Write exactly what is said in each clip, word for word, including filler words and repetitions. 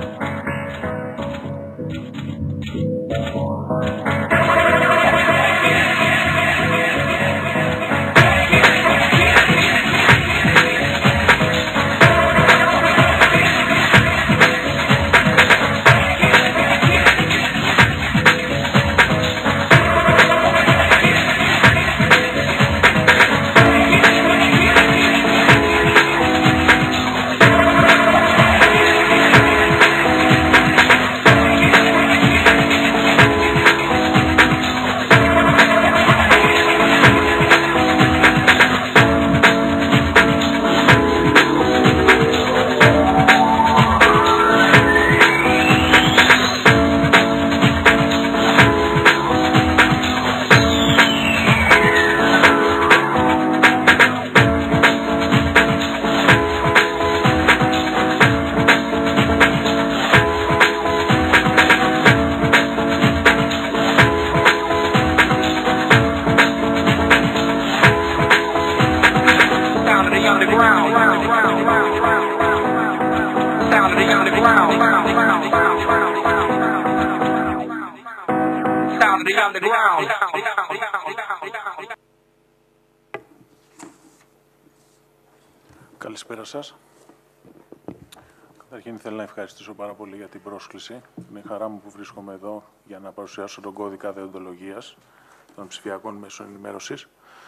Καλησπέρα σας. Καταρχήν θέλω να ευχαριστήσω πάρα πολύ για την πρόσκληση. Είναι χαρά μου που βρίσκομαι εδώ για να παρουσιάσω τον κώδικα δεοντολογίας των ψηφιακών μέσων ενημέρωσης.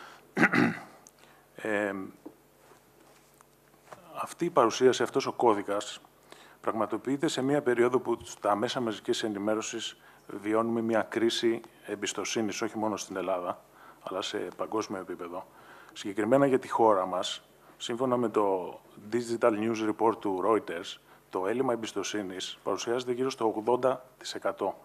ε, αυτή η παρουσίαση, αυτός ο κώδικας, πραγματοποιείται σε μια περίοδο που στα μέσα μαζικής ενημέρωσης βιώνουμε μια κρίση εμπιστοσύνης, όχι μόνο στην Ελλάδα, αλλά σε παγκόσμιο επίπεδο. Συγκεκριμένα για τη χώρα μας, σύμφωνα με το Digital News Report του Reuters, το έλλειμμα εμπιστοσύνης παρουσιάζεται γύρω στο ογδόντα τοις εκατό.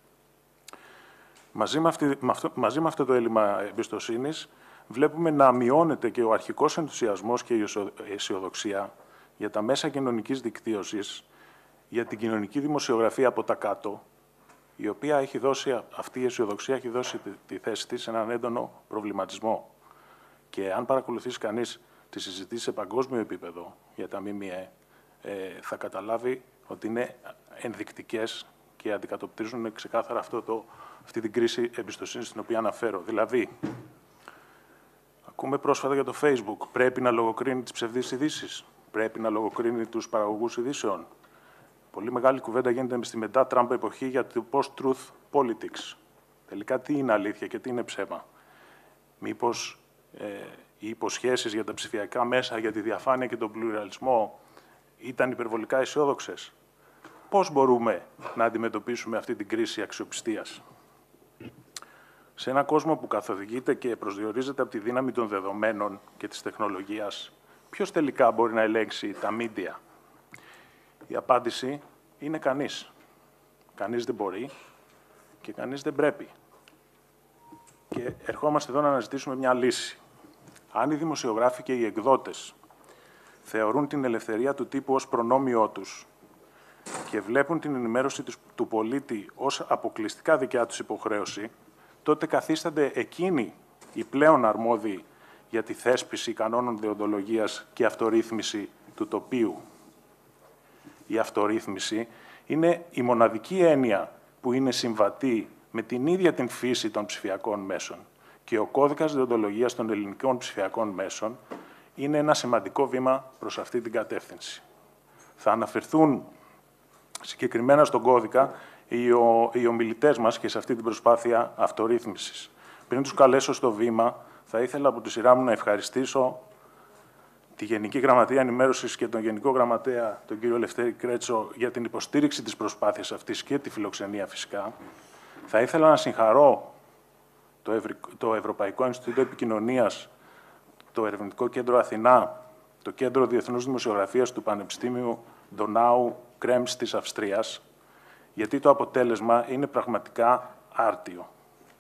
Μαζί με, αυτή, με αυτό, μαζί με αυτό το έλλειμμα εμπιστοσύνης, βλέπουμε να μειώνεται και ο αρχικός ενθουσιασμός και η αισιοδοξία για τα μέσα κοινωνικής δικτύωσης, για την κοινωνική δημοσιογραφία από τα κάτω, η οποία έχει δώσει, αυτή η αισιοδοξία έχει δώσει τη, τη θέση της σε έναν έντονο προβληματισμό. Και αν παρακολουθήσει κανείς τη συζήτηση σε παγκόσμιο επίπεδο για τα ΜΜΕ, ε, θα καταλάβει ότι είναι ενδεικτικές και αντικατοπτρίζουν ξεκάθαρα αυτό το, αυτή την κρίση εμπιστοσύνης στην οποία αναφέρω. Δηλαδή, ακούμε πρόσφατα για το Facebook, πρέπει να λογοκρίνει τις ψευδείς ειδήσεις, πρέπει να λογοκρίνει τους παραγωγούς ειδήσεων. Πολύ μεγάλη κουβέντα γίνεται στη μετά-Τραμπ εποχή για το post-truth politics. Τελικά τι είναι αλήθεια και τι είναι ψέμα. Μήπως ε, οι υποσχέσεις για τα ψηφιακά μέσα, για τη διαφάνεια και τον πλουραλισμό ήταν υπερβολικά αισιόδοξες. Πώς μπορούμε να αντιμετωπίσουμε αυτή την κρίση αξιοπιστίας? Σε έναν κόσμο που καθοδηγείται και προσδιορίζεται από τη δύναμη των δεδομένων και της τεχνολογίας, ποιος τελικά μπορεί να ελέγξει τα μίντια? Η απάντηση είναι κανείς. Κανείς δεν μπορεί και κανείς δεν πρέπει. Και ερχόμαστε εδώ να αναζητήσουμε μια λύση. Αν οι δημοσιογράφοι και οι εκδότες θεωρούν την ελευθερία του τύπου ως προνόμιό τους και βλέπουν την ενημέρωση του πολίτη ως αποκλειστικά δικιά τους υποχρέωση, τότε καθίστανται εκείνοι οι πλέον αρμόδιοι για τη θέσπιση κανόνων δεοντολογίας και αυτορύθμιση του τοπίου. Η αυτορύθμιση είναι η μοναδική έννοια που είναι συμβατή με την ίδια την φύση των ψηφιακών μέσων και ο κώδικας δεοντολογίας των ελληνικών ψηφιακών μέσων είναι ένα σημαντικό βήμα προς αυτή την κατεύθυνση. Θα αναφερθούν συγκεκριμένα στον κώδικα οι, ο, οι ομιλητές μας και σε αυτή την προσπάθεια αυτορύθμισης. Πριν τους καλέσω στο βήμα, θα ήθελα από τη σειρά μου να ευχαριστήσω τη Γενική Γραμματεία Ενημέρωσης και τον Γενικό Γραμματέα, τον κύριο Λευτέρη Κρέτσο, για την υποστήριξη της προσπάθειας αυτής και τη φιλοξενία φυσικά. Θα ήθελα να συγχαρώ το, Ευρυ... το Ευρωπαϊκό Ινστιτούτο Επικοινωνίας, το Ερευνητικό Κέντρο Αθηνά, το Κέντρο Διεθνούς Δημοσιογραφίας του Πανεπιστήμιου Ντονάου Κρέμς της Αυστρίας, γιατί το αποτέλεσμα είναι πραγματικά άρτιο.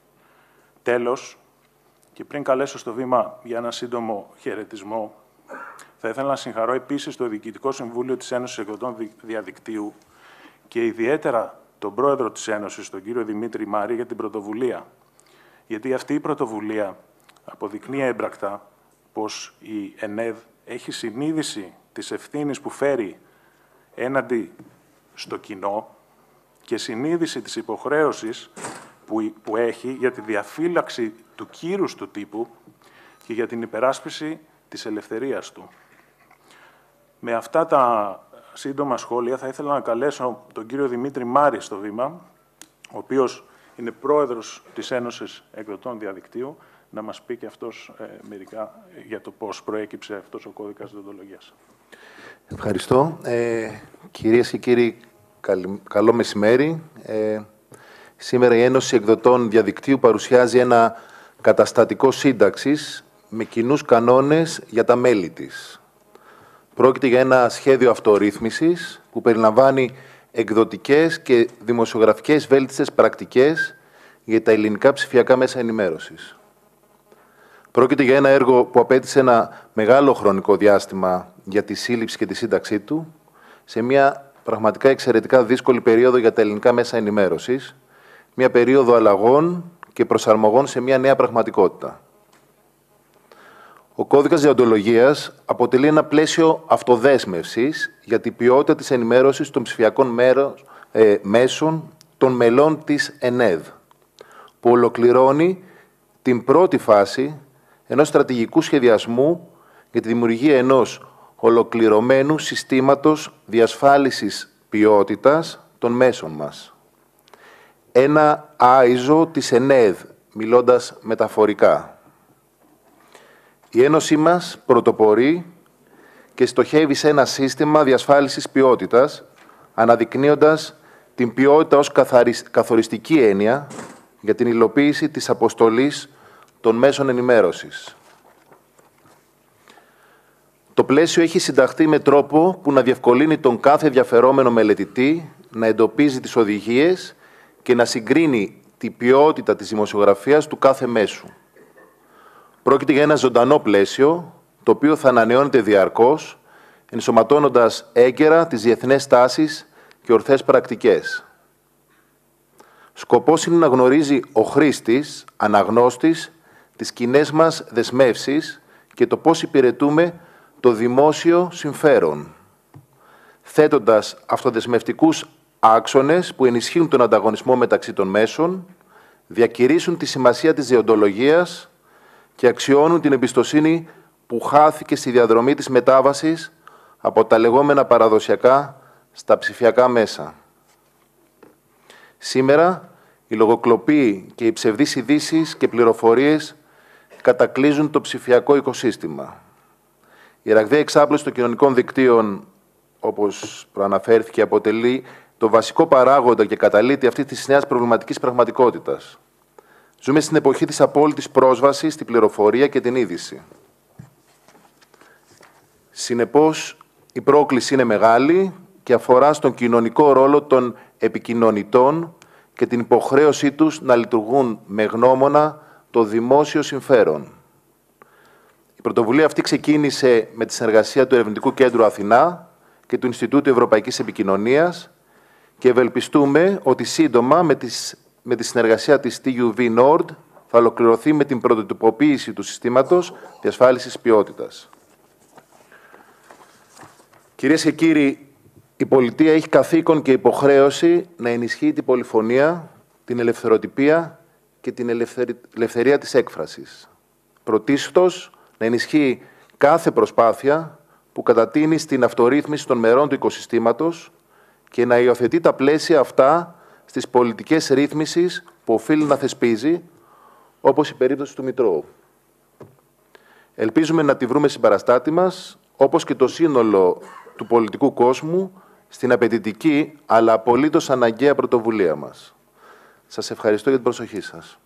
Τέλος, και πριν καλέσω στο βήμα για ένα σύντομο χαιρετισμό, θα ήθελα να συγχαρώ επίσης το Διοικητικό Συμβούλιο της Ένωσης Εκδοτών Διαδικτύου και ιδιαίτερα τον πρόεδρο της Ένωσης, τον κύριο Δημήτρη Μάρη, για την πρωτοβουλία. Γιατί αυτή η πρωτοβουλία αποδεικνύει έμπρακτα πως η ΕΝΕΔ έχει συνείδηση της ευθύνης που φέρει έναντι στο κοινό και συνείδηση της υποχρέωσης που, που έχει για τη διαφύλαξη του κύρους του τύπου και για την υπεράσπιση της ελευθερίας του. Με αυτά τα σύντομα σχόλια θα ήθελα να καλέσω τον κύριο Δημήτρη Μάρη στο βήμα, ο οποίος είναι πρόεδρος της Ένωσης Εκδοτών Διαδικτύου, να μας πει και αυτός ε, μερικά για το πώς προέκυψε αυτός ο κώδικας δεοντολογίας. Ευχαριστώ. Ε, κυρίες και κύριοι, καλ, καλό μεσημέρι. Ε, σήμερα η Ένωση Εκδοτών Διαδικτύου παρουσιάζει ένα καταστατικό σύνταξης με κοινούς κανόνες για τα μέλη της. Πρόκειται για ένα σχέδιο αυτορύθμισης που περιλαμβάνει εκδοτικές και δημοσιογραφικές βέλτιστες πρακτικές για τα ελληνικά ψηφιακά μέσα ενημέρωσης. Πρόκειται για ένα έργο που απέτησε ένα μεγάλο χρονικό διάστημα για τη σύλληψη και τη σύνταξή του, σε μια πραγματικά εξαιρετικά δύσκολη περίοδο για τα ελληνικά μέσα ενημέρωσης, μια περίοδο αλλαγών και προσαρμογών σε μια νέα πραγματικότητα. Ο κώδικας δεοντολογίας αποτελεί ένα πλαίσιο αυτοδέσμευσης για την ποιότητα της ενημέρωσης των ψηφιακών μέρος, ε, μέσων των μελών της ΕΝΕΔ, που ολοκληρώνει την πρώτη φάση ενός στρατηγικού σχεδιασμού για τη δημιουργία ενός ολοκληρωμένου συστήματος διασφάλισης ποιότητας των μέσων μας. Ένα άιζο της ΕΝΕΔ, μιλώντας μεταφορικά. Η Ένωσή μας πρωτοπορεί και στοχεύει σε ένα σύστημα διασφάλισης ποιότητας, αναδεικνύοντας την ποιότητα ως καθοριστική έννοια για την υλοποίηση της αποστολής των μέσων ενημέρωσης. Το πλαίσιο έχει συνταχθεί με τρόπο που να διευκολύνει τον κάθε ενδιαφερόμενο μελετητή να εντοπίζει τις οδηγίες και να συγκρίνει την ποιότητα της δημοσιογραφίας του κάθε μέσου. Πρόκειται για ένα ζωντανό πλαίσιο, το οποίο θα ανανεώνεται διαρκώς, ενσωματώνοντας έγκαιρα τις διεθνές τάσεις και ορθές πρακτικές. Σκοπός είναι να γνωρίζει ο χρήστης, αναγνώστης, τις κοινές μας δεσμεύσεις και το πώς υπηρετούμε το δημόσιο συμφέρον, θέτοντας αυτοδεσμευτικούς άξονες που ενισχύουν τον ανταγωνισμό μεταξύ των μέσων, διακηρύσσουν τη σημασία της δεοντολογίας και αξιώνουν την εμπιστοσύνη που χάθηκε στη διαδρομή της μετάβασης από τα λεγόμενα παραδοσιακά στα ψηφιακά μέσα. Σήμερα, η λογοκλοπή και οι ψευδείς ειδήσεις και πληροφορίες κατακλείζουν το ψηφιακό οικοσύστημα. Η ραγδαία εξάπλωση των κοινωνικών δικτύων, όπως προαναφέρθηκε, αποτελεί το βασικό παράγοντα και καταλήτη αυτής της νέας προβληματικής πραγματικότητας. Ζούμε στην εποχή της απόλυτης πρόσβασης στην πληροφορία και την είδηση. Συνεπώς, η πρόκληση είναι μεγάλη και αφορά στον κοινωνικό ρόλο των επικοινωνητών και την υποχρέωσή τους να λειτουργούν με γνώμονα το δημόσιο συμφέρον. Η πρωτοβουλία αυτή ξεκίνησε με τη συνεργασία του Ερευνητικού Κέντρου Αθηνά και του Ινστιτούτου Ευρωπαϊκής Επικοινωνίας και ευελπιστούμε ότι σύντομα με, τις, με τη συνεργασία της τι γιου βι Nord θα ολοκληρωθεί με την πρωτοτυποποίηση του συστήματος διασφάλισης ποιότητας. Κυρίες και κύριοι, η πολιτεία έχει καθήκον και υποχρέωση να ενισχύει την πολυφωνία, την ελευθεροτυπία και την ελευθερι... ελευθερία της έκφρασης. Πρωτίστως, να ενισχύει κάθε προσπάθεια που κατατείνει στην αυτορύθμιση των μερών του οικοσυστήματος και να υιοθετεί τα πλαίσια αυτά στις πολιτικές ρύθμισης που οφείλει να θεσπίζει, όπως η περίπτωση του Μητρώου. Ελπίζουμε να τη βρούμε συμπαραστάτη μας, όπως και το σύνολο του πολιτικού κόσμου, στην απαιτητική αλλά απολύτως αναγκαία πρωτοβουλία μας. Σας ευχαριστώ για την προσοχή σας.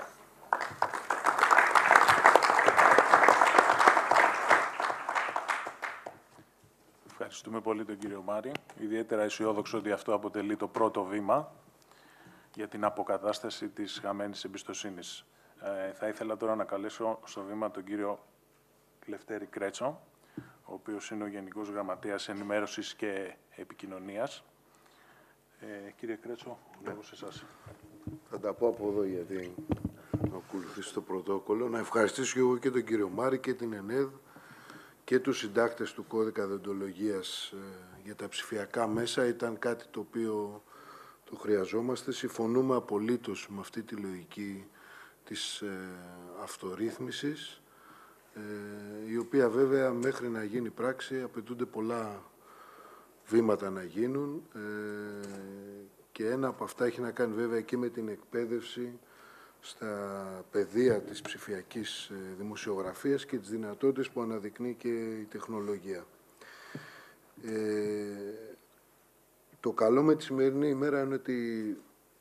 Ευχαριστούμε πολύ τον κύριο Μάρη. Ιδιαίτερα αισιόδοξο ότι αυτό αποτελεί το πρώτο βήμα για την αποκατάσταση της χαμένης εμπιστοσύνης. Ε, θα ήθελα τώρα να καλέσω στο βήμα τον κύριο Λευτέρη Κρέτσο, ο οποίος είναι ο Γενικός Γραμματέας Ενημέρωσης και Επικοινωνίας. Ε, κύριε Κρέτσο, λόγω σε εσάς. Θα τα πω από εδώ γιατί να ακολουθήσει το πρωτόκολλο. Να ευχαριστήσω εγώ και τον κύριο Μάρη και την ΕΝΕΔ και τους συντάκτες του κώδικα δεοντολογίας ε, για τα ψηφιακά μέσα ήταν κάτι το οποίο το χρειαζόμαστε. Συμφωνούμε απολύτως με αυτή τη λογική της ε, αυτορύθμισης, ε, η οποία βέβαια μέχρι να γίνει πράξη απαιτούνται πολλά βήματα να γίνουν ε, και ένα από αυτά έχει να κάνει βέβαια και με την εκπαίδευση στα πεδία της ψηφιακής δημοσιογραφίας και τις δυνατότητες που αναδεικνύει και η τεχνολογία. Ε, το καλό με τη σημερινή ημέρα είναι ότι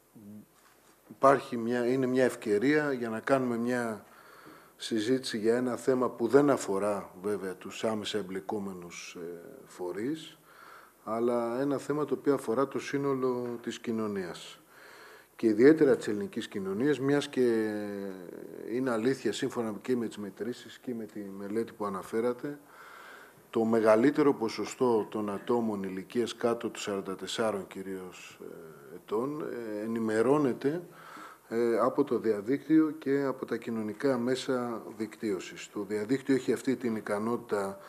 υπάρχει μια, είναι μια ευκαιρία για να κάνουμε μια συζήτηση για ένα θέμα που δεν αφορά βέβαια τους άμεσα εμπλεκόμενους ε, φορείς, αλλά ένα θέμα το οποίο αφορά το σύνολο της κοινωνίας. Και ιδιαίτερα της ελληνικής κοινωνίας, μιας και είναι αλήθεια σύμφωνα και με τις μετρήσεις και με τη μελέτη που αναφέρατε, το μεγαλύτερο ποσοστό των ατόμων ηλικίας κάτω του σαράντα τεσσάρων κυρίως ετών ενημερώνεται από το διαδίκτυο και από τα κοινωνικά μέσα δικτύωσης. Το διαδίκτυο έχει αυτή την ικανότητα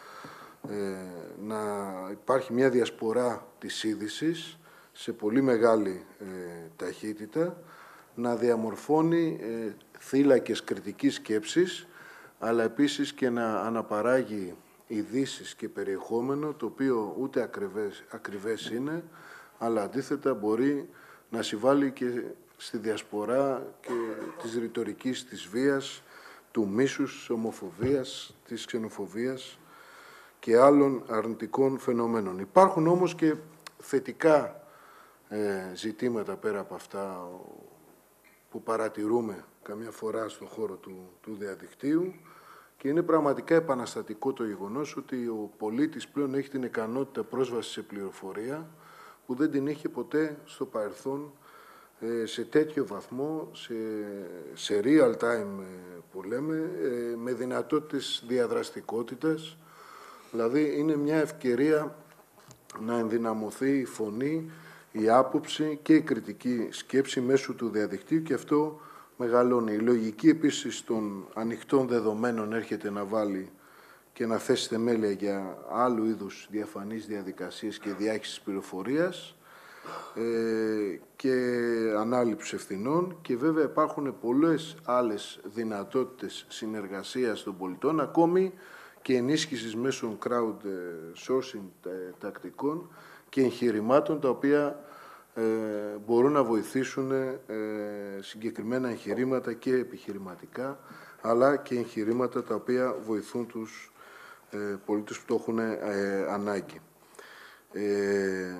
να υπάρχει μια διασπορά της είδησης σε πολύ μεγάλη ε, ταχύτητα, να διαμορφώνει ε, θύλακες κριτικής σκέψης, αλλά επίσης και να αναπαράγει ειδήσεις και περιεχόμενο, το οποίο ούτε ακριβές, ακριβές είναι, αλλά αντίθετα μπορεί να συμβάλλει και στη διασπορά και της ρητορικής της βίας, του μίσους, της ομοφοβίας, της ξενοφοβίας και άλλων αρνητικών φαινομένων. Υπάρχουν όμως και θετικά Ε, ζητήματα πέρα από αυτά που παρατηρούμε καμιά φορά στον χώρο του, του διαδικτύου και είναι πραγματικά επαναστατικό το γεγονός ότι ο πολίτης πλέον έχει την ικανότητα πρόσβαση σε πληροφορία που δεν την είχε ποτέ στο παρελθόν ε, σε τέτοιο βαθμό, σε, σε real time ε, που λέμε, ε, με δυνατότητες διαδραστικότητας. Δηλαδή είναι μια ευκαιρία να ενδυναμωθεί η φωνή, η άποψη και η κριτική σκέψη μέσω του διαδικτύου και αυτό μεγαλώνει. Η λογική επίσης των ανοιχτών δεδομένων έρχεται να βάλει και να θέσει θεμέλια για άλλου είδους διαφανείς διαδικασίες και διάχυσης πληροφορίας ε, και ανάληψη ευθυνών και βέβαια υπάρχουν πολλές άλλες δυνατότητες συνεργασίας των πολιτών, ακόμη και ενίσχυσης μέσω crowd sourcing τακτικών και εγχειρημάτων τα οποία ε, μπορούν να βοηθήσουν ε, συγκεκριμένα εγχειρήματα και επιχειρηματικά, αλλά και εγχειρήματα τα οποία βοηθούν τους ε, πολίτες που το έχουν ε, ανάγκη. Ε,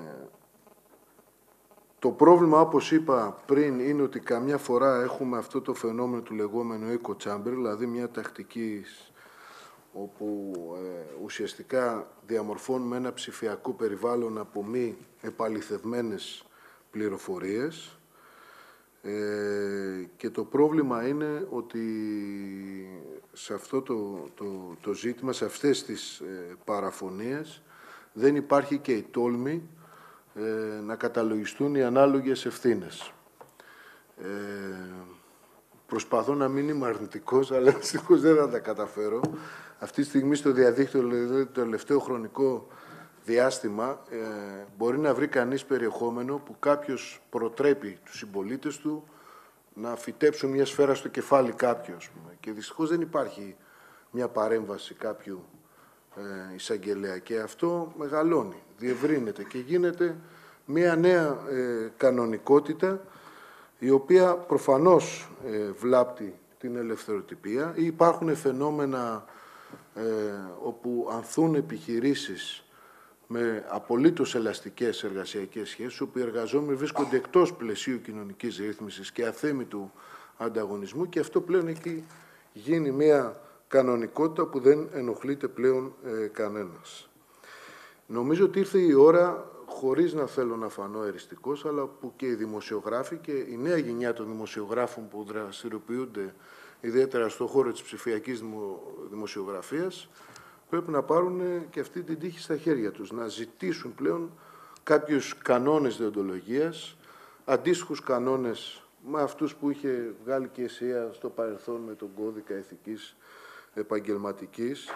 το πρόβλημα, όπως είπα πριν, είναι ότι καμιά φορά έχουμε αυτό το φαινόμενο του λεγόμενου echo chamber, δηλαδή μια τακτική όπου ε, ουσιαστικά διαμορφώνουμε ένα ψηφιακό περιβάλλον από μη επαληθευμένες πληροφορίες ε, και το πρόβλημα είναι ότι σε αυτό το, το, το ζήτημα, σε αυτές τις ε, παραφωνίες δεν υπάρχει και η τόλμη ε, να καταλογιστούν οι ανάλογες ευθύνες. Ε, προσπαθώ να μην είμαι αρνητικός, αλλά δυστυχώς δεν θα τα καταφέρω. Αυτή τη στιγμή στο διαδίκτυο, δηλαδή το τελευταίο χρονικό διάστημα, ε, μπορεί να βρει κανείς περιεχόμενο που κάποιος προτρέπει τους συμπολίτες του να φυτέψουν μια σφαίρα στο κεφάλι κάποιου, ας πούμε. Και δυστυχώς δεν υπάρχει μια παρέμβαση κάποιου ε, εισαγγελέα. Και αυτό μεγαλώνει, διευρύνεται και γίνεται μια νέα ε, κανονικότητα, η οποία προφανώς ε, βλάπτει την ελευθεροτυπία. Ή υπάρχουν φαινόμενα ε, όπου ανθούν επιχειρήσεις με απολύτως ελαστικές εργασιακές σχέσεις, όπου οι εργαζόμενοι βρίσκονται εκτός πλαισίου κοινωνικής ρύθμισης και αθέμητου ανταγωνισμού και αυτό πλέον έχει γίνει μια κανονικότητα που δεν ενοχλείται πλέον ε, κανένας. Νομίζω ότι ήρθε η ώρα, χωρίς να θέλω να φανώ εριστικός, αλλά που και οι δημοσιογράφοι και η νέα γενιά των δημοσιογράφων που δραστηριοποιούνται ιδιαίτερα στον χώρο της ψηφιακής δημοσιογραφίας, πρέπει να πάρουν και αυτή την τύχη στα χέρια τους, να ζητήσουν πλέον κάποιους κανόνες δεοντολογίας, αντίστοιχους κανόνες με αυτούς που είχε βγάλει και η ΕΣΥΑ στο παρελθόν με τον κώδικα ηθικής επαγγελματικής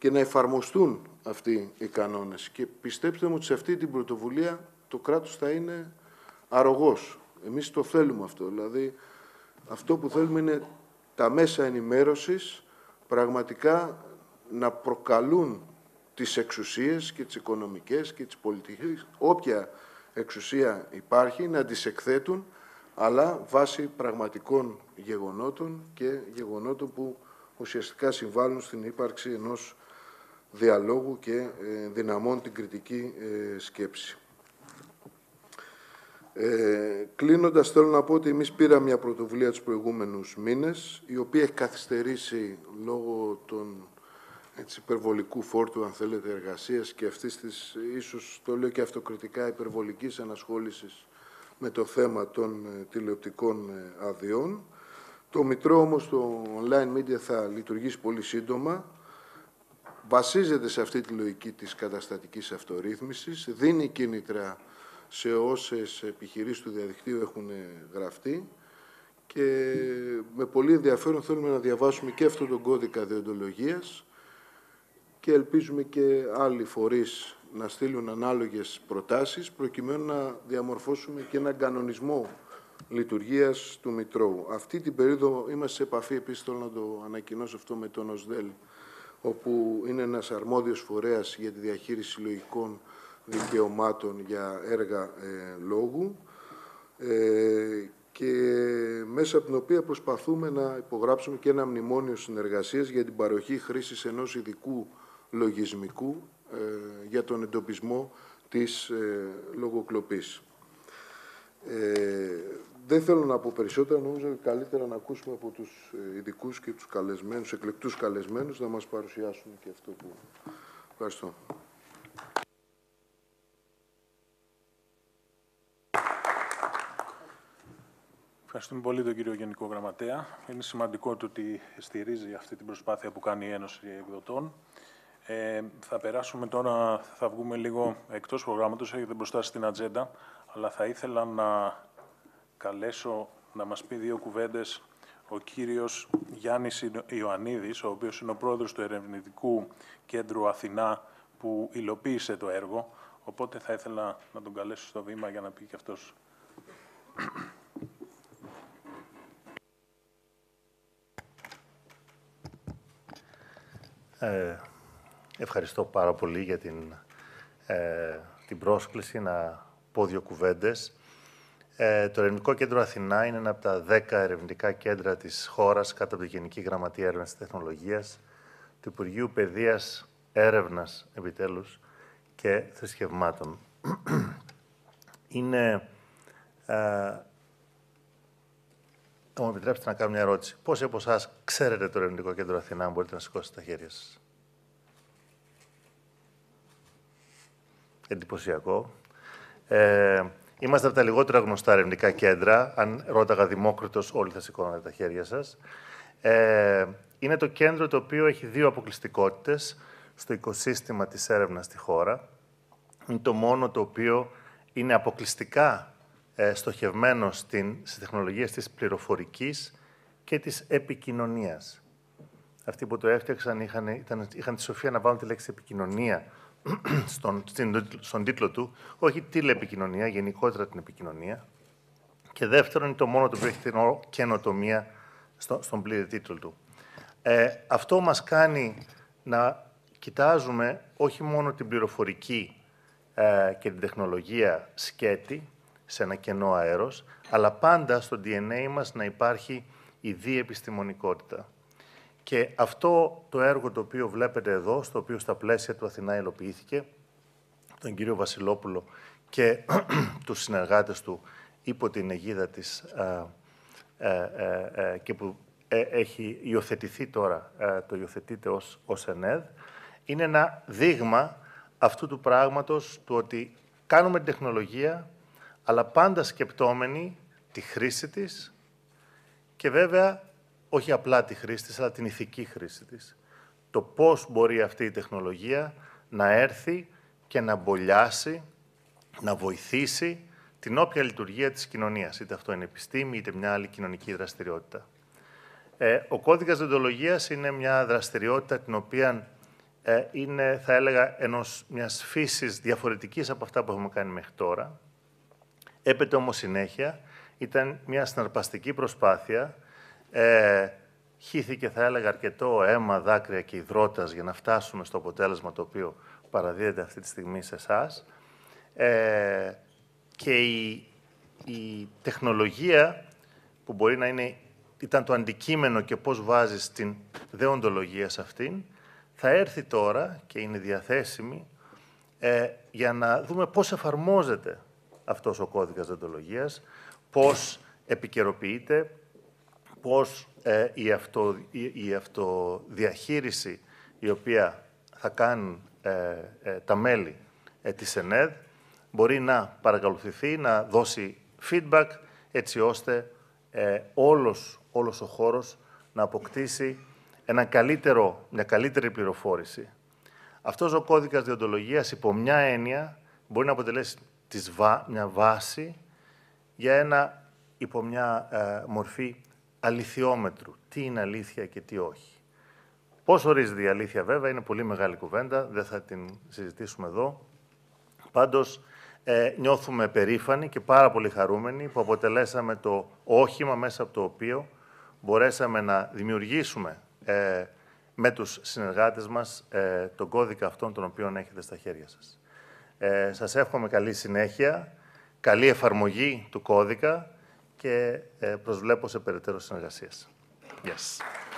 και να εφαρμοστούν αυτοί οι κανόνες. Και πιστέψτε μου ότι σε αυτή την πρωτοβουλία το κράτος θα είναι αρρωγός. Εμείς το θέλουμε αυτό. Δηλαδή, αυτό που θέλουμε είναι τα μέσα ενημέρωσης πραγματικά να προκαλούν τις εξουσίες και τις οικονομικές και τις πολιτικές, όποια εξουσία υπάρχει, να τις εκθέτουν, αλλά βάσει πραγματικών γεγονότων και γεγονότων που ουσιαστικά συμβάλλουν στην ύπαρξη ενός διαλόγου και δυναμών την κριτική σκέψη. Ε, κλείνοντας, θέλω να πω ότι εμείς πήραμε μια πρωτοβουλία τους προηγούμενους μήνες, η οποία έχει καθυστερήσει λόγω των έτσι, υπερβολικού φόρτου, αν θέλετε, εργασίας και αυτής της, ίσως το λέω και αυτοκριτικά, υπερβολικής ενασχόλησης με το θέμα των ε, τηλεοπτικών ε, αδειών. Το Μητρό όμως, το online media, θα λειτουργήσει πολύ σύντομα. Βασίζεται σε αυτή τη λογική της καταστατικής αυτορύθμισης, δίνει κίνητρα σε όσες επιχειρήσεις του διαδικτύου έχουν γραφτεί και με πολύ ενδιαφέρον θέλουμε να διαβάσουμε και αυτόν τον κώδικα δεοντολογίας και ελπίζουμε και άλλοι φορείς να στείλουν ανάλογες προτάσεις προκειμένου να διαμορφώσουμε και έναν κανονισμό λειτουργίας του Μητρώου. Αυτή την περίοδο είμαστε σε επαφή, επίσης θέλω να το ανακοινώσω αυτό, με τον ΟΣΔΕΛ, όπου είναι ένας αρμόδιος φορέας για τη διαχείριση συλλογικών δικαιωμάτων για έργα ε, λόγου ε, και μέσα από την οποία προσπαθούμε να υπογράψουμε και ένα μνημόνιο συνεργασίας για την παροχή χρήσης ενός ειδικού λογισμικού ε, για τον εντοπισμό της ε, λογοκλοπής. Ε, δεν θέλω να πω περισσότερα, νομίζω ότι καλύτερα να ακούσουμε από τους ειδικούς και τους καλεσμένους, εκλεκτούς καλεσμένους, να μας παρουσιάσουν και αυτό που... Ευχαριστώ. Ευχαριστούμε πολύ τον κύριο Γενικό Γραμματέα. Είναι σημαντικό το ότι στηρίζει αυτή την προσπάθεια που κάνει η Ένωση Εκδοτών. Ε, θα περάσουμε τώρα, θα βγούμε λίγο εκτός προγράμματος, έχετε μπροστά στην ατζέντα, αλλά θα ήθελα να καλέσω να μας πει δύο κουβέντες ο κύριος Γιάννης Ιωαννίδης, ο οποίος είναι ο πρόεδρος του Ερευνητικού Κέντρου Αθηνά, που υλοποίησε το έργο. Οπότε θα ήθελα να τον καλέσω στο βήμα για να πει και αυτός. Ε, ευχαριστώ πάρα πολύ για την, ε, την πρόσκληση να πω δύο κουβέντες. Ε, το Ερευνητικό Κέντρο Αθηνά είναι ένα από τα δέκα ερευνητικά κέντρα της χώρας κάτω από τη Γενική Γραμματεία Έρευνας και Τεχνολογίας, του Υπουργείου Παιδείας, Έρευνας, επιτέλους, και Θρησκευμάτων. Είναι... Ε, θα μου επιτρέψετε να κάνω μια ερώτηση. Πόσοι από εσάς ξέρετε το Ερευνητικό Κέντρο Αθηνά, μπορείτε να σηκώσετε τα χέρια σας? Εντυπωσιακό. Ε, είμαστε από τα λιγότερα γνωστά ερευνητικά κέντρα. Αν ρώταγα Δημόκριτος, όλοι θα σηκώνατε τα χέρια σας. Ε, είναι το κέντρο το οποίο έχει δύο αποκλειστικότητες στο οικοσύστημα της έρευνας στη χώρα. Είναι το μόνο το οποίο είναι αποκλειστικά ε, στοχευμένο στην, στις τεχνολογίες της πληροφορικής και της επικοινωνίας. Αυτοί που το έφτιαξαν είχαν, ήταν, είχαν τη σοφία να βάλουν τη λέξη επικοινωνία στον, στον τίτλο του, όχι τηλεπικοινωνία, γενικότερα την επικοινωνία. Και δεύτερον, είναι το μόνο το οποίο έχει την καινοτομία στο, στον πλήρη τίτλο του. Ε, αυτό μας κάνει να κοιτάζουμε όχι μόνο την πληροφορική ε, και την τεχνολογία σκέτη σε ένα κενό αέρος, αλλά πάντα στο ντι εν έι μας να υπάρχει η διεπιστημονικότητα. Και αυτό το έργο το οποίο βλέπετε εδώ, στο οποίο στα πλαίσια του Αθηνά υλοποιήθηκε, τον κύριο Βασιλόπουλο και τους συνεργάτες του υπό την αιγίδα της ε, ε, ε, ε, και που ε, έχει υιοθετηθεί τώρα, ε, το υιοθετείται ως, ως ΕΝΕΔ, είναι ένα δείγμα αυτού του πράγματος, του ότι κάνουμε την τεχνολογία, αλλά πάντα σκεπτόμενοι τη χρήση της και βέβαια όχι απλά τη χρήση της, αλλά την ηθική χρήση της. Το πώς μπορεί αυτή η τεχνολογία να έρθει και να μπολιάσει, να βοηθήσει την όποια λειτουργία της κοινωνίας, είτε αυτό είναι επιστήμη, είτε μια άλλη κοινωνική δραστηριότητα. Ε, ο κώδικας δεοντολογίας είναι μια δραστηριότητα την οποία ε, είναι, θα έλεγα, ενός, μιας φύσης διαφορετικής από αυτά που έχουμε κάνει μέχρι τώρα. Έπεται όμως συνέχεια, ήταν μια συναρπαστική προσπάθεια, ε, χύθηκε, θα έλεγα, αρκετό αίμα, δάκρυα και υδρότας για να φτάσουμε στο αποτέλεσμα το οποίο παραδίδεται αυτή τη στιγμή σε εσάς. Ε, και η, η τεχνολογία που μπορεί να είναι, ήταν το αντικείμενο και πώς βάζεις την δεοντολογία σε αυτήν, θα έρθει τώρα και είναι διαθέσιμη ε, για να δούμε πώς εφαρμόζεται αυτός ο κώδικας δεοντολογίας, πώς επικαιροποιείται, πώς ε, η, αυτο, η, η αυτοδιαχείριση η οποία θα κάνουν ε, ε, τα μέλη ε, της ΕΝΕΔ μπορεί να παρακολουθηθεί, να δώσει feedback, έτσι ώστε ε, όλος, όλος ο χώρος να αποκτήσει ένα καλύτερο, μια καλύτερη πληροφόρηση. Αυτός ο κώδικας δεοντολογίας, υπό μια έννοια, μπορεί να αποτελέσει της βά, μια βάση για ένα, υπό μια ε, μορφή αληθιόμετρου. Τι είναι αλήθεια και τι όχι. Πώς ορίζεται η αλήθεια, βέβαια, είναι πολύ μεγάλη κουβέντα, δεν θα την συζητήσουμε εδώ. Πάντως, ε, νιώθουμε περήφανοι και πάρα πολύ χαρούμενοι που αποτελέσαμε το όχημα μέσα από το οποίο μπορέσαμε να δημιουργήσουμε ε, με τους συνεργάτες μας ε, τον κώδικα αυτόν τον οποίο έχετε στα χέρια σας. Ε, σας εύχομαι καλή συνέχεια, καλή εφαρμογή του κώδικα και ε, προσβλέπω σε περαιτέρω συνεργασίες. Yes.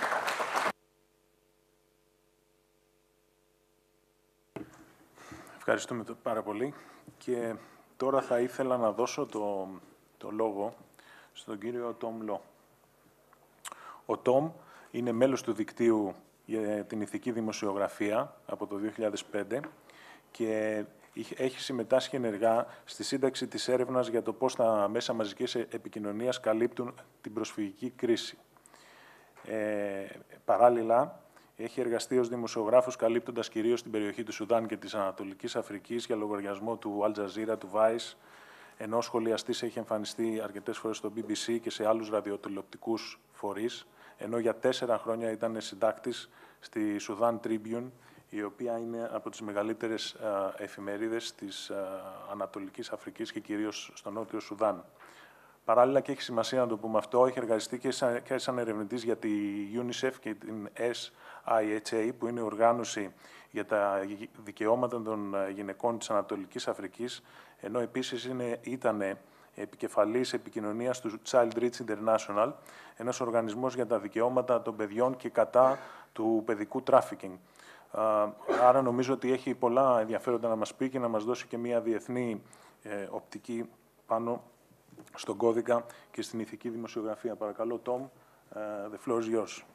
Ευχαριστούμε πάρα πολύ. Και τώρα θα ήθελα να δώσω το, το λόγο στον κύριο Τόμ Λο. Ο Τόμ είναι μέλος του δικτύου για την ηθική δημοσιογραφία από το δύο χιλιάδες πέντε και έχει συμμετάσχει ενεργά στη σύνταξη της έρευνας για το πώς τα μέσα μαζικής επικοινωνίας καλύπτουν την προσφυγική κρίση. Ε, παράλληλα, έχει εργαστεί ως δημοσιογράφος καλύπτοντας κυρίως την περιοχή του Σουδάν και της Ανατολικής Αφρικής για λογαριασμό του Al Jazeera, του Vice, ενώ σχολιαστής έχει εμφανιστεί αρκετές φορές στο μπι μπι σι και σε άλλους ραδιοτηλεοπτικούς φορείς, ενώ για τέσσερα χρόνια ήταν συντάκτης στη Sudan Tribune, η οποία είναι από τις μεγαλύτερες α, εφημερίδες της α, Ανατολικής Αφρικής και κυρίως στο Νότιο Σουδάν. Παράλληλα, και έχει σημασία να το πούμε αυτό, έχει εργαστεί και σαν, και σαν ερευνητής για τη UNICEF και την ες άι έιτς έι, που είναι η οργάνωση για τα δικαιώματα των γυναικών της Ανατολικής Αφρικής, ενώ επίσης είναι, ήταν επικεφαλής επικοινωνίας του Child Reach International, ένας οργανισμός για τα δικαιώματα των παιδιών και κατά του παιδικού τράφικινγκ. Άρα νομίζω ότι έχει πολλά ενδιαφέροντα να μας πει και να μας δώσει και μια διεθνή ε, οπτική πάνω στον κώδικα και στην ηθική δημοσιογραφία. Παρακαλώ, Τόμ, uh, the floor is yours.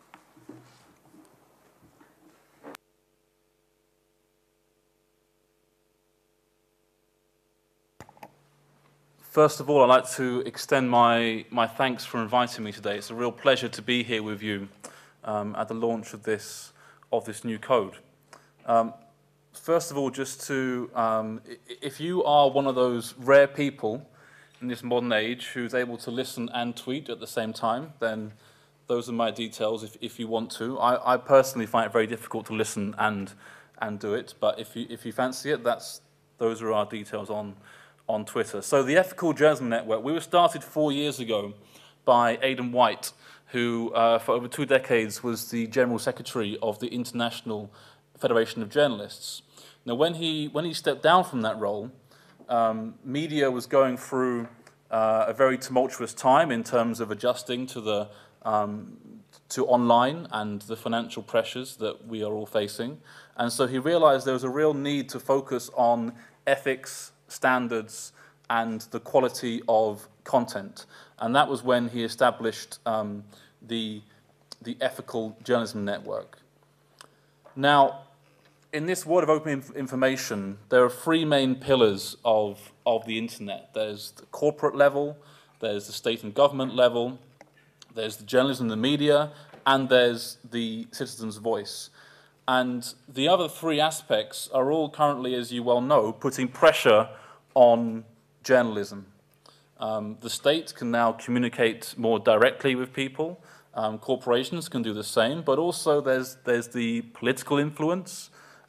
First of all, I'd like to extend my, my thanks for inviting me today. It's a real pleasure to be here with you um, at the launch of this, of this new code. Um, first of all, just to, um, if you are one of those rare people in this modern age who's able to listen and tweet at the same time, then those are my details if, if you want to. I, I personally find it very difficult to listen and, and do it, but if you, if you fancy it, that's, those are our details on, on Twitter. So the Ethical Journalism Network, we were started four years ago by Aidan White, who uh, for over two decades was the General Secretary of the International Federation of Journalists. Now, when he, when he stepped down from that role, Um, media was going through uh, a very tumultuous time in terms of adjusting to the um, to online and the financial pressures that we are all facing. And so he realized there was a real need to focus on ethics, standards, and the quality of content. And that was when he established um, the, the Ethical Journalism Network. Now, in this world of open inf information, there are three main pillars of, of the internet. There's the corporate level, there's the state and government level, there's the journalism and the media, and there's the citizen's voice. And the other three aspects are all currently, as you well know, putting pressure on journalism. Um, the state can now communicate more directly with people. Um, corporations can do the same, but also there's, there's the political influence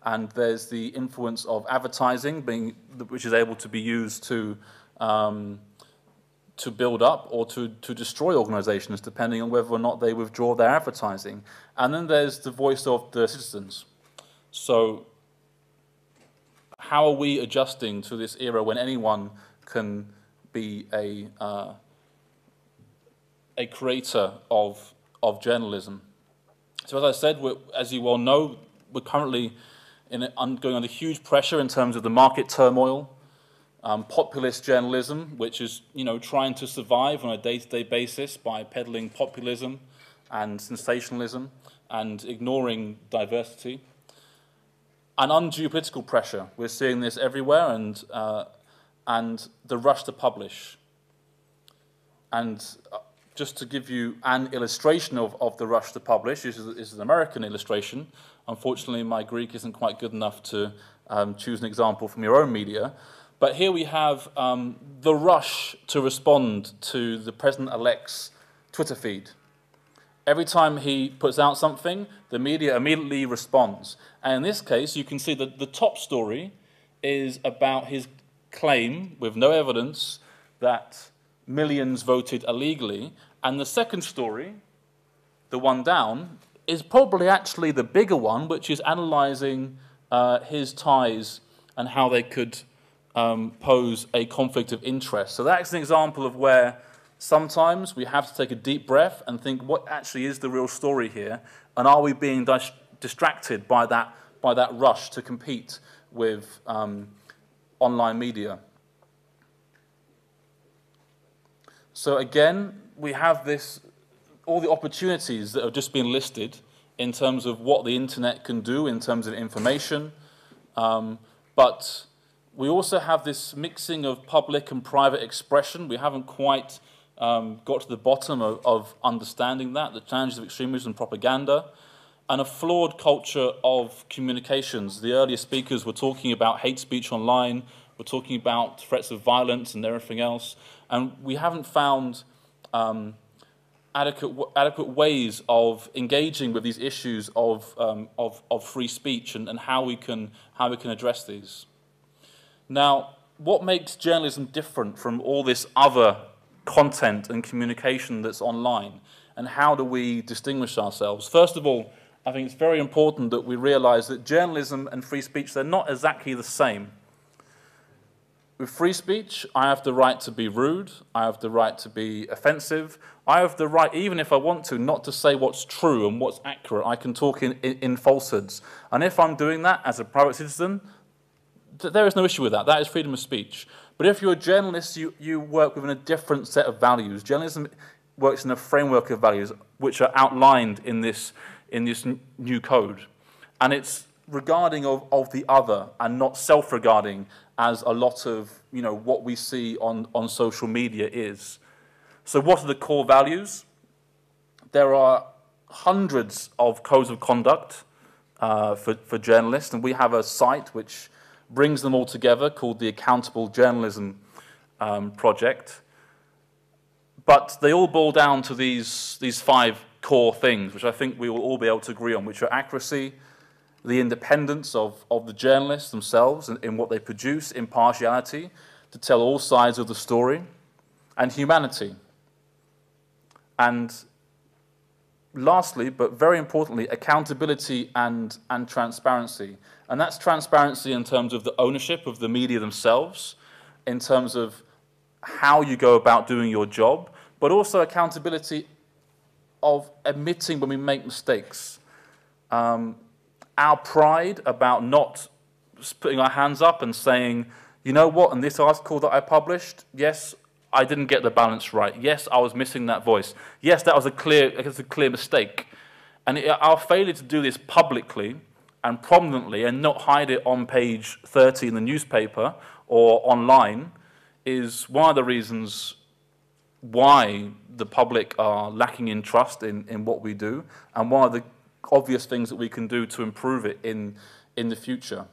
and there's the influence of advertising, being, which is able to be used to um, to build up or to, to destroy organizations, depending on whether or not they withdraw their advertising. And then there's the voice of the citizens. So how are we adjusting to this era when anyone can be a, uh, a creator of, of journalism? So as I said, we're, as you well know, we're currently in, going under huge pressure in terms of the market turmoil, Um, populist journalism, which is, you know, trying to survive on a day-to-day basis by peddling populism and sensationalism and ignoring diversity. And undue political pressure. We're seeing this everywhere, and uh, and the rush to publish. And uh, just to give you an illustration of, of the rush to publish, this is, this is an American illustration. Unfortunately, my Greek isn't quite good enough to um, choose an example from your own media. But here we have um, the rush to respond to the President-elect's Twitter feed. Every time he puts out something, the media immediately responds. And in this case, you can see that the top story is about his claim, with no evidence, that millions voted illegally. And the second story, the one down, is probably actually the bigger one, which is analyzing uh, his ties and how they could Um, pose a conflict of interest. So that's an example of where sometimes we have to take a deep breath and think, what actually is the real story here? And are we being dis distracted by that, by that rush to compete with um, online media? So again, we have this, all the opportunities that have just been listed in terms of what the internet can do in terms of information, um, but we also have this mixing of public and private expression. We haven't quite um, got to the bottom of, of understanding that, the challenges of extremism and propaganda, and a flawed culture of communications. The earlier speakers were talking about hate speech online, we're talking about threats of violence and everything else, and we haven't found um, adequate, adequate ways of engaging with these issues of, um, of, of free speech and, and how we can, how we can address these. Now, what makes journalism different from all this other content and communication that's online? And how do we distinguish ourselves? First of all, I think it's very important that we realize that journalism and free speech, they're not exactly the same. With free speech, I have the right to be rude, I have the right to be offensive, I have the right, even if I want to, not to say what's true and what's accurate. I can talk in, in, in falsehoods. And if I'm doing that as a private citizen, there is no issue with that. That is freedom of speech. But if you're a journalist, you, you work within a different set of values. Journalism works in a framework of values which are outlined in this, in this new code. And it's regarding of, of the other and not self-regarding as a lot of, you know, what we see on, on social media is. So what are the core values? There are hundreds of codes of conduct uh, for, for journalists, and we have a site which brings them all together called the Accountable Journalism um, Project. But they all boil down to these, these five core things, which I think we will all be able to agree on, which are accuracy, the independence of, of the journalists themselves in, in what they produce, impartiality, to tell all sides of the story, and humanity. And lastly, but very importantly, accountability and, and transparency. And that's transparency in terms of the ownership of the media themselves, in terms of how you go about doing your job, but also accountability of admitting when we make mistakes. Um, our pride about not putting our hands up and saying, you know what, in this article that I published, yes, I didn't get the balance right. Yes, I was missing that voice. Yes, that was a clear, it was a clear mistake. And it, our failure to do this publicly and prominently and not hide it on page thirty in the newspaper or online is one of the reasons why the public are lacking in trust in, in what we do, and one of the obvious things that we can do to improve it in, in the future.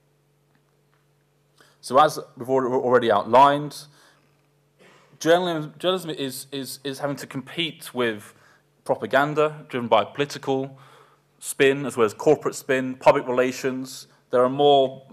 So as we've already outlined, journalism, journalism is, is, is having to compete with propaganda driven by political spin as well as corporate spin, public relations, There are more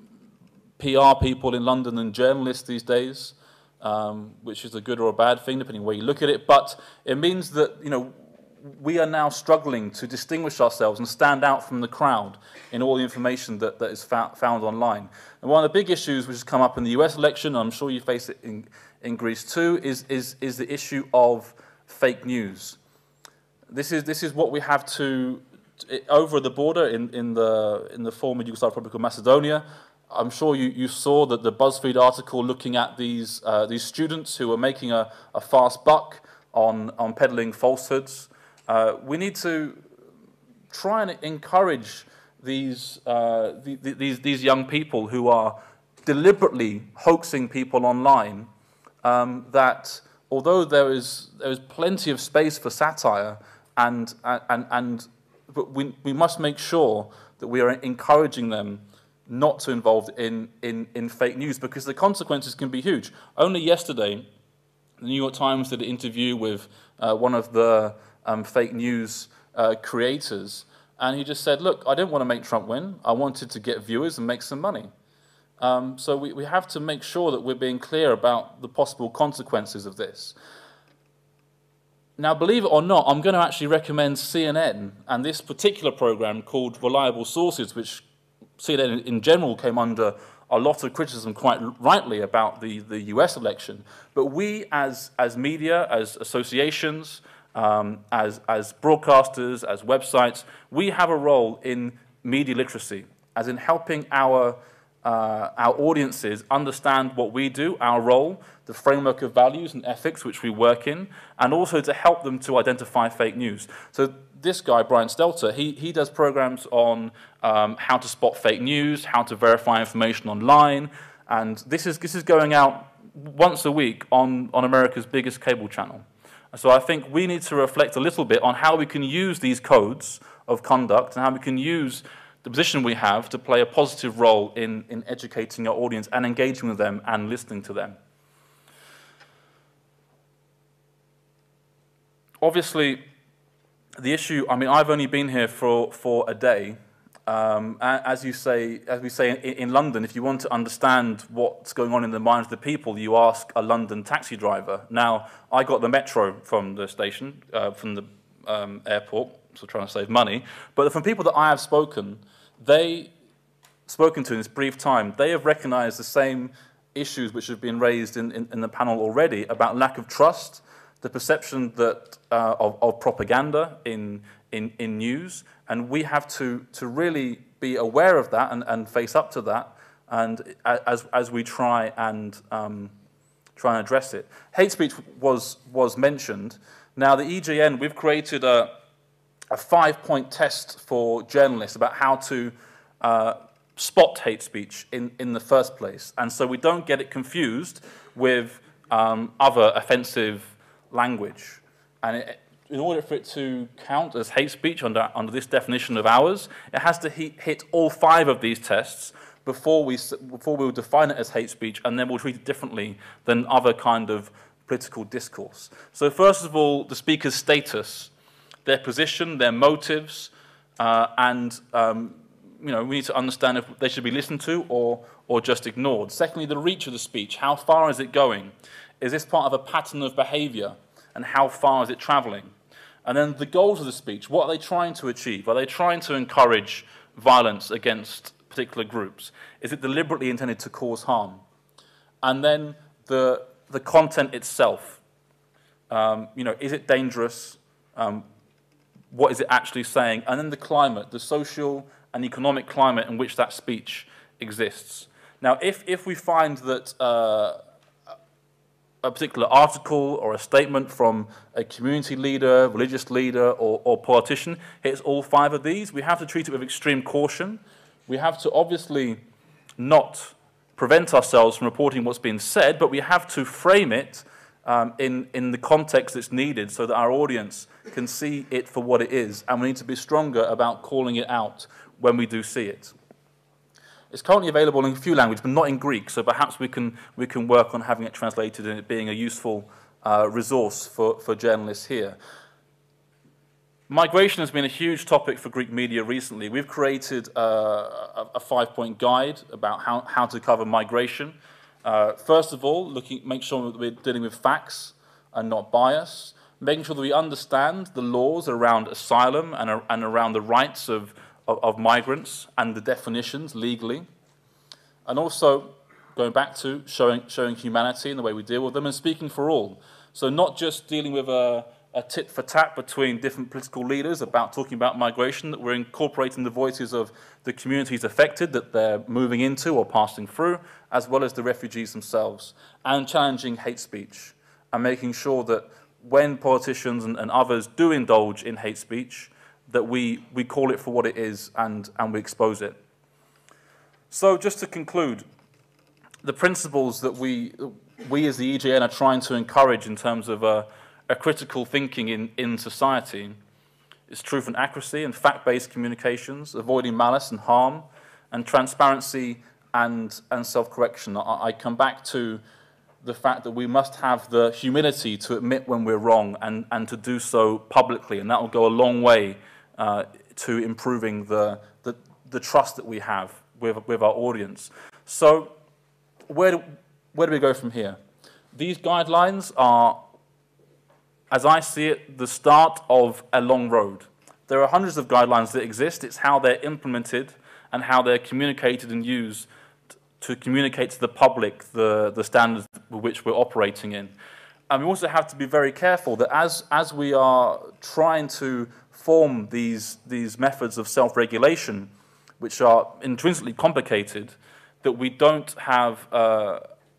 P R people in London than journalists these days, um, which is a good or a bad thing, depending where you look at it. But it means that, you know, we are now struggling to distinguish ourselves and stand out from the crowd in all the information that, that is found, found online. And one of the big issues which has come up in the U S election, and I'm sure you face it in, in Greece too, is, is, is the issue of fake news. This is, this is what we have to, over the border in, in, the, in the former Yugoslav Republic of Macedonia. I'm sure you, you saw that the BuzzFeed article looking at these, uh, these students who are making a, a fast buck on, on peddling falsehoods. Uh, we need to try and encourage these, uh, the, the, these, these young people who are deliberately hoaxing people online, um, that although there is, there is plenty of space for satire, and, and, and, but we, we must make sure that we are encouraging them not to involve in, in, in fake news, because the consequences can be huge. Only yesterday, the New York Times did an interview with uh, one of the Um, fake news uh, creators, and he just said, look, I didn't want to make Trump win. I wanted to get viewers and make some money. Um, so we, we have to make sure that we're being clear about the possible consequences of this. Now, believe it or not, I'm going to actually recommend C N N and this particular program called Reliable Sources, which C N N in general came under a lot of criticism, quite rightly, about the, the U S election. But we as, as media, as associations, Um, as, as broadcasters, as websites, we have a role in media literacy, as in helping our, uh, our audiences understand what we do, our role, the framework of values and ethics which we work in, and also to help them to identify fake news. So this guy, Brian Stelter, he, he does programs on um, how to spot fake news, how to verify information online, and this is, this is going out once a week on, on America's biggest cable channel. So I think we need to reflect a little bit on how we can use these codes of conduct and how we can use the position we have to play a positive role in, in educating our audience and engaging with them and listening to them. Obviously, the issue, I mean, I've only been here for, for a day. Um, as you say, as we say in, in London, if you want to understand what's going on in the minds of the people, you ask a London taxi driver. Now, I got the metro from the station, uh, from the um, airport, so trying to save money. But from people that I have spoken, they spoken to in this brief time, they have recognised the same issues which have been raised in, in, in the panel already about lack of trust, the perception that uh, of, of propaganda in. In, in news, and we have to, to really be aware of that and, and face up to that, and as, as we try and um, try and address it. Hate speech was, was mentioned. Now the E J N, we've created a, a five-point test for journalists about how to uh, spot hate speech in, in the first place, and so we don't get it confused with um, other offensive language. And it, in order for it to count as hate speech under, under this definition of ours, it has to hit, hit all five of these tests before we, before we will define it as hate speech, and then we'll treat it differently than other kind of political discourse. So first of all, the speaker's status, their position, their motives, uh, and um, you know, we need to understand if they should be listened to or, or just ignored. Secondly, the reach of the speech. How far is it going? Is this part of a pattern of behavior? And how far is it traveling? And then the goals of the speech. What are they trying to achieve? Are they trying to encourage violence against particular groups? Is it deliberately intended to cause harm? And then the, the content itself. Um, you know, is it dangerous? Um, what is it actually saying? And then the climate, the social and economic climate in which that speech exists. Now, if, if we find that uh, a particular article or a statement from a community leader, religious leader, or, or politician hits all five of these, we have to treat it with extreme caution. We have to obviously not prevent ourselves from reporting what's being said, but we have to frame it um, in, in the context that's needed so that our audience can see it for what it is, and we need to be stronger about calling it out when we do see it. It's currently available in a few languages, but not in Greek, so perhaps we can, we can work on having it translated and it being a useful uh, resource for, for journalists here. Migration has been a huge topic for Greek media recently. We've created uh, a five-point guide about how, how to cover migration. Uh, first of all, looking, make sure that we're dealing with facts and not bias, making sure that we understand the laws around asylum and, and around the rights of, of, of migrants and the definitions legally, and also going back to showing, showing humanity in the way we deal with them and speaking for all. So not just dealing with a, a tit for tat between different political leaders about talking about migration, that we're incorporating the voices of the communities affected that they're moving into or passing through, as well as the refugees themselves, and challenging hate speech and making sure that when politicians and, and others do indulge in hate speech, that we, we call it for what it is and, and we expose it. So just to conclude, the principles that we, we as the E J N are trying to encourage in terms of a, a critical thinking in, in society is truth and accuracy and fact-based communications, avoiding malice and harm, and transparency and, and self-correction. I, I come back to the fact that we must have the humility to admit when we're wrong and, and to do so publicly, and that will go a long way uh, to improving the, the, the trust that we have with, with our audience. So where do, where do we go from here? These guidelines are, as I see it, the start of a long road. There are hundreds of guidelines that exist. It's how they're implemented and how they're communicated and used to communicate to the public the, the standards which we're operating in. And we also have to be very careful that as, as we are trying to form these, these methods of self-regulation, which are intrinsically complicated, that we don't have uh,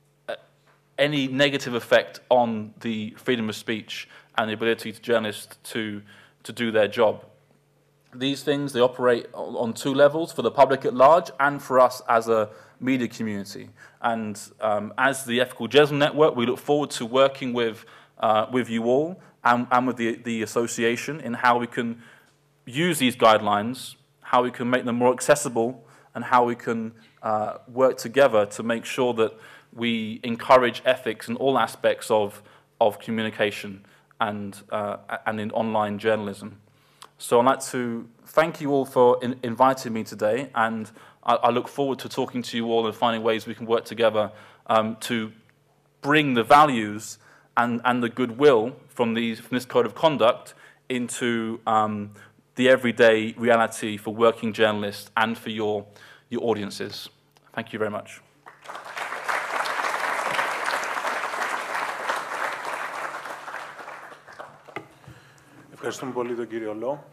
any negative effect on the freedom of speech and the ability to journalists to, to do their job. These things, they operate on two levels, for the public at large and for us as a media community. And um, as the Ethical Journalism Network, we look forward to working with, uh, with you all and, and with the, the association in how we can use these guidelines, how we can make them more accessible, and how we can uh, work together to make sure that we encourage ethics in all aspects of, of communication and, uh, and in online journalism. So I'd like to thank you all for in inviting me today, and I, I look forward to talking to you all and finding ways we can work together um, to bring the values and, and the goodwill from, these, from this code of conduct into um, the everyday reality for working journalists and for your, your audiences. Thank you very much. Ευχαριστούμε πολύ τον κύριο Λό.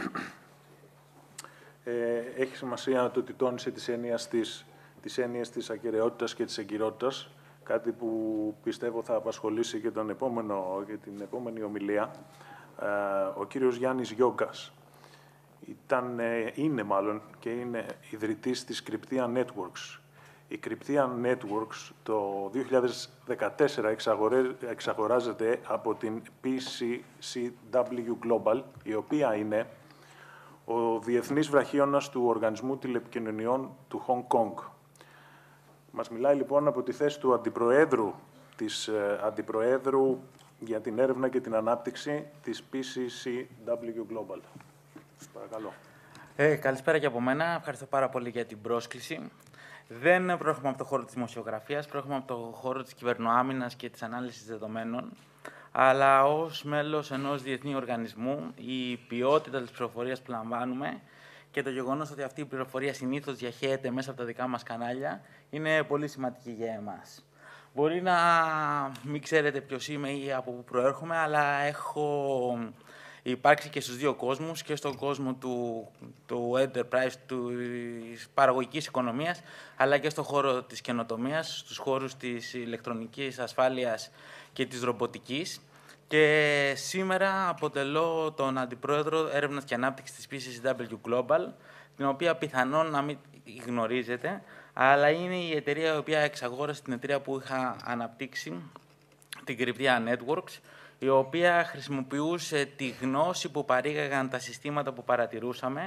Ε, έχει σημασία το ότι τόνισε τις έννοιες της, τις έννοιες της ακεραιότητας και της εγκυρότητας, κάτι που πιστεύω θα απασχολήσει και, τον επόμενο, και την επόμενη ομιλία. Ε, ο κύριος Γιάννης Γιόγκας ήταν, είναι μάλλον και είναι ιδρυτής της Cryptia Networks. Η Cryptia Networks το δύο χιλιάδες δεκατέσσερα εξαγοράζεται από την πι σι σι ντάμπλιου Global, η οποία είναι ο διεθνής βραχίωνας του Οργανισμού Τηλεπικοινωνιών του Hong Kong. Μας μιλάει λοιπόν από τη θέση του Αντιπροέδρου, της ε, Αντιπροέδρου για την έρευνα και την ανάπτυξη της πι σι σι ντάμπλιου Global. Παρακαλώ. Ε, καλησπέρα και από μένα. Ευχαριστώ πάρα πολύ για την πρόσκληση. Δεν προέρχομαι από το χώρο της δημοσιογραφίας, προέρχομαι από το χώρο της κυβερνοάμυνας και της ανάλυσης δεδομένων, αλλά ως μέλος ενός διεθνή οργανισμού, η ποιότητα της πληροφορίας που λαμβάνουμε και το γεγονός ότι αυτή η πληροφορία συνήθως διαχέεται μέσα από τα δικά μας κανάλια είναι πολύ σημαντική για εμάς. Μπορεί να μην ξέρετε ποιος είμαι ή από πού προέρχομαι, αλλά έχω υπάρξει και στους δύο κόσμους, και στον κόσμο του, του enterprise, της παραγωγικής οικονομίας, αλλά και στον χώρο της καινοτομίας, στους χώρους της ηλεκτρονικής ασφάλειας και της ρομποτικής. Και σήμερα αποτελώ τον Αντιπρόεδρο Έρευνας και Ανάπτυξης της πι σι σι ντάμπλιου Global, την οποία πιθανόν να μην γνωρίζετε, αλλά είναι η εταιρεία η οποία εξαγόρασε την εταιρεία που είχα αναπτύξει, την Cryptia Networks, η οποία χρησιμοποιούσε τη γνώση που παρήγαγαν τα συστήματα που παρατηρούσαμε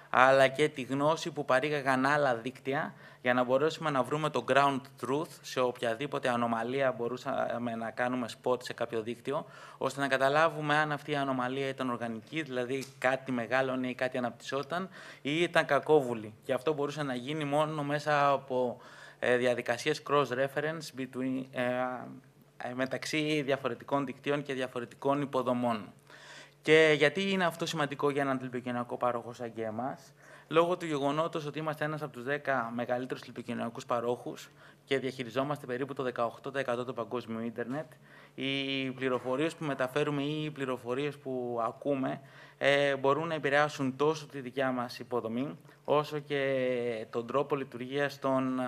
αλλά και τη γνώση που παρήγαγαν άλλα δίκτυα για να μπορέσουμε να βρούμε το ground truth σε οποιαδήποτε ανομαλία μπορούσαμε να κάνουμε spot σε κάποιο δίκτυο, ώστε να καταλάβουμε αν αυτή η ανομαλία ήταν οργανική, δηλαδή κάτι μεγάλωνε ή κάτι αναπτυσσόταν, ή ήταν κακόβουλη. Και αυτό μπορούσε να γίνει μόνο μέσα από ε, διαδικασίες cross-reference between, ε, ε, μεταξύ διαφορετικών δικτύων και διαφορετικών υποδομών. Και γιατί είναι αυτό σημαντικό για έναν τηλεπικοινωνιακό πάροχο σαν και εμάς? Λόγω του γεγονότος ότι είμαστε ένας από τους δέκα μεγαλύτερους τηλεπικοινωνιακούς παρόχους και διαχειριζόμαστε περίπου το δεκαοκτώ τοις εκατό του παγκόσμιου ίντερνετ, οι πληροφορίες που μεταφέρουμε ή οι πληροφορίες που ακούμε ε, μπορούν να επηρεάσουν τόσο τη δικιά μας υποδομή, όσο και τον τρόπο λειτουργίας των,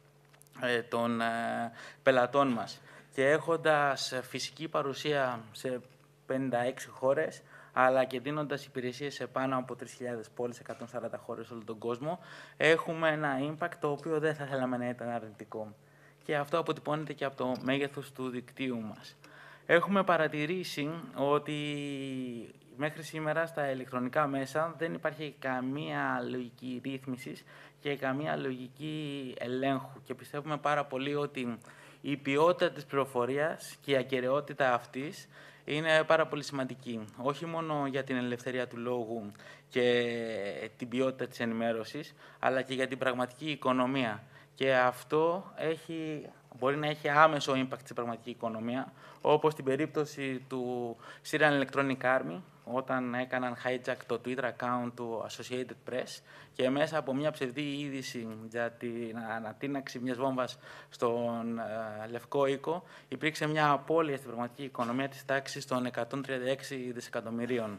ε, των ε, πελατών μας. Και έχοντας φυσική παρουσία σε πενήντα έξι χώρες, αλλά και δίνοντας υπηρεσίες σε πάνω από τρεις χιλιάδες πόλεις, εκατόν σαράντα χώρες σε όλο τον κόσμο, έχουμε ένα impact το οποίο δεν θα θέλαμε να ήταν αρνητικό. Και αυτό αποτυπώνεται και από το μέγεθος του δικτύου μας. Έχουμε παρατηρήσει ότι μέχρι σήμερα στα ηλεκτρονικά μέσα δεν υπάρχει καμία λογική ρύθμισης και καμία λογική ελέγχου. Και πιστεύουμε πάρα πολύ ότι η ποιότητα της πληροφορίας και η ακεραιότητα αυτής είναι πάρα πολύ σημαντική. Όχι μόνο για την ελευθερία του λόγου και την ποιότητα της ενημέρωσης, αλλά και για την πραγματική οικονομία. Και αυτό έχει, μπορεί να έχει άμεσο impact στην πραγματική οικονομία, όπως στην περίπτωση του Syrian Electronic Army, όταν έκαναν hijack το Twitter account του Associated Press και μέσα από μια ψευδή είδηση για την ανατείναξη μιας βόμβας στον uh, Λευκό Οίκο υπήρξε μια απώλεια στην πραγματική οικονομία της τάξης των εκατόν τριάντα έξι δισεκατομμυρίων.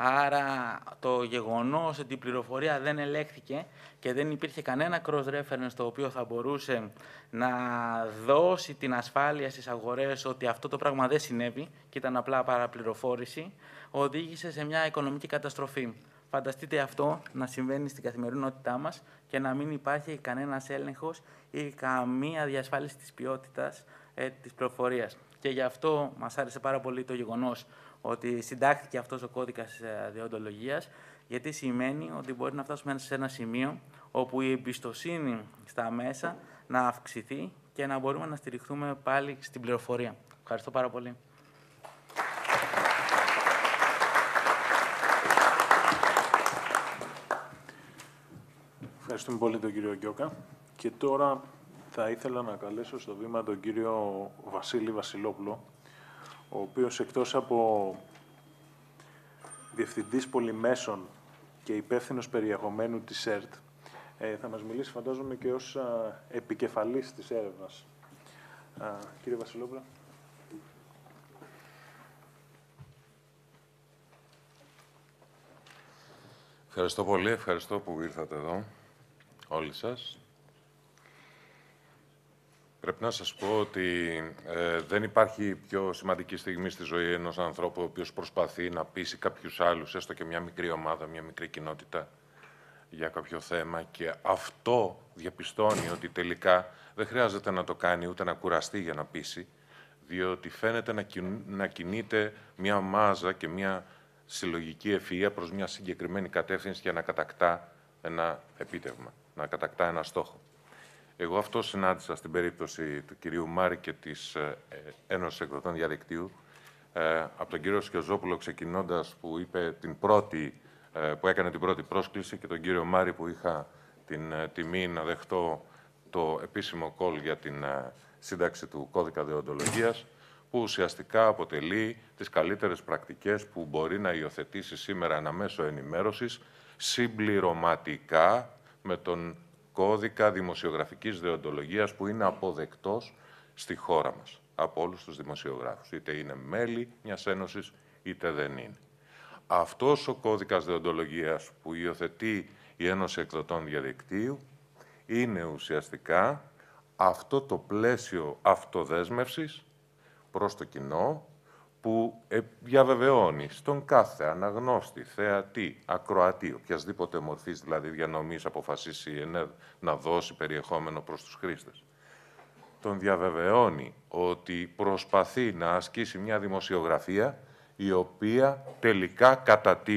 Άρα το γεγονός ότι η πληροφορία δεν ελέγχθηκε και δεν υπήρχε κανένα cross-reference το οποίο θα μπορούσε να δώσει την ασφάλεια στις αγορές ότι αυτό το πράγμα δεν συνέβη και ήταν απλά παραπληροφόρηση, οδήγησε σε μια οικονομική καταστροφή. Φανταστείτε αυτό να συμβαίνει στην καθημερινότητά μας και να μην υπάρχει κανένας έλεγχος ή καμία διασφάλιση της ποιότητας ε, της πληροφορίας. Και γι' αυτό μας άρεσε πάρα πολύ το γεγονός ότι συντάχθηκε αυτός ο κώδικας δεοντολογίας, γιατί σημαίνει ότι μπορεί να φτάσουμε σε ένα σημείο όπου η εμπιστοσύνη στα μέσα να αυξηθεί και να μπορούμε να στηριχθούμε πάλι στην πληροφορία. Ευχαριστώ πάρα πολύ. Ευχαριστούμε πολύ τον κύριο Γκιώκα. Και τώρα θα ήθελα να καλέσω στο βήμα τον κύριο Βασίλη Βασιλόπουλο, ο οποίος εκτός από διευθυντής πολυμέσων και υπεύθυνος περιεχομένου της ΕΡΤ, ε, θα μας μιλήσει, φαντάζομαι, και ως α, επικεφαλής της έρευνας. Α, κύριε Βασιλόπουλο. Ευχαριστώ πολύ, ευχαριστώ που ήρθατε εδώ, όλοι σας. Πρέπει να σας πω ότι ε, δεν υπάρχει πιο σημαντική στιγμή στη ζωή ενός ανθρώπου ο οποίος προσπαθεί να πείσει κάποιους άλλους, έστω και μια μικρή ομάδα, μια μικρή κοινότητα, για κάποιο θέμα, και αυτό διαπιστώνει ότι τελικά δεν χρειάζεται να το κάνει ούτε να κουραστεί για να πείσει, διότι φαίνεται να, κιν, να κινείται μια μάζα και μια συλλογική ευφυΐα προς μια συγκεκριμένη κατεύθυνση για να κατακτά ένα επίτευγμα, να κατακτά ένα στόχο. Εγώ αυτό συνάντησα στην περίπτωση του κυρίου Μάρη και της ε, Ένωσης Εκδοτών Διαδικτύου, ε, από τον κύριο Σκιοζόπουλο ξεκινώντας, που είπε την πρώτη, ε, που έκανε την πρώτη πρόσκληση, και τον κύριο Μάρη που είχα την ε, τιμή να δεχτώ το επίσημο call για την ε, σύνταξη του κώδικα δεοντολογίας, που ουσιαστικά αποτελεί τις καλύτερες πρακτικές που μπορεί να υιοθετήσει σήμερα ένα μέσο ενημέρωσης, συμπληρωματικά με τον κώδικα δημοσιογραφικής δεοντολογίας που είναι αποδεκτός στη χώρα μας από όλους τους δημοσιογράφους, είτε είναι μέλη μιας ένωσης είτε δεν είναι. Αυτός ο κώδικας δεοντολογίας που υιοθετεί η Ένωση Εκδοτών Διαδικτύου είναι ουσιαστικά αυτό το πλαίσιο αυτοδέσμευσης προς το κοινό που διαβεβαιώνει στον κάθε αναγνώστη, θεατή, ακροατή, οποιασδήποτε μορφής δηλαδή διανομής αποφασίσει η ΕΝΕΔ να δώσει περιεχόμενο προς τους χρήστες. Τον διαβεβαιώνει ότι προσπαθεί να ασκήσει μια δημοσιογραφία η οποία τελικά κατατείνει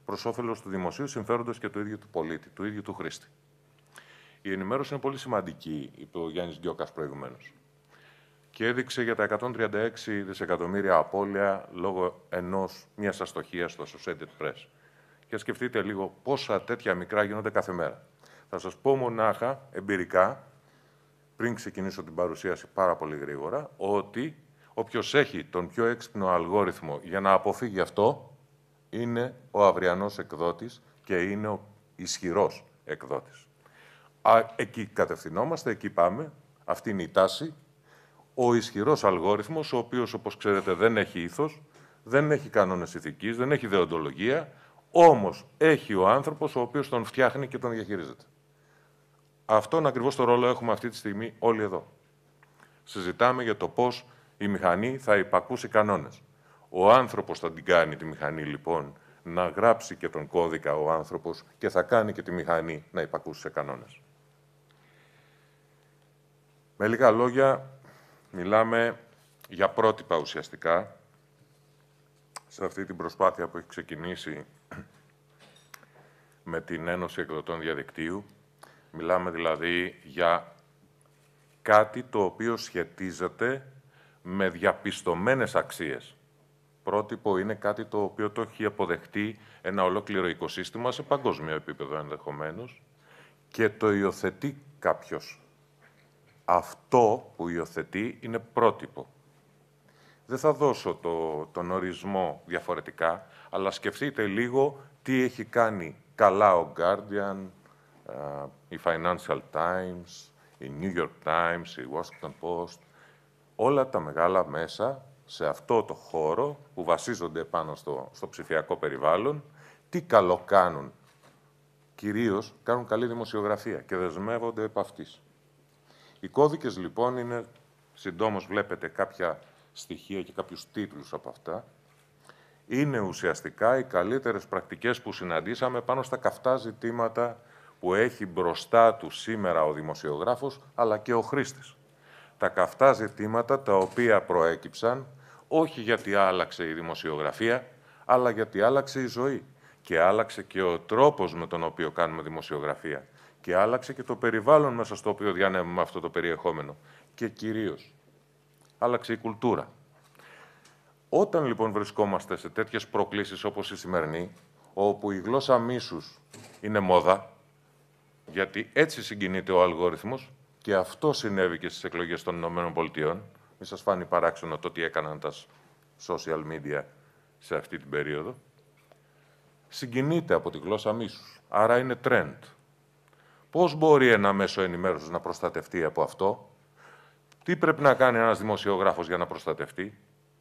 προς όφελος του δημοσίου συμφέροντος και του ίδιου του πολίτη, του ίδιου του χρήστη. Η ενημέρωση είναι πολύ σημαντική, είπε ο Γιάννης Γκιόκας προηγουμένως. Και έδειξε για τα εκατόν τριάντα έξι δισεκατομμύρια απώλεια λόγω ενός μιας αστοχίας στο Associated Press. Και σκεφτείτε λίγο πόσα τέτοια μικρά γίνονται κάθε μέρα. Θα σας πω μονάχα, εμπειρικά, πριν ξεκινήσω την παρουσίαση πάρα πολύ γρήγορα, ότι όποιος έχει τον πιο έξυπνο αλγόριθμο για να αποφύγει αυτό, είναι ο αυριανός εκδότης και είναι ο ισχυρός εκδότης. Α, εκεί κατευθυνόμαστε, εκεί πάμε, αυτή είναι η τάση. Ο ισχυρός αλγόριθμος, ο οποίος, όπως ξέρετε, δεν έχει ήθος, δεν έχει κανόνες ηθικής, δεν έχει δεοντολογία, όμως έχει ο άνθρωπος ο οποίος τον φτιάχνει και τον διαχειρίζεται. Αυτόν ακριβώς το ρόλο έχουμε αυτή τη στιγμή όλοι εδώ. Συζητάμε για το πώς η μηχανή θα υπακούσει κανόνες. Ο άνθρωπος θα την κάνει τη μηχανή, λοιπόν, να γράψει και τον κώδικα ο άνθρωπος και θα κάνει και τη μηχανή να υπακούσει σε κανόνες. Με λίγα λόγια, μιλάμε για πρότυπα ουσιαστικά σε αυτή την προσπάθεια που έχει ξεκινήσει με την Ένωση Εκδοτών Διαδικτύου. Μιλάμε δηλαδή για κάτι το οποίο σχετίζεται με διαπιστωμένες αξίες. Πρότυπο είναι κάτι το οποίο το έχει αποδεχτεί ένα ολόκληρο οικοσύστημα σε παγκόσμιο επίπεδο ενδεχομένως και το υιοθετεί κάποιος. Αυτό που υιοθετεί είναι πρότυπο. Δεν θα δώσω το, τον ορισμό διαφορετικά, αλλά σκεφτείτε λίγο τι έχει κάνει καλά ο Guardian, uh, η Financial Times, η New York Times, η Washington Post, όλα τα μεγάλα μέσα σε αυτό το χώρο που βασίζονται πάνω στο, στο ψηφιακό περιβάλλον, τι καλό κάνουν. Κυρίως κάνουν καλή δημοσιογραφία και δεσμεύονται επ' αυτής. Οι κώδικες, λοιπόν, είναι, συντόμως βλέπετε κάποια στοιχεία και κάποιους τίτλους από αυτά, είναι ουσιαστικά οι καλύτερες πρακτικές που συναντήσαμε πάνω στα καυτά ζητήματα που έχει μπροστά του σήμερα ο δημοσιογράφος, αλλά και ο χρήστης. Τα καυτά ζητήματα τα οποία προέκυψαν όχι γιατί άλλαξε η δημοσιογραφία, αλλά γιατί άλλαξε η ζωή. Και άλλαξε και ο τρόπος με τον οποίο κάνουμε δημοσιογραφία. Και άλλαξε και το περιβάλλον μέσα στο οποίο διανέμουμε αυτό το περιεχόμενο. Και κυρίως άλλαξε η κουλτούρα. Όταν λοιπόν βρισκόμαστε σε τέτοιες προκλήσεις όπως η σημερινή, όπου η γλώσσα μίσους είναι μόδα, γιατί έτσι συγκινείται ο αλγόριθμος, και αυτό συνέβη και στις εκλογές των Ηνωμένων Πολιτειών, μη σας φάνει παράξενο το τι έκαναν τα social media σε αυτή την περίοδο, συγκινείται από τη γλώσσα μίσους, άρα είναι trend. Πώς μπορεί ένα μέσο ενημέρωσης να προστατευτεί από αυτό, τι πρέπει να κάνει ένας δημοσιογράφος για να προστατευτεί,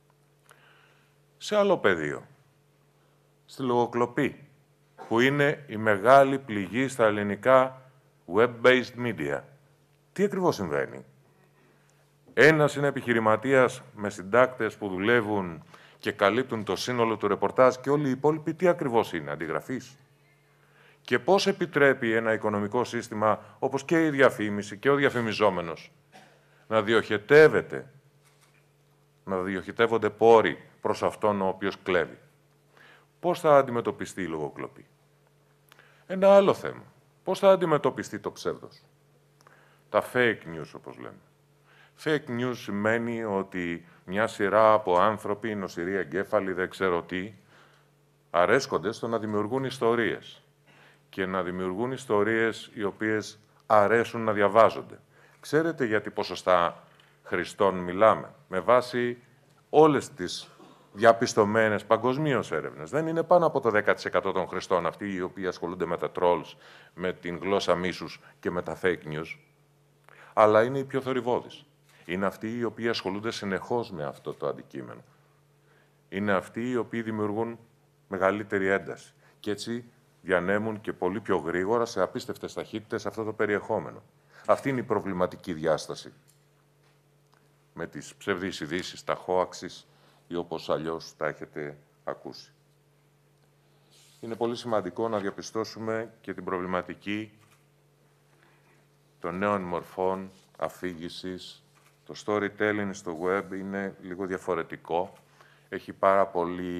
σε άλλο πεδίο, στη λογοκλοπή, που είναι η μεγάλη πληγή στα ελληνικά web-based media. Τι ακριβώς συμβαίνει? Ένας είναι επιχειρηματίας με συντάκτες που δουλεύουν και καλύπτουν το σύνολο του ρεπορτάζ και όλοι οι υπόλοιποι τι ακριβώς είναι, αντιγραφείς? Και πώς επιτρέπει ένα οικονομικό σύστημα, όπως και η διαφήμιση και ο διαφημιζόμενος, να διοχετεύεται, να διοχετεύονται πόροι προς αυτόν ο οποίος κλέβει? Πώς θα αντιμετωπιστεί η λογοκλοπή? Ένα άλλο θέμα. Πώς θα αντιμετωπιστεί το ψεύδος? Τα fake news, όπως λέμε. Fake news σημαίνει ότι μια σειρά από άνθρωποι, νοσηροί εγκέφαλοι, δεν ξέρω τι, αρέσκονται στο να δημιουργούν ιστορίες. Και να δημιουργούν ιστορίες οι οποίες αρέσουν να διαβάζονται. Ξέρετε γιατί ποσοστά χρηστών μιλάμε? Με βάση όλες τις διαπιστωμένες παγκοσμίως έρευνες. Δεν είναι πάνω από το δέκα τοις εκατό των χρηστών αυτοί οι οποίοι ασχολούνται με τα trolls, με την γλώσσα μίσους και με τα fake news. Αλλά είναι οι πιο θορυβώδεις. Είναι αυτοί οι οποίοι ασχολούνται συνεχώς με αυτό το αντικείμενο. Είναι αυτοί οι οποίοι δημιουργούν μεγαλύτερη ένταση. Και έτσι διανέμουν και πολύ πιο γρήγορα σε απίστευτες ταχύτητες αυτό το περιεχόμενο. Αυτή είναι η προβληματική διάσταση με τις ψευδείς ειδήσεις, τα hoaxes ή όπως αλλιώς τα έχετε ακούσει. Είναι πολύ σημαντικό να διαπιστώσουμε και την προβληματική των νέων μορφών αφήγησης. Το storytelling στο web είναι λίγο διαφορετικό. Έχει πάρα πολύ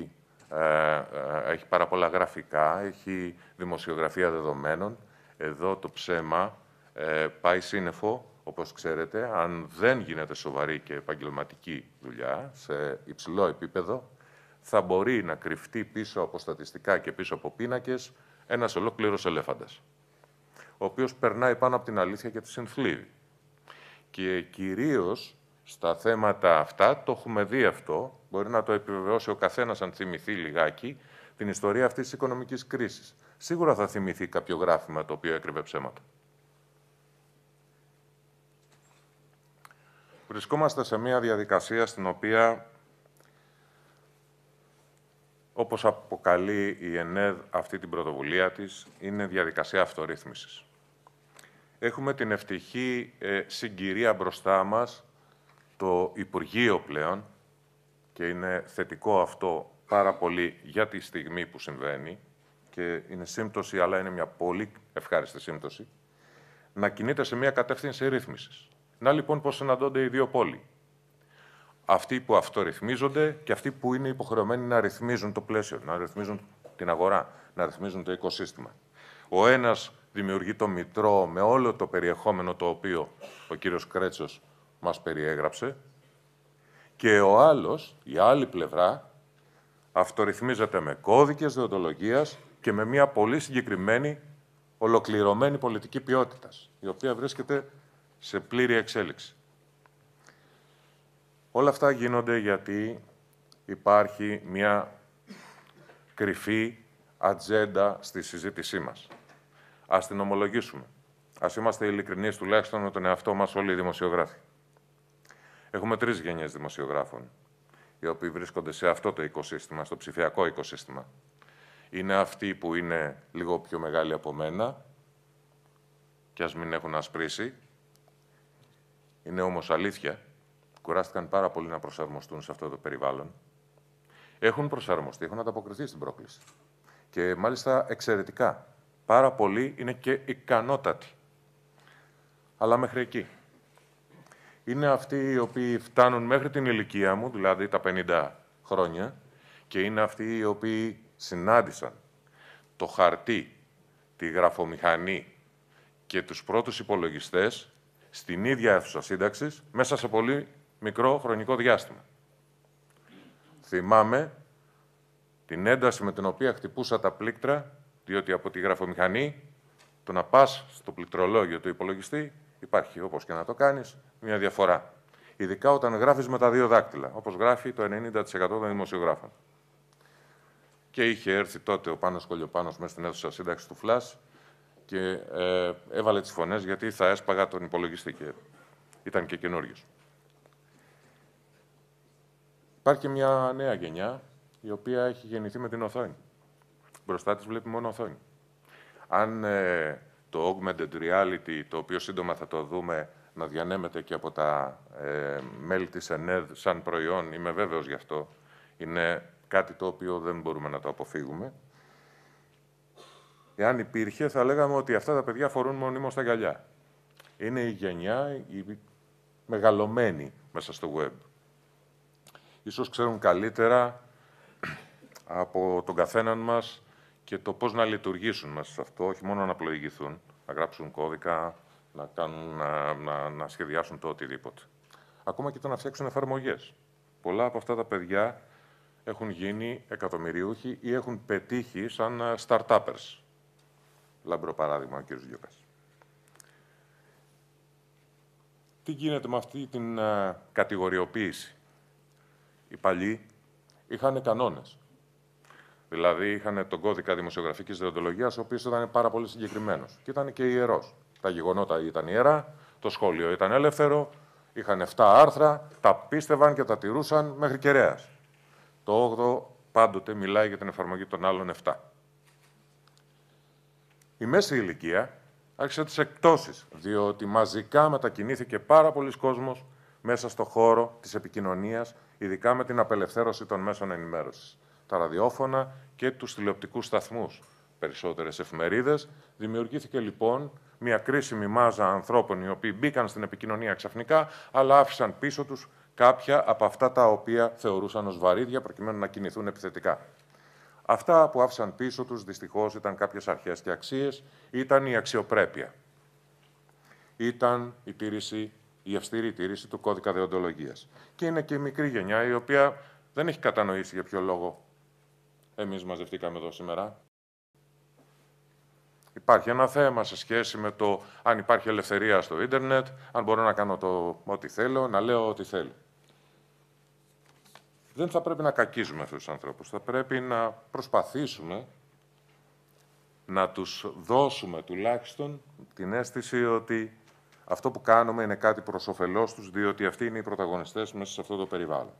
ε, ε, έχει πάρα πολλά γραφικά, έχει δημοσιογραφία δεδομένων. Εδώ το ψέμα ε, πάει σύννεφο, όπως ξέρετε, αν δεν γίνεται σοβαρή και επαγγελματική δουλειά σε υψηλό επίπεδο, θα μπορεί να κρυφτεί πίσω από στατιστικά και πίσω από πίνακες ένας ολόκληρος ελέφαντας, ο οποίος περνάει πάνω από την αλήθεια και τη συνθλίβει. Και κυρίως στα θέματα αυτά, το έχουμε δει αυτό, μπορεί να το επιβεβαιώσει ο καθένας αν θυμηθεί λιγάκι, την ιστορία αυτής της οικονομικής κρίσης. Σίγουρα θα θυμηθεί κάποιο γράφημα το οποίο έκρυβε ψέματα. Βρισκόμαστε σε μια διαδικασία στην οποία, όπως αποκαλεί η ΕΝΕΔ αυτή την πρωτοβουλία της, είναι διαδικασία αυτορύθμισης. Έχουμε την ευτυχή ε, συγκυρία μπροστά μας, το Υπουργείο πλέον, και είναι θετικό αυτό πάρα πολύ για τη στιγμή που συμβαίνει και είναι σύμπτωση, αλλά είναι μια πολύ ευχάριστη σύμπτωση, να κινείται σε μια κατεύθυνση ρύθμισης. Να λοιπόν πώς συναντώνται οι δύο πόλοι. Αυτοί που αυτορυθμίζονται και αυτοί που είναι υποχρεωμένοι να ρυθμίζουν το πλαίσιο, να ρυθμίζουν την αγορά, να ρυθμίζουν το οικοσύστημα. Ο ένας δημιουργεί το μητρό με όλο το περιεχόμενο το οποίο ο κύριος Κρέτσος μας περιέγραψε και ο άλλος, η άλλη πλευρά, αυτορυθμίζεται με κώδικες δεοντολογίας και με μια πολύ συγκεκριμένη, ολοκληρωμένη πολιτική ποιότητας, η οποία βρίσκεται σε πλήρη εξέλιξη. Όλα αυτά γίνονται γιατί υπάρχει μια κρυφή ατζέντα στη συζήτησή μας. Ας την ομολογήσουμε. Ας είμαστε ειλικρινείς τουλάχιστον με τον εαυτό μας όλοι οι δημοσιογράφοι. Έχουμε τρεις γενιές δημοσιογράφων, οι οποίοι βρίσκονται σε αυτό το οικοσύστημα, στο ψηφιακό οικοσύστημα. Είναι αυτοί που είναι λίγο πιο μεγάλοι από μένα και ας μην έχουν ασπρίσει. Είναι όμως αλήθεια. Κουράστηκαν πάρα πολύ να προσαρμοστούν σε αυτό το περιβάλλον. Έχουν προσαρμοστεί, έχουν ανταποκριθεί στην πρόκληση. Και μάλιστα εξαιρετικά. Πάρα πολλοί είναι και ικανότατοι. Αλλά μέχρι εκεί. Είναι αυτοί οι οποίοι φτάνουν μέχρι την ηλικία μου, δηλαδή τα πενήντα χρόνια, και είναι αυτοί οι οποίοι συνάντησαν το χαρτί, τη γραφομηχανή και τους πρώτους υπολογιστές στην ίδια αίθουσα σύνταξης μέσα σε πολύ μικρό χρονικό διάστημα. Θυμάμαι την ένταση με την οποία χτυπούσα τα πλήκτρα, διότι από τη γραφομηχανή το να πας στο πληκτρολόγιο του υπολογιστή υπάρχει, όπως και να το κάνεις, μια διαφορά. Ειδικά όταν γράφεις με τα δύο δάκτυλα, όπως γράφει το ενενήντα τοις εκατό των δημοσιογράφων. Και είχε έρθει τότε ο Πάνος Κολιοπάνος μέσα στην αίθουσα σύνταξη του Φλας και ε, έβαλε τις φωνές γιατί θα έσπαγα τον υπολογιστή και ήταν και καινούριος. Υπάρχει μια νέα γενιά η οποία έχει γεννηθεί με την οθόνη. Μπροστά της βλέπει μόνο οθόνη. Αν ε, το augmented reality, το οποίο σύντομα θα το δούμε να διανέμεται και από τα ε, μέλη της ΕΝΕΔ σαν προϊόν, είμαι βέβαιος γι' αυτό, είναι κάτι το οποίο δεν μπορούμε να το αποφύγουμε. Εάν υπήρχε, θα λέγαμε ότι αυτά τα παιδιά φορούν μονίμως τα γυαλιά. Είναι η γενιά, η μεγαλωμένη μέσα στο web. Ίσως ξέρουν καλύτερα από τον καθέναν μας και το πώς να λειτουργήσουν μέσα σε αυτό, όχι μόνο να πλοηγηθούν, να γράψουν κώδικα, να, κάνουν, να, να, να σχεδιάσουν το οτιδήποτε. Ακόμα και το να φτιάξουν εφαρμογές. Πολλά από αυτά τα παιδιά έχουν γίνει εκατομμυριούχοι ή έχουν πετύχει σαν start-uppers. Λαμπρό παράδειγμα ο κ. Γιώκας. Τι γίνεται με αυτή την uh, κατηγοριοποίηση. Οι παλιοί είχαν κανόνες. Δηλαδή, είχαν τον κώδικα δημοσιογραφικής δεοντολογίας, ο οποίος ήταν πάρα πολύ συγκεκριμένος. Και ήταν και ιερός. Τα γεγονότα ήταν ιερά, το σχόλιο ήταν ελεύθερο, είχαν εφτά άρθρα, τα πίστευαν και τα τηρούσαν μέχρι κεραίας. Το όγδοο πάντοτε μιλάει για την εφαρμογή των άλλων εφτά. Η μέση ηλικία άρχισε τις εκπτώσεις, διότι μαζικά μετακινήθηκε πάρα πολλοί κόσμος μέσα στο χώρο της επικοινωνίας, ειδικά με την απελευθέρωση των μέσων ενημέρωσης. Τα ραδιόφωνα και τους τηλεοπτικούς σταθμούς, περισσότερες εφημερίδες. Δημιουργήθηκε λοιπόν μια κρίσιμη μάζα ανθρώπων οι οποίοι μπήκαν στην επικοινωνία ξαφνικά, αλλά άφησαν πίσω τους κάποια από αυτά τα οποία θεωρούσαν ως βαρύδια προκειμένου να κινηθούν επιθετικά. Αυτά που άφησαν πίσω τους, δυστυχώς, ήταν κάποιες αρχές και αξίες, ήταν η αξιοπρέπεια. Ήταν η τήρηση, η αυστηρή τήρηση του κώδικα δεοντολογίας. Και είναι και η μικρή γενιά, η οποία δεν έχει κατανοήσει για ποιο λόγο εμείς μαζευτήκαμε εδώ σήμερα. Υπάρχει ένα θέμα σε σχέση με το αν υπάρχει ελευθερία στο ίντερνετ, αν μπορώ να κάνω το ό,τι θέλω, να λέω ό,τι θέλω. Δεν θα πρέπει να κακίζουμε αυτούς τους ανθρώπους. Θα πρέπει να προσπαθήσουμε να τους δώσουμε τουλάχιστον την αίσθηση ότι αυτό που κάνουμε είναι κάτι προς όφελός τους, διότι αυτοί είναι οι πρωταγωνιστές μέσα σε αυτό το περιβάλλον.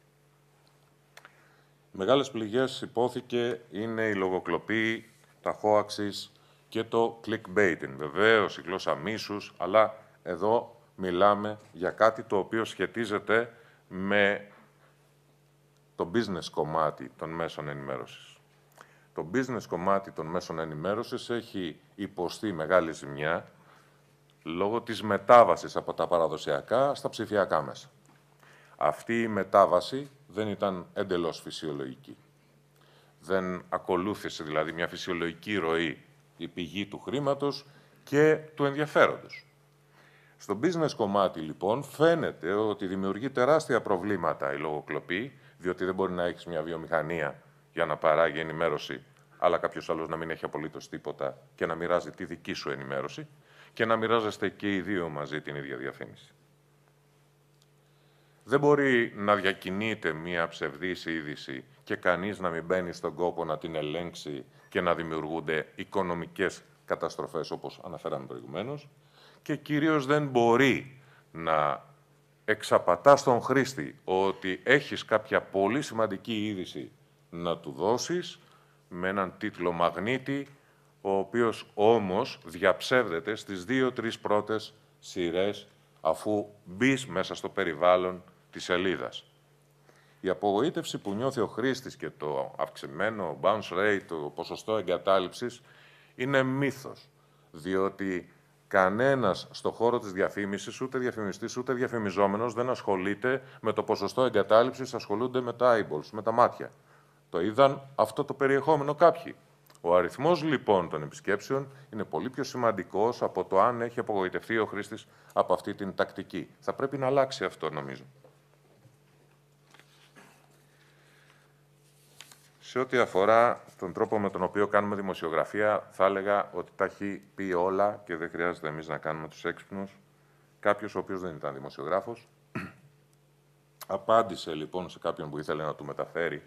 Μεγάλες πληγές, υπόθηκε, είναι η λογοκλοπή, τα hoaxes και το clickbaiting. Βεβαίως, η γλώσσα μίσους, αλλά εδώ μιλάμε για κάτι το οποίο σχετίζεται με το business κομμάτι των μέσων ενημέρωσης. Το business κομμάτι των μέσων ενημέρωσης έχει υποστεί μεγάλη ζημιά λόγω της μετάβασης από τα παραδοσιακά στα ψηφιακά μέσα. Αυτή η μετάβαση δεν ήταν εντελώς φυσιολογική. Δεν ακολούθησε δηλαδή μια φυσιολογική ροή η πηγή του χρήματος και του ενδιαφέροντος. Στο business κομμάτι, λοιπόν, φαίνεται ότι δημιουργεί τεράστια προβλήματα η λογοκλοπή, διότι δεν μπορεί να έχεις μια βιομηχανία για να παράγει ενημέρωση, αλλά κάποιος άλλος να μην έχει απολύτως τίποτα και να μοιράζει τη δική σου ενημέρωση και να μοιράζεστε και οι δύο μαζί την ίδια διαφήμιση. Δεν μπορεί να διακινείται μια ψευδής είδηση και κανείς να μην μπαίνει στον κόπο να την ελέγξει και να δημιουργούνται οικονομικές καταστροφές, όπως αναφέραμε προηγουμένως, και κυρίως δεν μπορεί να εξαπατά στον χρήστη ότι έχεις κάποια πολύ σημαντική είδηση να του δώσεις με έναν τίτλο μαγνήτη, ο οποίος όμως διαψεύδεται στις δύο-τρεις πρώτες σειρές αφού μπεις μέσα στο περιβάλλον της σελίδας. Η απογοήτευση που νιώθει ο χρήστης και το αυξημένο bounce rate, το ποσοστό εγκατάλειψης, είναι μύθος, διότι κανένας στο χώρο της διαφήμισης, ούτε διαφημιστής, ούτε διαφημιζόμενος, δεν ασχολείται με το ποσοστό εγκατάλειψης, ασχολούνται με τα eyeballs, με τα μάτια. Το είδαν αυτό το περιεχόμενο κάποιοι. Ο αριθμός, λοιπόν, των επισκέψεων είναι πολύ πιο σημαντικός από το αν έχει απογοητευτεί ο χρήστης από αυτή την τακτική. Θα πρέπει να αλλάξει αυτό, νομίζω. Σε ό,τι αφορά τον τρόπο με τον οποίο κάνουμε δημοσιογραφία, θα έλεγα ότι τα έχει πει όλα και δεν χρειάζεται εμείς να κάνουμε τους έξυπνους. Κάποιος ο οποίος δεν ήταν δημοσιογράφος απάντησε λοιπόν σε κάποιον που ήθελε να του μεταφέρει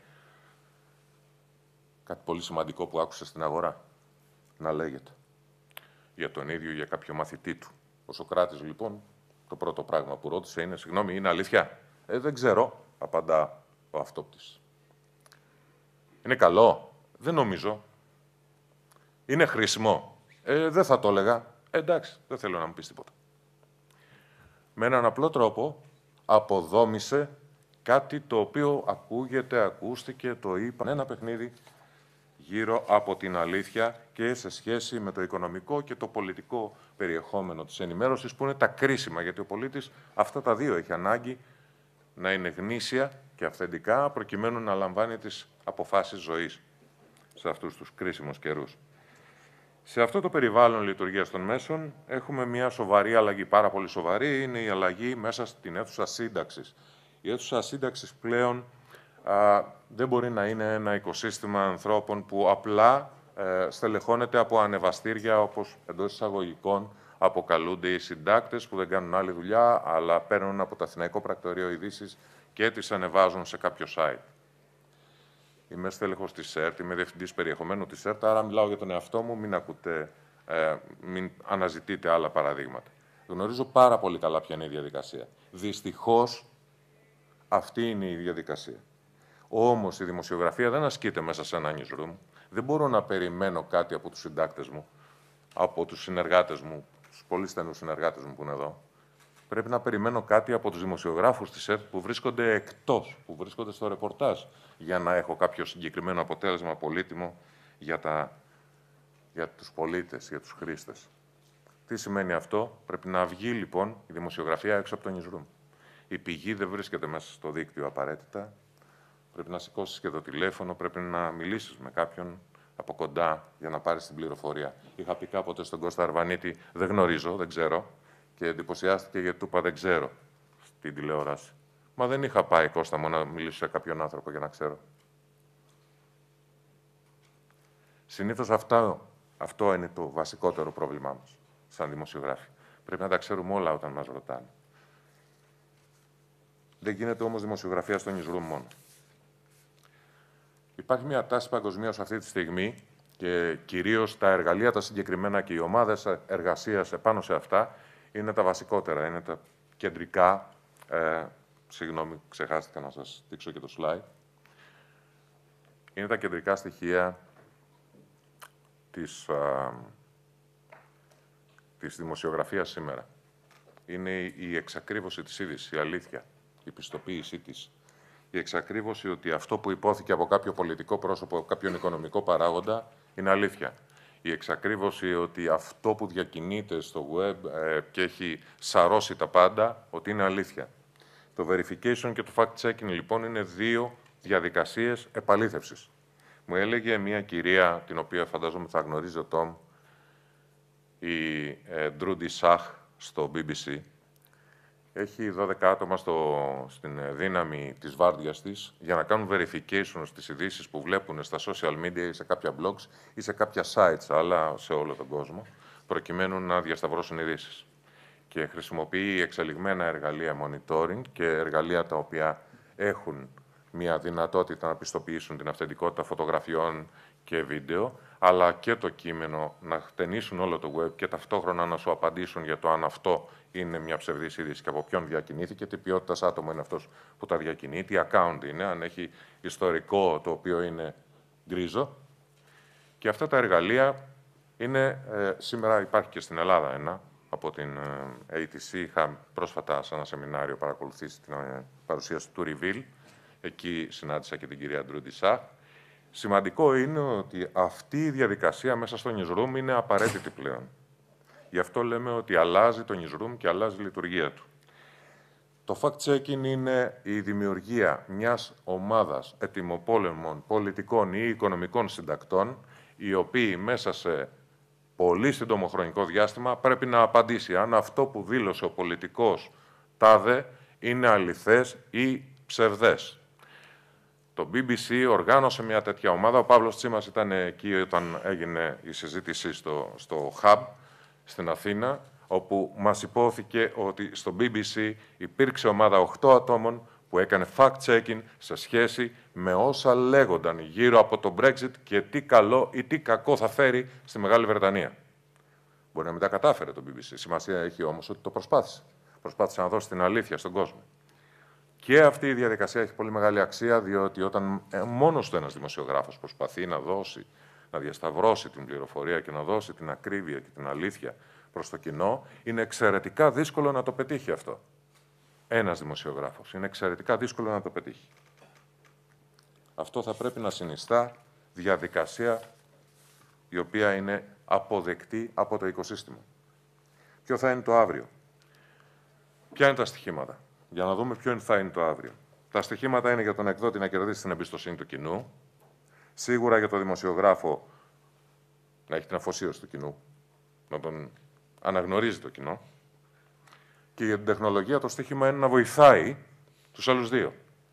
κάτι πολύ σημαντικό που άκουσε στην αγορά να λέγεται για τον ίδιο, για κάποιο μαθητή του. Ο Σωκράτης, λοιπόν, το πρώτο πράγμα που ρώτησε είναι «Συγγνώμη, είναι αλήθεια?» «Ε, δεν ξέρω», απαντά ο αυτόπτης. «Είναι καλό?» «Δεν νομίζω». «Είναι χρήσιμο?» «Ε, δεν θα το έλεγα». Ε, «Εντάξει, δεν θέλω να μου πεις τίποτα». Με έναν απλό τρόπο αποδόμησε κάτι το οποίο ακούγεται, ακούστηκε, το είπα, ένα παιχνίδι γύρω από την αλήθεια και σε σχέση με το οικονομικό και το πολιτικό περιεχόμενο της ενημέρωσης, που είναι τα κρίσιμα, γιατί ο πολίτης αυτά τα δύο έχει ανάγκη να είναι γνήσια και αυθεντικά, προκειμένου να λαμβάνει τις αποφάσεις ζωής σε αυτούς τους κρίσιμους καιρούς. Σε αυτό το περιβάλλον λειτουργίας των μέσων έχουμε μια σοβαρή αλλαγή, πάρα πολύ σοβαρή, είναι η αλλαγή μέσα στην αίθουσα σύνταξης. Η αίθουσα σύνταξης πλέον α, δεν μπορεί να είναι ένα οικοσύστημα ανθρώπων που απλά ε, στελεχώνεται από ανεβαστήρια, όπως εντός εισαγωγικών αποκαλούνται οι συντάκτες, που δεν κάνουν άλλη δουλειά, αλλά παίρνουν από το Αθηναϊκό Πρακτορείο ειδήσεις και τις ανεβάζουν σε κάποιο site. Είμαι στέλεχος της ΕΡΤ, είμαι διευθυντής περιεχομένου της ΕΡΤ, άρα μιλάω για τον εαυτό μου, μην, ακούτε, ε, μην αναζητείτε άλλα παραδείγματα. Γνωρίζω πάρα πολύ καλά ποια είναι η διαδικασία. Δυστυχώς, αυτή είναι η διαδικασία. Όμως, η δημοσιογραφία δεν ασκείται μέσα σε ένα newsroom. Δεν μπορώ να περιμένω κάτι από τους συντάκτες μου, από τους συνεργάτες μου, τους πολύ στενούς συνεργάτες μου που είναι εδώ. Πρέπει να περιμένω κάτι από τους δημοσιογράφους της ΕΡΤ που βρίσκονται εκτός, που βρίσκονται στο ρεπορτάζ, για να έχω κάποιο συγκεκριμένο αποτέλεσμα πολύτιμο για, τα, για τους πολίτες, για τους χρήστες. Τι σημαίνει αυτό? Πρέπει να βγει, λοιπόν, η δημοσιογραφία έξω από το newsroom. Η πηγή δεν βρίσκεται μέσα στο δίκτυο απαραίτητα. Πρέπει να σηκώσεις και το τηλέφωνο, πρέπει να μιλήσεις με κάποιον από κοντά για να πάρεις την πληροφορία. Είχα πει κάποτε στον Κώστα Αρβανίτη, δεν γνωρίζω, δεν ξέρω, και εντυπωσιάστηκε γιατί του είπα δεν ξέρω στην τηλεόραση. Μα δεν είχα πάει, Κώστα μου, να μιλήσω σε κάποιον άνθρωπο για να ξέρω. Συνήθως αυτό, αυτό είναι το βασικότερο πρόβλημά μας, σαν δημοσιογράφοι. Πρέπει να τα ξέρουμε όλα όταν μας ρωτάνε. Δεν γίνεται όμως δημοσιογραφία στο newsroom μόνο. Υπάρχει μια τάση παγκοσμίως αυτή τη στιγμή και κυρίως τα εργαλεία τα συγκεκριμένα και οι ομάδες εργασίας επάνω σε αυτά είναι τα βασικότερα, είναι τα κεντρικά. Ε, συγγνώμη, ξεχάστηκα να σας δείξω και το slide. Είναι τα κεντρικά στοιχεία της, α, της δημοσιογραφίας σήμερα. Είναι η εξακρίβωση της είδησης, η αλήθεια, η πιστοποίησή της. Η εξακρίβωση ότι αυτό που υπόθηκε από κάποιο πολιτικό πρόσωπο, από κάποιον οικονομικό παράγοντα, είναι αλήθεια. Η εξακρίβωση ότι αυτό που διακινείται στο web ε, και έχει σαρώσει τα πάντα, ότι είναι αλήθεια. Το verification και το fact-checking, λοιπόν, είναι δύο διαδικασίες επαλήθευσης. Μου έλεγε μια κυρία, την οποία φαντάζομαι θα γνωρίζει ο Τόμ, η ε, Ντρούντι Σαχ στο μπι μπι σι, έχει δώδεκα άτομα στο, στην δύναμη της βάρδιας της για να κάνουν verification στις ειδήσεις που βλέπουν στα social media ή σε κάποια blogs ή σε κάποια sites, αλλά σε όλο τον κόσμο, προκειμένου να διασταυρώσουν ειδήσεις. Και χρησιμοποιεί εξελιγμένα εργαλεία monitoring και εργαλεία τα οποία έχουν μια δυνατότητα να πιστοποιήσουν την αυθεντικότητα φωτογραφιών και βίντεο, αλλά και το κείμενο, να χτενίσουν όλο το web και ταυτόχρονα να σου απαντήσουν για το αν αυτό είναι μια ψευδής είδηση και από ποιον διακινήθηκε, τι ποιότητας άτομο είναι αυτός που τα διακινεί, τι account είναι, αν έχει ιστορικό το οποίο είναι γκρίζο. Και αυτά τα εργαλεία είναι, ε, σήμερα υπάρχει και στην Ελλάδα ένα, από την ε, έι τι σι, είχα πρόσφατα σε ένα σεμινάριο παρακολουθήσει την ε, παρουσίαση του Reveal, εκεί συνάντησα και την κυρία Ντρούντι Σαχ. Σημαντικό είναι ότι αυτή η διαδικασία μέσα στο newsroom είναι απαραίτητη πλέον. Γι' αυτό λέμε ότι αλλάζει το newsroom και αλλάζει η λειτουργία του. Το fact-checking είναι η δημιουργία μιας ομάδας ετοιμοπόλεμων πολιτικών ή οικονομικών συντακτών, οι οποίοι μέσα σε πολύ σύντομο χρονικό διάστημα πρέπει να απαντήσει αν αυτό που δήλωσε ο πολιτικός τάδε είναι αληθές ή ψευδές. Το μπι μπι σι οργάνωσε μια τέτοια ομάδα. Ο Παύλος Τσίμας ήταν εκεί όταν έγινε η συζήτηση στο, στο Hub στην Αθήνα, όπου μας υπόθηκε ότι στο μπι μπι σι υπήρξε ομάδα οκτώ ατόμων που έκανε fact-checking σε σχέση με όσα λέγονταν γύρω από το Brexit και τι καλό ή τι κακό θα φέρει στη Μεγάλη Βρετανία. Μπορεί να μην τα κατάφερε το μπι μπι σι. Σημασία έχει όμως ότι το προσπάθησε. Προσπάθησε να δώσει την αλήθεια στον κόσμο. Και αυτή η διαδικασία έχει πολύ μεγάλη αξία, διότι όταν μόνος του ένας δημοσιογράφος προσπαθεί να δώσει, να διασταυρώσει την πληροφορία και να δώσει την ακρίβεια και την αλήθεια προς το κοινό, είναι εξαιρετικά δύσκολο να το πετύχει αυτό. Ένας δημοσιογράφος. Είναι εξαιρετικά δύσκολο να το πετύχει. Αυτό θα πρέπει να συνιστά διαδικασία η οποία είναι αποδεκτή από το οικοσύστημα. Ποιο θα είναι το αύριο? Ποια είναι τα στοιχήματα? Για να δούμε ποιο θα είναι το αύριο. Τα στοιχήματα είναι για τον εκδότη να κερδίσει την εμπιστοσύνη του κοινού, σίγουρα για τον δημοσιογράφο να έχει την αφοσίωση του κοινού, να τον αναγνωρίζει το κοινό, και για την τεχνολογία το στοίχημα είναι να βοηθάει τους άλλους δύο.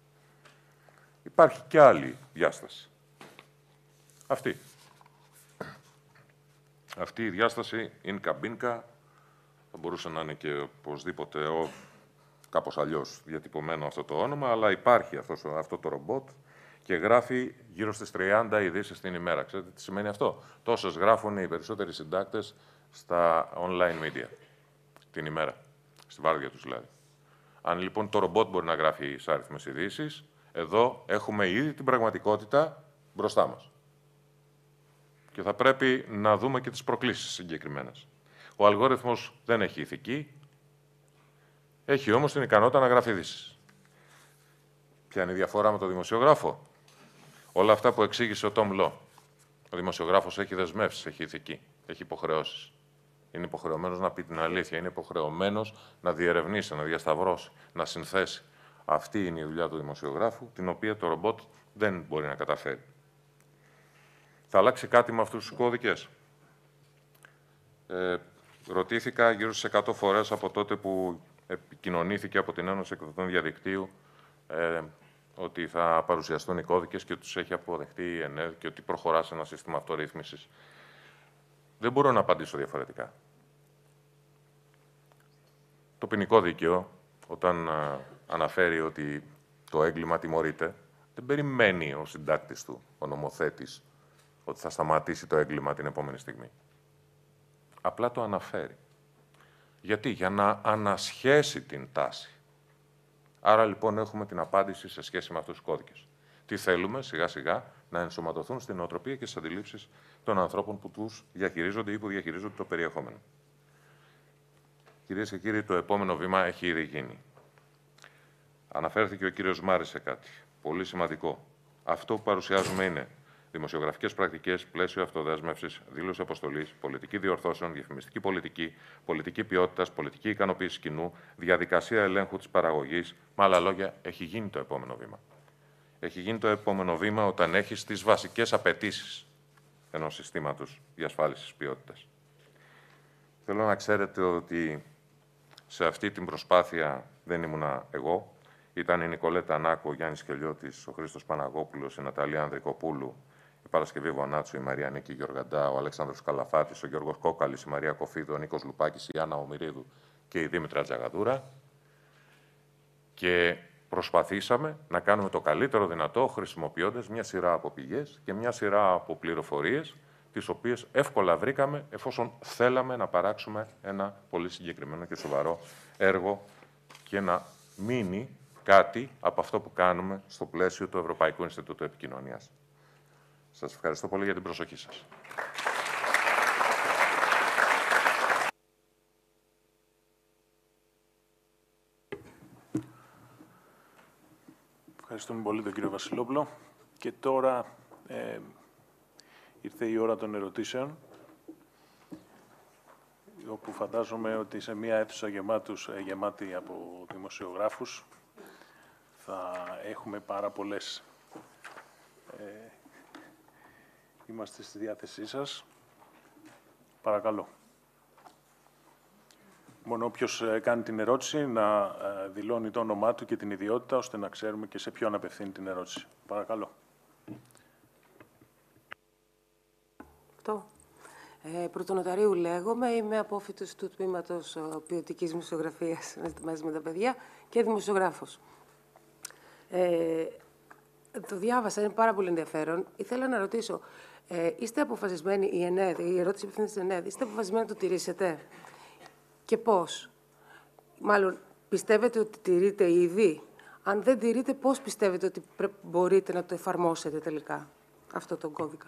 Υπάρχει και άλλη διάσταση. Αυτή. Αυτή η διάσταση είναι καμπίνκα, θα μπορούσε να είναι και οπωσδήποτε ο, κάπως αλλιώς διατυπωμένο αυτό το όνομα, αλλά υπάρχει αυτός, αυτό το ρομπότ και γράφει γύρω στις τριάντα ειδήσεις την ημέρα. Ξέρετε τι σημαίνει αυτό? Τόσες γράφουν οι περισσότεροι συντάκτες στα online media την ημέρα, στη βάρδια τους δηλαδή. Αν λοιπόν το ρομπότ μπορεί να γράφει εισάριθμες ειδήσεις, εδώ έχουμε ήδη την πραγματικότητα μπροστά μας. Και θα πρέπει να δούμε και τις προκλήσεις συγκεκριμένες. Ο αλγόριθμος δεν έχει ηθική, έχει όμως την ικανότητα να γράφει ειδήσεις. Ποια είναι η διαφορά με τον δημοσιογράφο? Όλα αυτά που εξήγησε ο Τόμ Λό. Ο δημοσιογράφος έχει δεσμεύσεις, έχει ηθική, έχει υποχρεώσεις. Είναι υποχρεωμένος να πει την αλήθεια, είναι υποχρεωμένος να διερευνήσει, να διασταυρώσει, να συνθέσει. Αυτή είναι η δουλειά του δημοσιογράφου, την οποία το ρομπότ δεν μπορεί να καταφέρει. Θα αλλάξει κάτι με αυτούς τους κώδικες? Ε, ρωτήθηκα γύρω στις εκατό φορές από τότε που επικοινωνήθηκε από την Ένωση Εκδοτών Διαδικτύου ε, ότι θα παρουσιαστούν οι κώδικες και ότι τους έχει αποδεχτεί η ΕΝΕΔ και ότι προχωρά σε ένα σύστημα αυτορύθμισης. Δεν μπορώ να απαντήσω διαφορετικά. Το ποινικό δίκαιο, όταν α, αναφέρει ότι το έγκλημα τιμωρείται, δεν περιμένει ο συντάκτης του, ο νομοθέτης, ότι θα σταματήσει το έγκλημα την επόμενη στιγμή. Απλά το αναφέρει. Γιατί? Για να ανασχέσει την τάση. Άρα λοιπόν έχουμε την απάντηση σε σχέση με αυτούς τους κώδικες. Τι θέλουμε σιγά σιγά να ενσωματωθούν στην νοοτροπία και στις αντιλήψεις των ανθρώπων που τους διαχειρίζονται ή που διαχειρίζονται το περιεχόμενο. Κυρίες και κύριοι, το επόμενο βήμα έχει ήδη γίνει. Αναφέρθηκε ο κύριος Μάρης σε κάτι πολύ σημαντικό. Αυτό που παρουσιάζουμε είναι δημοσιογραφικές πρακτικές, πλαίσιο αυτοδέσμευσης, δήλωση αποστολής, πολιτική διορθώσεων, διαφημιστική πολιτική, πολιτική ποιότητας, πολιτική ικανοποίηση κοινού, διαδικασία ελέγχου της παραγωγής. Με άλλα λόγια, έχει γίνει το επόμενο βήμα. Έχει γίνει το επόμενο βήμα όταν έχεις τις βασικές απαιτήσεις ενός συστήματος διασφάλισης ποιότητας. Θέλω να ξέρετε ότι σε αυτή την προσπάθεια δεν ήμουνα εγώ. Ήταν η Νικολέτα Νάκο, ο Γιάννης Κελιώτης, ο Χρήστος Παναγόπουλος, η Ναταλία Ανδρικοπούλου, η Παρασκευή Βονάτσου, η Μαρία Νίκη Γιοργαντά, ο Αλέξανδρος Καλαφάτης, ο Γιώργος Κόκαλης, η Μαρία Κοφίδου, ο Νίκος Λουπάκης, η Άννα Ομηρίδου και η Δήμητρα Τζαγαδούρα. Και προσπαθήσαμε να κάνουμε το καλύτερο δυνατό χρησιμοποιώντας μια σειρά από πηγές και μια σειρά από πληροφορίες, τις οποίες εύκολα βρήκαμε εφόσον θέλαμε να παράξουμε ένα πολύ συγκεκριμένο και σοβαρό έργο και να μείνει κάτι από αυτό που κάνουμε στο πλαίσιο του Ευρωπαϊκού Ινστιτούτου Επικοινωνίας. Σας ευχαριστώ πολύ για την προσοχή σας. Ευχαριστούμε πολύ τον κύριο Βασιλόπουλο. Και τώρα ε, ήρθε η ώρα των ερωτήσεων, όπου φαντάζομαι ότι σε μια αίθουσα γεμάτους, γεμάτη από δημοσιογράφους θα έχουμε πάρα πολλές. Ε, είμαστε στη διάθεσή σας. Παρακαλώ. Μόνο όποιος κάνει την ερώτηση να δηλώνει το όνομά του και την ιδιότητα, ώστε να ξέρουμε και σε ποιον απευθύνει την ερώτηση. Παρακαλώ. Αυτό. Ε, Πρωτονοταρίου λέγομαι, είμαι απόφοιτος του τμήματος ποιοτικής δημοσιογραφίας μαζί με τα παιδιά και δημοσιογράφος. Ε, το διάβασα, είναι πάρα πολύ ενδιαφέρον. Ήθελα να ρωτήσω, ε, είστε αποφασισμένοι, η ΕΝΕΔ, η ερώτηση απευθύνεται στην ΕΝΕΔ, είστε αποφασισμένοι να το τηρήσετε? Και πώς? Μάλλον, πιστεύετε ότι τηρείτε ήδη? Αν δεν τηρείτε, πώς πιστεύετε ότι μπορείτε να το εφαρμόσετε τελικά, αυτό το κώδικα?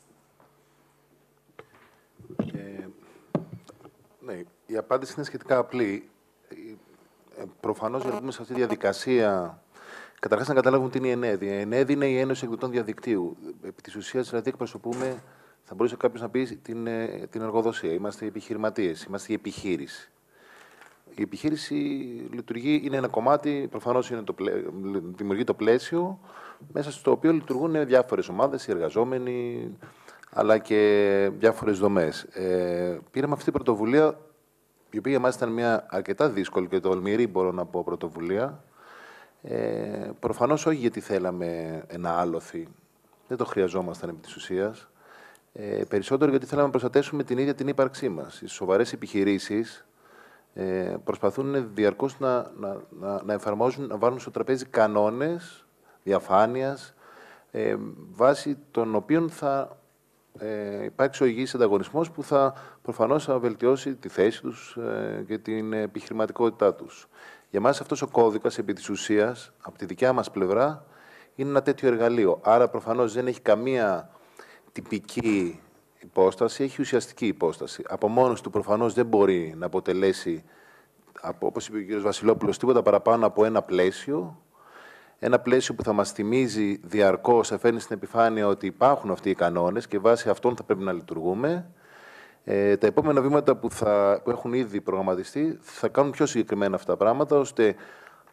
Ε, ναι, η απάντηση είναι σχετικά απλή. Ε, προφανώς, για να δούμε σε αυτή τη διαδικασία, καταρχάς να καταλάβουμε τι είναι η ΕΝΕΔ. Η ΕΝΕΔ είναι η Ένωση Εκδοτών Διαδικτύου. Επί της ουσίας, δηλαδή, εκπροσωπούμε, θα μπορούσε κάποιος να πει, την, την εργοδοσία. Είμαστε οι επιχειρηματίες, είμαστε η επιχείρηση. Η επιχείρηση λειτουργεί, είναι ένα κομμάτι, προφανώς είναι το πλαί, δημιουργεί το πλαίσιο, μέσα στο οποίο λειτουργούν διάφορες ομάδες, οι εργαζόμενοι, αλλά και διάφορες δομές. Ε, πήραμε αυτή την πρωτοβουλία, η οποία για μας ήταν μια αρκετά δύσκολη και τολμηρή, μπορώ να πω, πρωτοβουλία. Ε, προφανώς όχι γιατί θέλαμε ένα άλοθη, δεν το χρειαζόμασταν επί της ουσίας. Ε, περισσότερο γιατί θέλαμε να προστατεύσουμε την ίδια την ύπαρξή μας. Οι σοβαρές επιχειρήσεις ε, προσπαθούν διαρκώς να, να, να, να εφαρμόζουν, να βάλουν στο τραπέζι κανόνες διαφάνειας, ε, βάσει των οποίων θα ε, υπάρξει ο υγιής ανταγωνισμός που θα προφανώς θα βελτιώσει τη θέση τους ε, και την επιχειρηματικότητά τους. Για μας αυτός ο κώδικας, επί της ουσίας, από τη δικιά μας πλευρά, είναι ένα τέτοιο εργαλείο. Άρα προφανώς δεν έχει καμία τυπική υπόσταση, έχει ουσιαστική υπόσταση. Από μόνος του προφανώς δεν μπορεί να αποτελέσει, όπως είπε ο κ. Βασιλόπουλος, τίποτα παραπάνω από ένα πλαίσιο. Ένα πλαίσιο που θα μας θυμίζει διαρκώς, θα φέρνει στην επιφάνεια ότι υπάρχουν αυτοί οι κανόνες και βάσει αυτών θα πρέπει να λειτουργούμε. Ε, τα επόμενα βήματα που, θα, που έχουν ήδη προγραμματιστεί θα κάνουν πιο συγκεκριμένα αυτά τα πράγματα, ώστε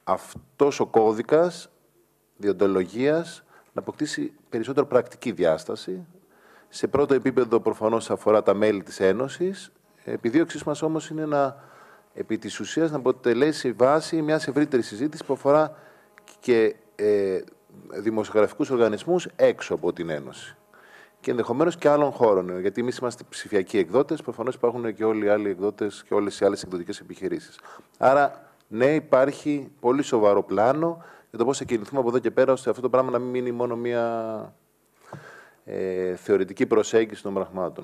αυτός ο κώδικας διοντολογίας να αποκτήσει περισσότερο πρακτική διάσταση. Σε πρώτο επίπεδο προφανώς αφορά τα μέλη της Ένωσης. Επιδίωξης μας όμως είναι να, επί της ουσίας, να αποτελέσει βάση μιας ευρύτερης συζήτησης που αφορά και ε, δημοσιογραφικούς οργανισμούς έξω από την Ένωση. Και ενδεχομένως και άλλων χώρων. Γιατί εμείς είμαστε ψηφιακοί εκδότες, προφανώς υπάρχουν και όλοι οι άλλοι εκδότες και όλες οι άλλες εκδοτικές επιχειρήσεις. Άρα, ναι, υπάρχει πολύ σοβαρό πλάνο για το πώς θα κινηθούμε από εδώ και πέρα, ώστε αυτό το πράγμα να μην μείνει μόνο μια ε, θεωρητική προσέγγιση των πραγμάτων.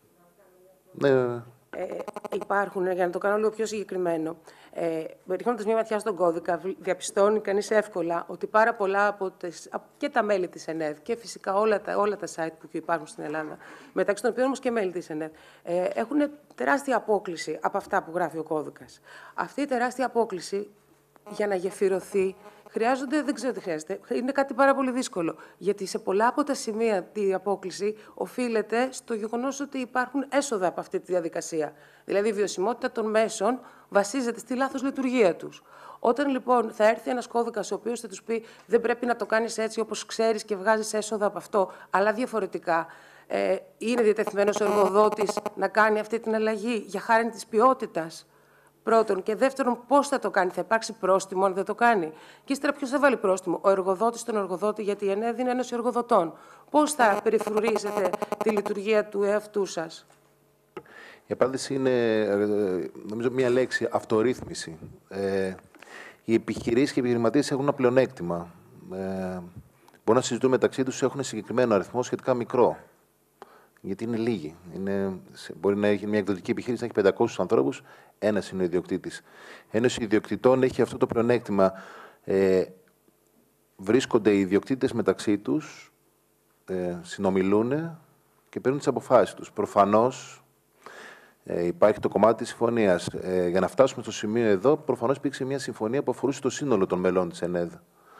Ναι. Ε, υπάρχουν, για να το κάνω λίγο πιο συγκεκριμένο, ε, ρίχνοντας μια ματιά στον κώδικα, διαπιστώνει κανείς εύκολα ότι πάρα πολλά από τις, και τα μέλη της ΕΝΕΔ και φυσικά όλα τα, όλα τα site που υπάρχουν στην Ελλάδα, μεταξύ των οποίων όμως και μέλη της ΕΝΕΔ, ε, έχουν τεράστια απόκληση από αυτά που γράφει ο κώδικας. Αυτή η τεράστια απόκληση, για να γεφυρωθεί, χρειάζονται, δεν ξέρω τι χρειάζεται, είναι κάτι πάρα πολύ δύσκολο. Γιατί σε πολλά από τα σημεία η απόκληση οφείλεται στο γεγονός ότι υπάρχουν έσοδα από αυτή τη διαδικασία. Δηλαδή η βιωσιμότητα των μέσων βασίζεται στη λάθος λειτουργία τους. Όταν λοιπόν θα έρθει ένας κώδικας ο οποίος θα τους πει δεν πρέπει να το κάνεις έτσι όπως ξέρεις και βγάζεις έσοδα από αυτό, αλλά διαφορετικά, ε, είναι διατεθειμένος ο εργοδότης να κάνει αυτή την αλλαγή για χάρη της ποιότητας. Πρώτον. Και δεύτερον, πώς θα το κάνει, θα υπάρξει πρόστιμο αν δεν το κάνει. Και ύστερα, ποιος θα βάλει πρόστιμο, ο εργοδότης τον εργοδότη, γιατί η ΕΝΕΔ είναι ένας εργοδοτών. Πώς θα περιφρουρήσετε τη λειτουργία του εαυτού σας? Η απάντηση είναι, νομίζω, μία λέξη, αυτορύθμιση. Ε, οι επιχειρήσεις και οι επιχειρηματίες έχουν ένα πλεονέκτημα. Ε, μπορούν να συζητούν μεταξύ τους, έχουν συγκεκριμένο αριθμό σχετικά μικρό. Γιατί είναι λίγοι. Είναι, μπορεί να έχει μια εκδοτική επιχείρηση να έχει πεντακόσιους ανθρώπους, ένας είναι ο ιδιοκτήτης. Ένας ιδιοκτητών έχει αυτό το πλεονέκτημα. Ε, βρίσκονται οι ιδιοκτήτες μεταξύ τους, ε, συνομιλούν και παίρνουν τις αποφάσεις τους. Προφανώς ε, υπάρχει το κομμάτι της συμφωνίας. Ε, για να φτάσουμε στο σημείο εδώ, προφανώς υπήρξε μια συμφωνία που αφορούσε το σύνολο των μελών της ΕΝΕΔ.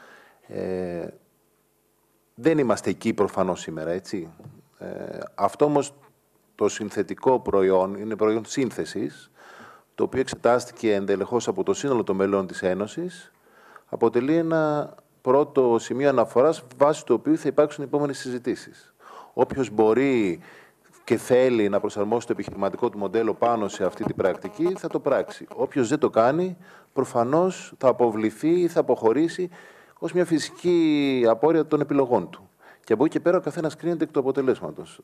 Ε, δεν είμαστε εκεί προφανώς σήμερα, έτσι. Ε, αυτό όμως το συνθετικό προϊόν είναι προϊόν σύνθεσης, το οποίο εξετάστηκε εντελεχώς από το σύνολο των μελών της Ένωσης, αποτελεί ένα πρώτο σημείο αναφοράς βάσει του οποίου θα υπάρξουν οι επόμενες συζητήσεις. Όποιος μπορεί και θέλει να προσαρμόσει το επιχειρηματικό του μοντέλο πάνω σε αυτή την πρακτική, θα το πράξει. Όποιος δεν το κάνει, προφανώς θα αποβληθεί ή θα αποχωρήσει ως μια φυσική απόρρεια των επιλογών του. Και από εκεί και πέρα ο καθένας κρίνεται εκ του αποτελέσματος.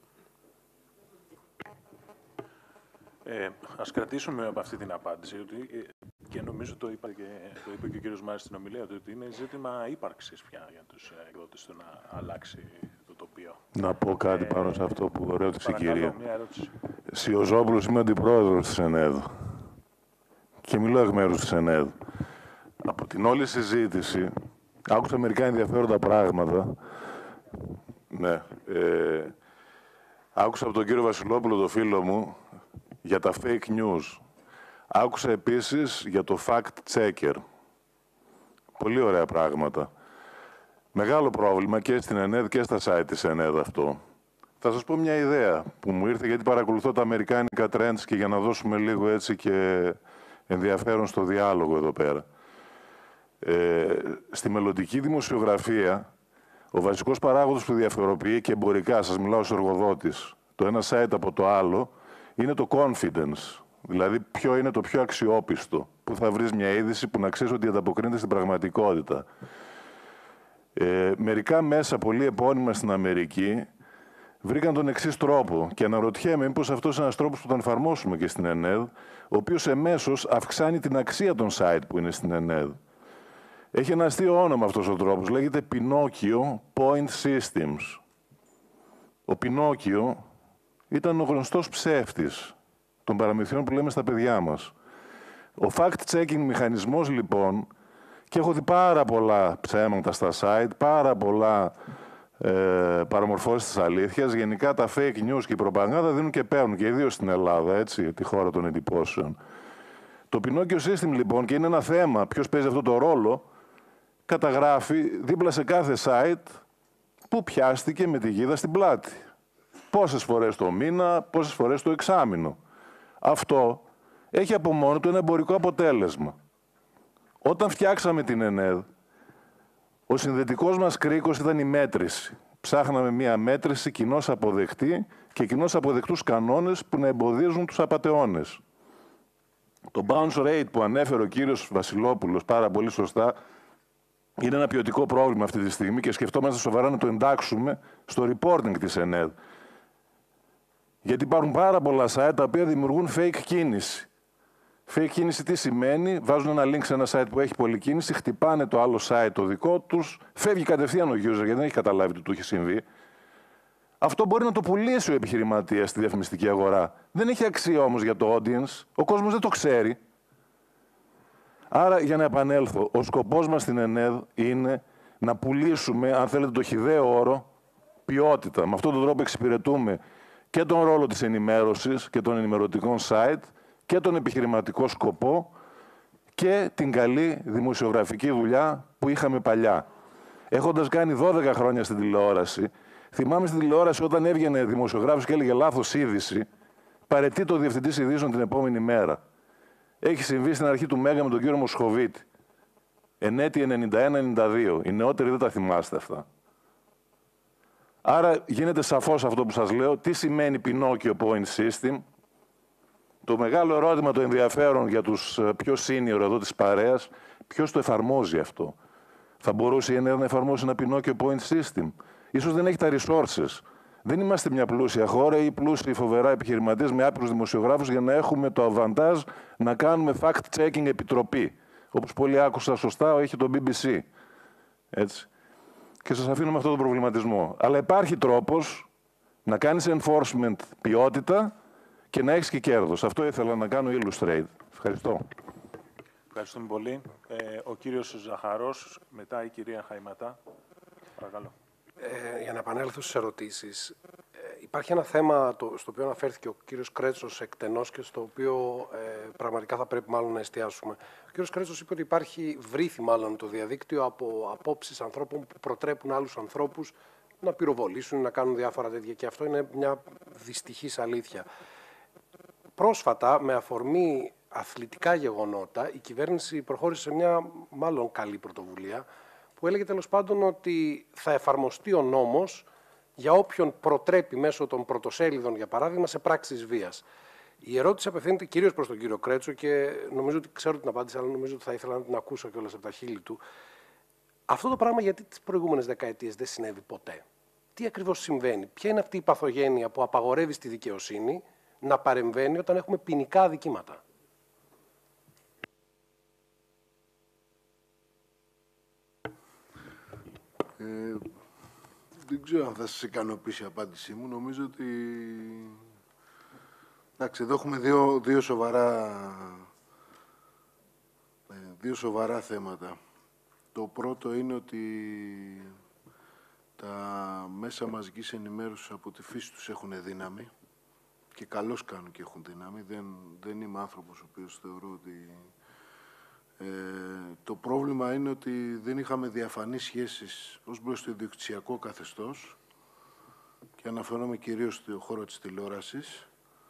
Ε, ας κρατήσουμε από αυτή την απάντηση, ότι, και νομίζω το, είπα και, το είπε και ο κύριος Μάρης στην ομιλία του, ότι είναι ζήτημα ύπαρξης πια για τους εκδότες το να αλλάξει το τοπίο. Να πω κάτι ε, πάνω σε αυτό που ρώτησε η κυρία. Μια ερώτηση. Σιωζόπουλος, είμαι αντιπρόεδρος της ΕΝΕΔ και μιλώ εκ μέρους της ΕΝΕΔ. Από την όλη συζήτηση άκουσα μερικά ενδιαφέροντα πράγματα. Ναι. Ε, άκουσα από τον κύριο Βασιλόπουλο, το φίλο μου, για τα fake news. Άκουσα επίσης για το fact-checker. Πολύ ωραία πράγματα. Μεγάλο πρόβλημα και στην ΕΝΕΔ και στα site της ΕΝΕΔ αυτό. Θα σας πω μια ιδέα που μου ήρθε, γιατί παρακολουθώ τα αμερικάνικα trends και για να δώσουμε λίγο έτσι και ενδιαφέρον στο διάλογο εδώ πέρα. Ε, στη μελλοντική δημοσιογραφία, ο βασικός παράγοντας που διαφοροποιεί και εμπορικά, σας μιλάω ως εργοδότης, το ένα site από το άλλο, είναι το confidence. Δηλαδή, ποιο είναι το πιο αξιόπιστο, που θα βρεις μια είδηση που να ξέρεις ότι ανταποκρίνεται στην πραγματικότητα. Ε, μερικά μέσα πολύ επώνυμα στην Αμερική βρήκαν τον εξής τρόπο και αναρωτιέμαι μήπως αυτός είναι ένας τρόπος που τον εφαρμόσουμε και στην ΕΝΕΔ, ο οποίος εμέσως αυξάνει την αξία των site που είναι στην ΕΝΕΔ. Έχει ένα αστείο όνομα αυτός ο τρόπος, λέγεται Pinocchio Point Systems. Ο Πινόκιο ήταν ο γνωστός ψεύτης των παραμυθιών που λέμε στα παιδιά μας. Ο fact-checking μηχανισμός, λοιπόν, και έχω δει πάρα πολλά ψέματα στα site, πάρα πολλά ε, παραμορφώσεις της αλήθειας. Γενικά τα fake news και η προπαγάνδα δίνουν και παίρνουν, και ιδίως στην Ελλάδα, έτσι, τη χώρα των εντυπώσεων. Το Pinocchio System, λοιπόν, και είναι ένα θέμα, ποιος παίζει αυτό το ρόλο, καταγράφει δίπλα σε κάθε site που πιάστηκε με τη γίδα στην πλάτη. Πόσες φορές το μήνα, πόσες φορές το εξάμηνο. Αυτό έχει από μόνο του ένα εμπορικό αποτέλεσμα. Όταν φτιάξαμε την ΕΝΕΔ, ο συνδετικός μας κρίκος ήταν η μέτρηση. Ψάχναμε μία μέτρηση κοινώς αποδεκτή και κοινώς αποδεκτούς κανόνες που να εμποδίζουν τους απατεώνες. Το bounce rate που ανέφερε ο κύριος Βασιλόπουλος πάρα πολύ σωστά είναι ένα ποιοτικό πρόβλημα αυτή τη στιγμή και σκεφτόμαστε σοβαρά να το εντάξουμε στο reporting της ΕΝΕΔ. Γιατί υπάρχουν πάρα πολλά site τα οποία δημιουργούν fake κίνηση. Fake κίνηση τι σημαίνει? Βάζουν ένα link σε ένα site που έχει πολλή κίνηση, χτυπάνε το άλλο site το δικό τους, φεύγει κατευθείαν ο user γιατί δεν έχει καταλάβει τι του έχει συμβεί. Αυτό μπορεί να το πουλήσει ο επιχειρηματίας στη διαφημιστική αγορά. Δεν έχει αξία όμως για το audience. Ο κόσμος δεν το ξέρει. Άρα, για να επανέλθω, ο σκοπός μας στην ΕΝΕΔ είναι να πουλήσουμε, αν θέλετε το χυδαίο όρο, ποιότητα. Με αυτόν τον τρόπο εξυπηρετούμε και τον ρόλο της ενημέρωσης και των ενημερωτικών site και τον επιχειρηματικό σκοπό και την καλή δημοσιογραφική δουλειά που είχαμε παλιά. Έχοντας κάνει δώδεκα χρόνια στην τηλεόραση, θυμάμαι στην τηλεόραση όταν έβγαινε δημοσιογράφος και έλεγε λάθος είδηση, παραιτεί το διευθυντής ειδήσεων την επόμενη μέρα. Έχει συμβεί στην αρχή του Μέγα με τον κύριο Μοσχοβίτη. Εν έτη ενενήντα ένα ενενήντα δύο. Οι νεότεροι δεν τα θυμάστε αυτά. Άρα γίνεται σαφώς αυτό που σας λέω. Τι σημαίνει Pinocchio Point System? Το μεγάλο ερώτημα, το ενδιαφέρον για τους πιο senior εδώ της παρέας, ποιος το εφαρμόζει αυτό? Θα μπορούσε η ΕΝΕΔ να εφαρμόσει ένα Pinocchio Point System? Ίσως δεν έχει τα resources. Δεν είμαστε μια πλούσια χώρα ή πλούσιοι φοβερά επιχειρηματίες με άπειρους δημοσιογράφους για να έχουμε το αβαντάζ να κάνουμε fact-checking επιτροπή. Όπως πολύ άκουσα σωστά, έχει το μπι μπι σι. Έτσι. Και σας αφήνω με αυτόν τον προβληματισμό. Αλλά υπάρχει τρόπος να κάνεις enforcement ποιότητα και να έχεις και κέρδος. Αυτό ήθελα να κάνω illustrate. Ευχαριστώ. Ευχαριστούμε πολύ. Ε, ο κύριος Ζαχαρός, μετά η κυρία Χαϊματά. Παρακαλώ. Ε, για να επανέλθω στις ερωτήσεις. Ε, υπάρχει ένα θέμα το, στο οποίο αναφέρθηκε ο κύριος Κρέτσος εκτενώς και στο οποίο ε, πραγματικά θα πρέπει μάλλον να εστιάσουμε. Ο κύριος Κρέτσος είπε ότι υπάρχει βρήθη μάλλον το διαδίκτυο από απόψεις ανθρώπων που προτρέπουν άλλους ανθρώπους να πυροβολήσουν, να κάνουν διάφορα τέτοια και αυτό είναι μια δυστυχής αλήθεια. Πρόσφατα, με αφορμή αθλητικά γεγονότα, η κυβέρνηση προχώρησε σε μια μάλλον καλή πρωτοβουλία που έλεγε τέλος πάντων ότι θα εφαρμοστεί ο νόμος για όποιον προτρέπει μέσω των πρωτοσέλιδων, για παράδειγμα, σε πράξεις βίας. Η ερώτηση απευθύνεται κυρίως προς τον κύριο Κρέτσο και νομίζω ότι ξέρω την απάντηση, αλλά νομίζω ότι θα ήθελα να την ακούσω κιόλας από τα χείλη του. Αυτό το πράγμα γιατί τις προηγούμενες δεκαετίες δεν συνέβη ποτέ? Τι ακριβώς συμβαίνει? Ποια είναι αυτή η παθογένεια που απαγορεύει στη δικαιοσύνη να παρεμβαίνει όταν έχουμε ποινικά αδικήματα? Ε, δεν ξέρω αν θα σας ικανοποιήσει η απάντησή μου. Νομίζω ότι... Εντάξει, εδώ έχουμε δύο, δύο, σοβαρά, δύο σοβαρά θέματα. Το πρώτο είναι ότι τα μέσα μαζικής ενημέρωσης από τη φύση τους έχουν δύναμη και καλώς κάνουν και έχουν δύναμη. Δεν, δεν είμαι άνθρωπος ο οποίος θεωρώ ότι... Ε, το πρόβλημα είναι ότι δεν είχαμε διαφανείς σχέσεις ως προς το ιδιοκτησιακό καθεστώς και αναφέρομαι κυρίως στο χώρο της τηλεόρασης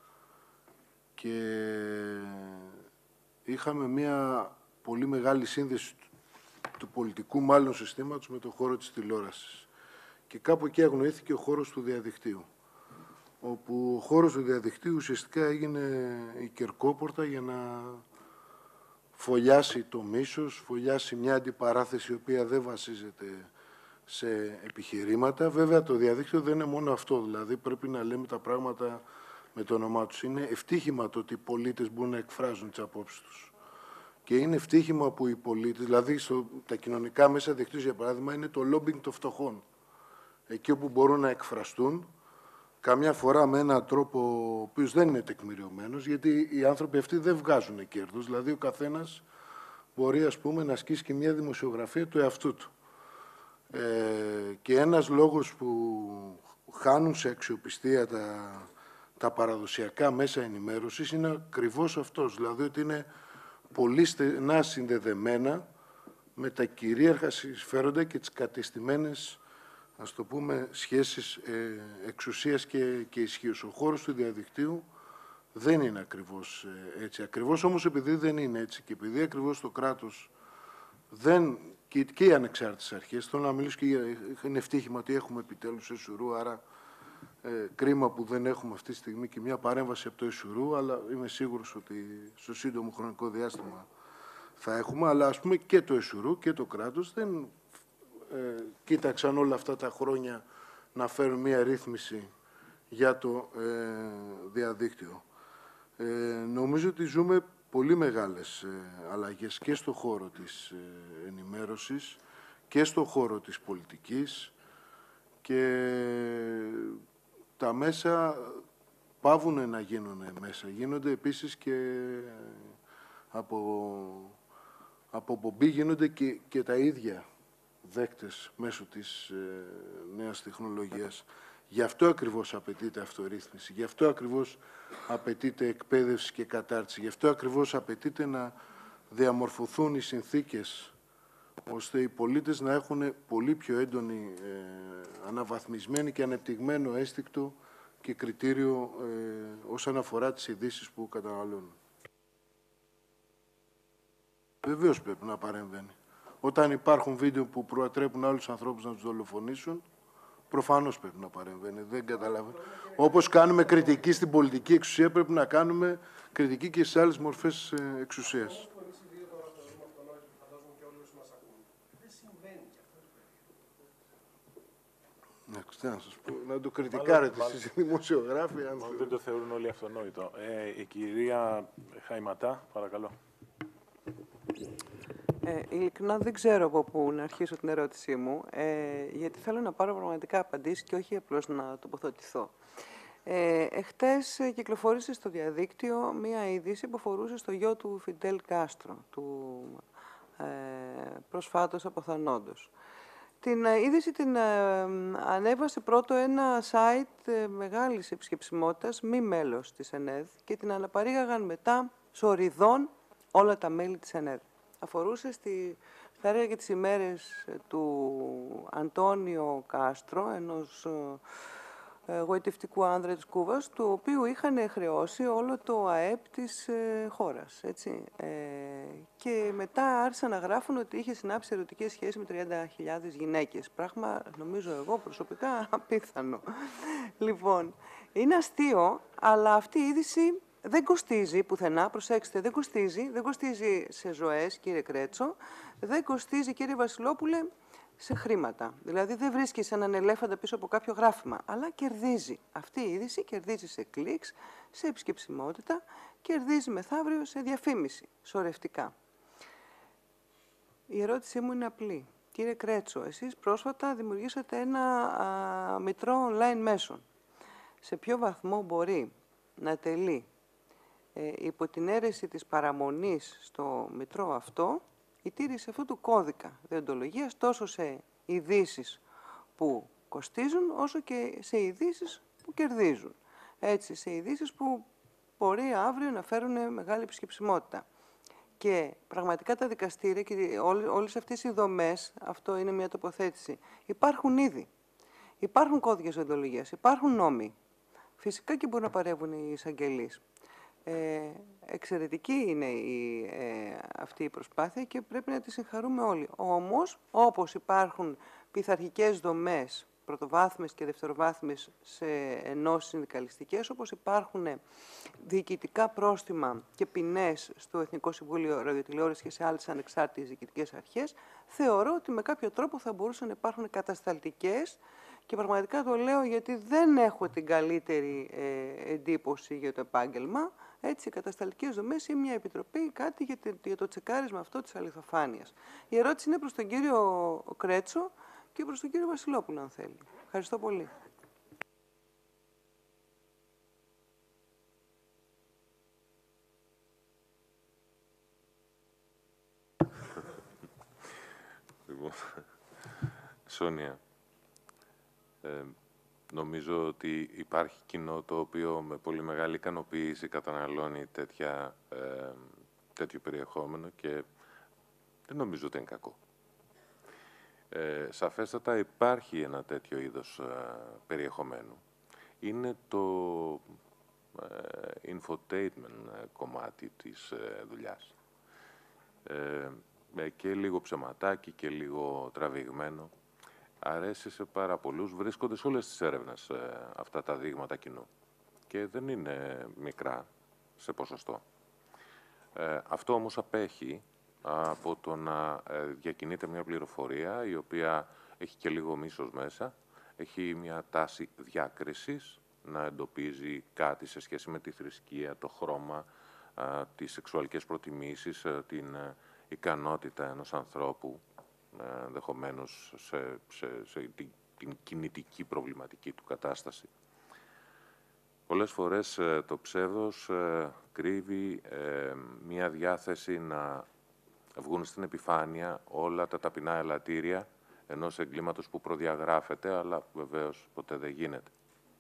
και είχαμε μια πολύ μεγάλη σύνδεση του, του πολιτικού μάλλον συστήματος με το χώρο της τηλεόρασης και κάπου εκεί αγνοήθηκε ο χώρος του διαδικτύου, όπου ο χώρος του διαδικτύου ουσιαστικά έγινε η κερκόπορτα για να φωλιάσει το μίσος, φωλιάσει μια αντιπαράθεση η οποία δεν βασίζεται σε επιχειρήματα. Βέβαια το διαδίκτυο δεν είναι μόνο αυτό, δηλαδή πρέπει να λέμε τα πράγματα με το όνομά τους. Είναι ευτύχημα το ότι οι πολίτες μπορούν να εκφράζουν τις απόψεις τους. Και είναι ευτύχημα που οι πολίτες, δηλαδή στο, τα κοινωνικά μέσα δικτύωσης για παράδειγμα είναι το lobbying των φτωχών. Εκεί όπου μπορούν να εκφραστούν, καμιά φορά με έναν τρόπο ο οποίος δεν είναι τεκμηριωμένος, γιατί οι άνθρωποι αυτοί δεν βγάζουν κέρδος. Δηλαδή, ο καθένας μπορεί, ας πούμε, να ασκήσει και μια δημοσιογραφία του εαυτού του. Ε, και ένας λόγος που χάνουν σε αξιοπιστία τα, τα παραδοσιακά μέσα ενημέρωσης είναι ακριβώς αυτός. Δηλαδή, ότι είναι πολύ στενά συνδεδεμένα με τα κυρίαρχα συμφέροντα και τις κατεστημένες, ας το πούμε, σχέσεις ε, εξουσίας και, και ισχύως. Ο χώρος του διαδικτύου δεν είναι ακριβώς ε, έτσι. Ακριβώς όμως επειδή δεν είναι έτσι και επειδή ακριβώς το κράτος δεν, και, και οι ανεξάρτητες αρχές, θέλω να μιλήσω και για, είναι ευτύχημα ότι έχουμε επιτέλους ΕΣΟΥΡΟΥ, άρα ε, κρίμα που δεν έχουμε αυτή τη στιγμή και μια παρέμβαση από το ΕΣΟΥΡΟΥ, αλλά είμαι σίγουρος ότι στο σύντομο χρονικό διάστημα θα έχουμε, αλλά ας πούμε και το ΕΣΟΥΡΟΥ και το κράτος δεν ε, κοίταξαν όλα αυτά τα χρόνια να φέρουν μια ρύθμιση για το ε, διαδίκτυο. Ε, νομίζω ότι ζούμε πολύ μεγάλες ε, αλλαγές και στον χώρο της ε, ενημέρωσης και στον χώρο της πολιτικής και τα μέσα πάβουν να γίνουν μέσα. Γίνονται επίσης και από, από πομπή, γίνονται και, και τα ίδια δέκτες μέσω της ε, νέας τεχνολογίας. Γι' αυτό ακριβώς απαιτείται αυτορύθμιση, γι' αυτό ακριβώς απαιτείται εκπαίδευση και κατάρτιση, γι' αυτό ακριβώς απαιτείται να διαμορφωθούν οι συνθήκες ώστε οι πολίτες να έχουν πολύ πιο έντονη, ε, αναβαθμισμένη και ανεπτυγμένο αίσθηκτο και κριτήριο ε, όσον αφορά τις ειδήσεις που καταναλώνουν. Βεβαίως πρέπει να παρεμβαίνει. Όταν υπάρχουν βίντεο που προατρέπουν άλλους ανθρώπους να τους δολοφονήσουν, προφανώς πρέπει να παρεμβαίνει. Δεν καταλαβαίνω. Όπως κάνουμε κριτική στην πολιτική εξουσία, πρέπει να κάνουμε κριτική και σε άλλες μορφές εξουσίας. Να σας πω, να το κριτικάρετε εσείς οι δημοσιογράφοι. Αν δεν το θεωρούν όλοι αυτονόητο. Ε, η κυρία Χαϊματά, παρακαλώ. Ε, ειλικρινά δεν ξέρω από πού να αρχίσω την ερώτησή μου, ε, γιατί θέλω να πάρω πραγματικά απαντήσεις και όχι απλώς να τοποθετηθώ. Ε, εχτες κυκλοφόρησε στο διαδίκτυο μία είδηση που αφορούσε στο γιο του Φιντέλ Κάστρο, του ε, προσφάτως αποθανόντος. Την ε, είδηση την ε, ανέβασε πρώτο ένα site ε, μεγάλης επισκεψιμότητας, μη μέλος της ΕΝΕΔ, και την αναπαρήγαγαν μετά σοριδών όλα τα μέλη της ΕΝΕΔ. Αφορούσε στη, θα έλεγα και τις ημέρες του Αντώνιο Κάστρο, ενός ε, γοητευτικού άνδρα της Κούβας, του οποίου είχαν χρεώσει όλο το ΑΕΠ της ε, χώρας. Έτσι. Ε, και μετά άρχισαν να γράφουν ότι είχε συνάψει ερωτικές σχέσεις με τριάντα χιλιάδες γυναίκες. Πράγμα, νομίζω εγώ προσωπικά, απίθανο. Λοιπόν, είναι αστείο, αλλά αυτή η είδηση δεν κοστίζει πουθενά, προσέξτε, δεν κοστίζει, δεν κοστίζει σε ζωές, κύριε Κρέτσο, δεν κοστίζει, κύριε Βασιλόπουλε, σε χρήματα. Δηλαδή δεν βρίσκεις έναν ελέφαντα πίσω από κάποιο γράφημα, αλλά κερδίζει. Αυτή η είδηση κερδίζει σε κλικς, σε επισκεψιμότητα, κερδίζει μεθαύριο σε διαφήμιση, σωρευτικά. Η ερώτησή μου είναι απλή. Κύριε Κρέτσο, εσείς πρόσφατα δημιουργήσατε ένα α, μητρό online μέσον. Σε ποιο βαθμό μπορεί να τελεί ε, υπό την αίρεση της παραμονής στο μητρό αυτό η τήρηση αυτού του κώδικα δεοντολογίας τόσο σε ειδήσεις που κοστίζουν όσο και σε ειδήσεις που κερδίζουν. Έτσι, σε ειδήσεις που μπορεί αύριο να φέρουν μεγάλη επισκεψιμότητα. Και πραγματικά τα δικαστήρια και όλες αυτές οι δομές, αυτό είναι μια τοποθέτηση, υπάρχουν ήδη. Υπάρχουν κώδικες δεοντολογίας, υπάρχουν νόμοι. Φυσικά και μπορούν να παρεύουν οι εισαγγελείς. Ε, εξαιρετική είναι η, ε, αυτή η προσπάθεια και πρέπει να τη συγχαρούμε όλοι. Όμως, όπως υπάρχουν πειθαρχικές δομές, πρωτοβάθμιες και δευτεροβάθμιες σε ενώσεις συνδικαλιστικές, όπως υπάρχουν διοικητικά πρόστιμα και ποινές στο Εθνικό Συμβούλιο Ραδιοτηλεόρασης και σε άλλες ανεξάρτητες διοικητικές αρχές, θεωρώ ότι με κάποιο τρόπο θα μπορούσαν να υπάρχουν κατασταλτικές. Και πραγματικά το λέω γιατί δεν έχω την καλύτερη ε, εντύπωση για το επάγγελμα. Έτσι, οι κατασταλτικές δομές ή μια επιτροπή, κάτι για το, για το τσεκάρισμα αυτό της αληθοφάνειας. Η ερώτηση είναι προς τον κύριο Κρέτσο και προς τον κύριο Βασιλόπουλο, αν θέλει. Ευχαριστώ πολύ. Σόνια. Ε, νομίζω ότι υπάρχει κοινό το οποίο με πολύ μεγάλη ικανοποίηση καταναλώνει τέτοια, ε, τέτοιο περιεχόμενο και δεν νομίζω ότι είναι κακό. Ε, σαφέστατα υπάρχει ένα τέτοιο είδος ε, περιεχομένου. Είναι το ε, infotainment κομμάτι της ε, δουλειάς. Ε, ε, και λίγο ψεματάκι και λίγο τραβηγμένο. Αρέσει σε πάρα πολλούς. Βρίσκονται σε όλες τις έρευνες ε, αυτά τα δείγματα κοινού. Και δεν είναι μικρά σε ποσοστό. Ε, αυτό όμως απέχει από το να ε, διακινείται μια πληροφορία η οποία έχει και λίγο μίσος μέσα, έχει μια τάση διάκρισης, να εντοπίζει κάτι σε σχέση με τη θρησκεία, το χρώμα, ε, τις σεξουαλικές προτιμήσεις, ε, την ε, ικανότητα ενός ανθρώπου, ε, ενδεχομένως σε, σε, σε την, την κινητική προβληματική του κατάσταση. Πολλές φορές ε, το ψεύδος ε, κρύβει ε, μια διάθεση να βγουν στην επιφάνεια όλα τα ταπεινά ελαττήρια ενός εγκλήματος που προδιαγράφεται, αλλά βεβαίως ποτέ δεν γίνεται.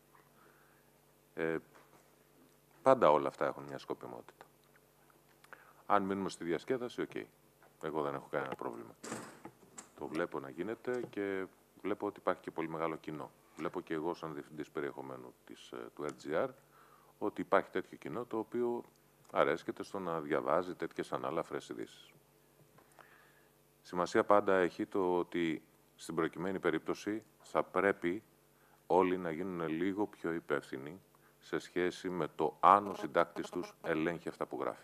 Ε, πάντα όλα αυτά έχουν μια σκοπιμότητα. Αν μείνουμε στη διασκέδαση, οκ. Okay. Εγώ δεν έχω κανένα πρόβλημα. Το βλέπω να γίνεται και βλέπω ότι υπάρχει και πολύ μεγάλο κοινό. Βλέπω και εγώ σαν διευθυντής περιεχομένου της, του ερ τζι αρ ότι υπάρχει τέτοιο κοινό το οποίο αρέσκεται στο να διαβάζει τέτοιες ανάλαφρες ειδήσεις. Σημασία πάντα έχει το ότι στην προκειμένη περίπτωση θα πρέπει όλοι να γίνουν λίγο πιο υπεύθυνοι σε σχέση με το αν ο συντάκτης τους ελέγχει αυτά που γράφει.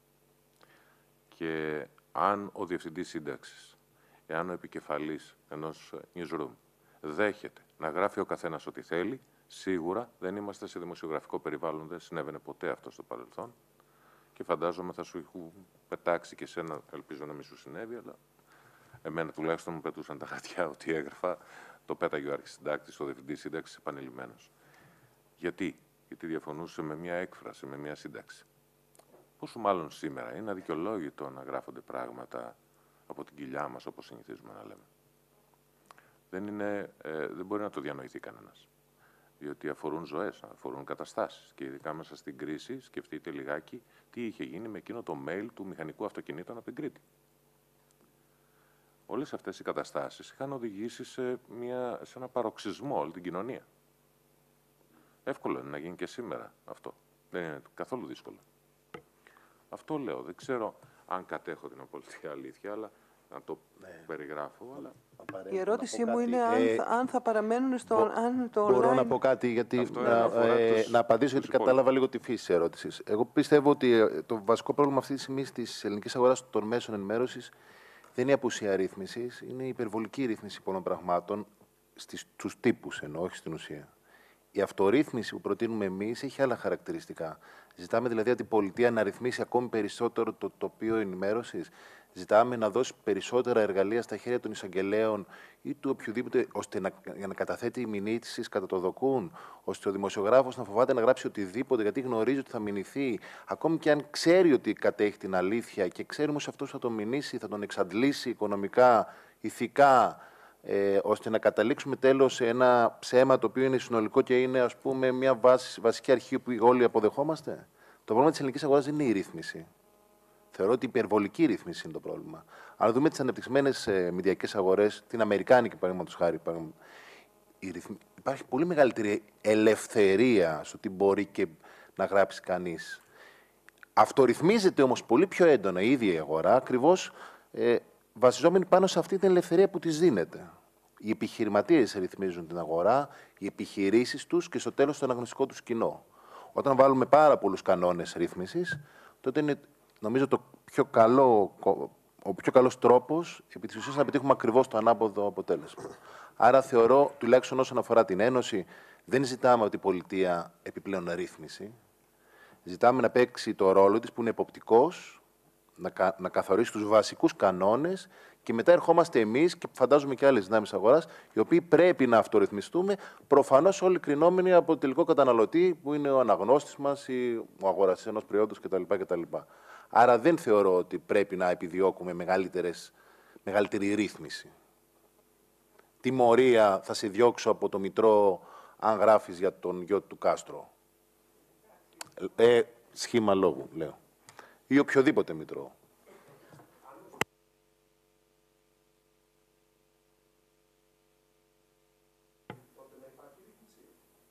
Και αν ο διευθυντής σύνταξης, εάν ο επικεφαλής ενός newsroom δέχεται να γράφει ο καθένας ό,τι θέλει, σίγουρα δεν είμαστε σε δημοσιογραφικό περιβάλλον, δεν συνέβαινε ποτέ αυτό στο παρελθόν και φαντάζομαι θα σου έχουν πετάξει και σένα, ελπίζω να μην σου συνέβη, αλλά εμένα τουλάχιστον μου πετούσαν τα χαρτιά ότι έγραφα, το πέταγε ο αρχισυντάκτης, ο διευθυντής σύνταξης επανειλημμένος. Γιατί? Γιατί διαφωνούσε με μια έκφραση, με μια σύνταξη. Πόσο μάλλον σήμερα είναι αδικαιολόγητο να γράφονται πράγματα από την κοιλιά μας, όπως συνηθίζουμε να λέμε. Δεν, είναι, ε, δεν μπορεί να το διανοηθεί κανένας. Διότι αφορούν ζωές, αφορούν καταστάσεις. Και ειδικά μέσα στην κρίση, σκεφτείτε λιγάκι τι είχε γίνει με εκείνο το mail του μηχανικού αυτοκινήτων από την Κρήτη. Όλες αυτές οι καταστάσεις είχαν οδηγήσει σε, μια, σε ένα παροξισμό όλη την κοινωνία. Εύκολο είναι να γίνει και σήμερα αυτό. Δεν είναι καθόλου δύσκολο. Αυτό λέω. Δεν ξέρω αν κατέχω την απολύτια αλήθεια, αλλά να το ναι. περιγράφω. Αλλά... Η ερώτησή μου είναι αν, ε, αν θα παραμένουν στο μπο, αν το Μπορώ online... να πω κάτι, γιατί να, ε, να απαντήσω, γιατί κατάλαβα λίγο τη φύση της ερώτησης. Εγώ πιστεύω ότι το βασικό πρόβλημα αυτή τη στιγμή της ελληνικής αγοράς των μέσων ενημέρωσης δεν είναι η απουσία ρύθμισης, είναι η υπερβολική ρύθμιση πολλών πραγμάτων, στους τύπους εννοώ, όχι στην ουσία. Η αυτορύθμιση που προτείνουμε εμείς έχει άλλα χαρακτηριστικά. Ζητάμε δηλαδή από την πολιτεία να ρυθμίσει ακόμη περισσότερο το τοπίο ενημέρωσης. Ζητάμε να δώσει περισσότερα εργαλεία στα χέρια των εισαγγελέων ή του οποιοδήποτε, ώστε να, για να καταθέτει μηνύτησης κατά το δοκούν, ώστε ο δημοσιογράφος να φοβάται να γράψει οτιδήποτε, γιατί γνωρίζει ότι θα μηνυθεί, ακόμη και αν ξέρει ότι κατέχει την αλήθεια και ξέρει όμως αυτός θα τον μηνύσει, θα τον εξαντλήσει οικονομικά, ηθικά, ε, ώστε να καταλήξουμε τέλος σε ένα ψέμα το οποίο είναι συνολικό και είναι, ας πούμε, μια βάση, βασική αρχή που όλοι αποδεχόμαστε. Το πρόβλημα της ελληνικής αγοράς δεν είναι η ρύθμιση. Θεωρώ ότι η υπερβολική ρύθμιση είναι το πρόβλημα. Αν δούμε τις ανεπτυγμένες ε, μηδιακές αγορές, την αμερικάνικη παραδείγματος χάρη, ρυθμ... υπάρχει πολύ μεγαλύτερη ελευθερία στο τι μπορεί και να γράψει κανείς. Αυτορυθμίζεται όμως πολύ πιο έντονα η ίδια η αγορά, ακριβώς ε, βασιζόμενη πάνω σε αυτή την ελευθερία που της δίνεται. Οι επιχειρηματίες ρυθμίζουν την αγορά, οι επιχειρήσεις τους και στο τέλος το αναγνωστικό τους κοινό. Όταν βάλουμε πάρα πολλούς κανόνες ρύθμισης, τότε είναι, νομίζω, το πιο καλό, ο πιο καλός τρόπος επί της ουσίας να πετύχουμε ακριβώς το ανάποδο αποτέλεσμα. Άρα θεωρώ, τουλάχιστον όσον αφορά την Ένωση, δεν ζητάμε από την πολιτεία επιπλέον ρύθμιση. Ζητάμε να παίξει το ρόλο της που είναι εποπτικός, να, κα, να καθορίσει τους βασικούς κανόνες και μετά ερχόμαστε εμείς και φαντάζομαι και άλλες δυνάμεις αγοράς, οι οποίοι πρέπει να αυτορυθμιστούμε, προφανώς όλοι κρινόμενοι από το τελικό καταναλωτή που είναι ο αναγνώστης μας ή ο αγοραστής ενός προϊόντος κτλ. κτλ. Άρα δεν θεωρώ ότι πρέπει να επιδιώκουμε μεγαλύτερη ρύθμιση. Τιμωρία θα σε διώξω από το Μητρό αν γράφεις για τον γιο του Κάστρο. Ε, σχήμα λόγου, λέω. Ή οποιοδήποτε Μητρό.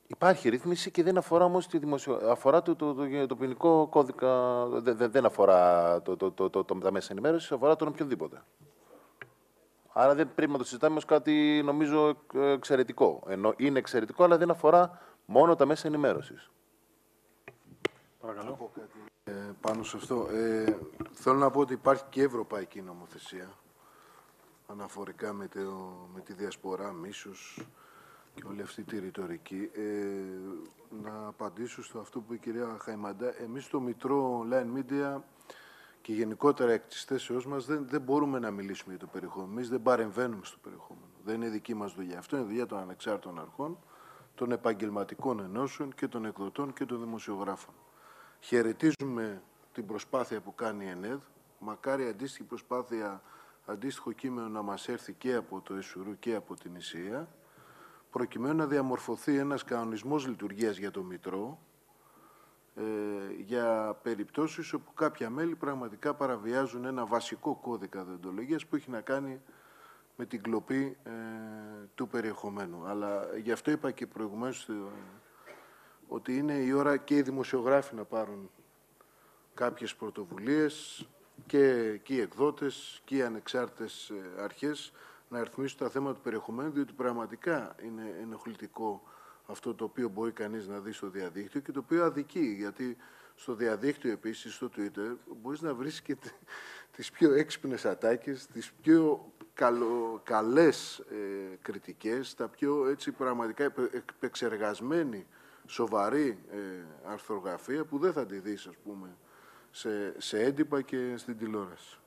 Υπάρχει ρύθμιση και δεν αφορά όμως τη δημοσιο... αφορά το, το, το, το ποινικό κώδικα, δεν, δεν αφορά το, το, το, το, το, τα μέσα ενημέρωσης, αφορά τον οποιονδήποτε. Άρα δεν πρέπει να το συζητάμε ως κάτι, νομίζω, εξαιρετικό. Ενώ είναι εξαιρετικό, αλλά δεν αφορά μόνο τα μέσα ενημέρωσης. Παρακαλώ. Ε, πάνω σε αυτό. Ε, θέλω να πω ότι υπάρχει και ευρωπαϊκή νομοθεσία αναφορικά με, το, με τη διασπορά, μίσους και όλη αυτή τη ρητορική. Ε, να απαντήσω στο αυτό που είπε η κυρία Χαϊμαντά. Εμείς στο Μητρό Online Media και γενικότερα εκ της θέσεώς μας δεν, δεν μπορούμε να μιλήσουμε για το περιεχόμενο. Εμείς δεν παρεμβαίνουμε στο περιεχόμενο. Δεν είναι δική μας δουλειά. Αυτό είναι δουλειά των ανεξάρτητων αρχών, των επαγγελματικών ενώσεων και των εκδοτών και των δημοσιογράφων. Χαιρετίζουμε την προσπάθεια που κάνει η ΕΝΕΔ. Μακάρι αντίστοιχη προσπάθεια, αντίστοιχο κείμενο να μας έρθει και από το ΕΣΟΥΡΟΥ και από την ΙΣΥΑ, προκειμένου να διαμορφωθεί ένας κανονισμός λειτουργίας για το Μητρό, ε, για περιπτώσεις όπου κάποια μέλη πραγματικά παραβιάζουν ένα βασικό κώδικα δεοντολογίας που έχει να κάνει με την κλοπή ε, του περιεχομένου. Αλλά γι' αυτό είπα και προηγουμένως ε, ότι είναι η ώρα και οι δημοσιογράφοι να πάρουν κάποιες πρωτοβουλίες και, και οι εκδότες και οι ανεξάρτητες αρχές να ρυθμίσουν τα θέματα του περιεχομένου, διότι πραγματικά είναι ενοχλητικό αυτό το οποίο μπορεί κανείς να δει στο διαδίκτυο και το οποίο αδικεί, γιατί στο διαδίκτυο επίσης, στο Twitter, μπορείς να βρεις και τις πιο έξυπνες ατάκες, τις πιο καλο, καλές ε, κριτικές, τα πιο έτσι πραγματικά επεξεργασμένη, σοβαρή ε, αρθρογραφία που δεν θα τη δεις, ας πούμε, σε, σε έντυπα και στην τηλεόραση.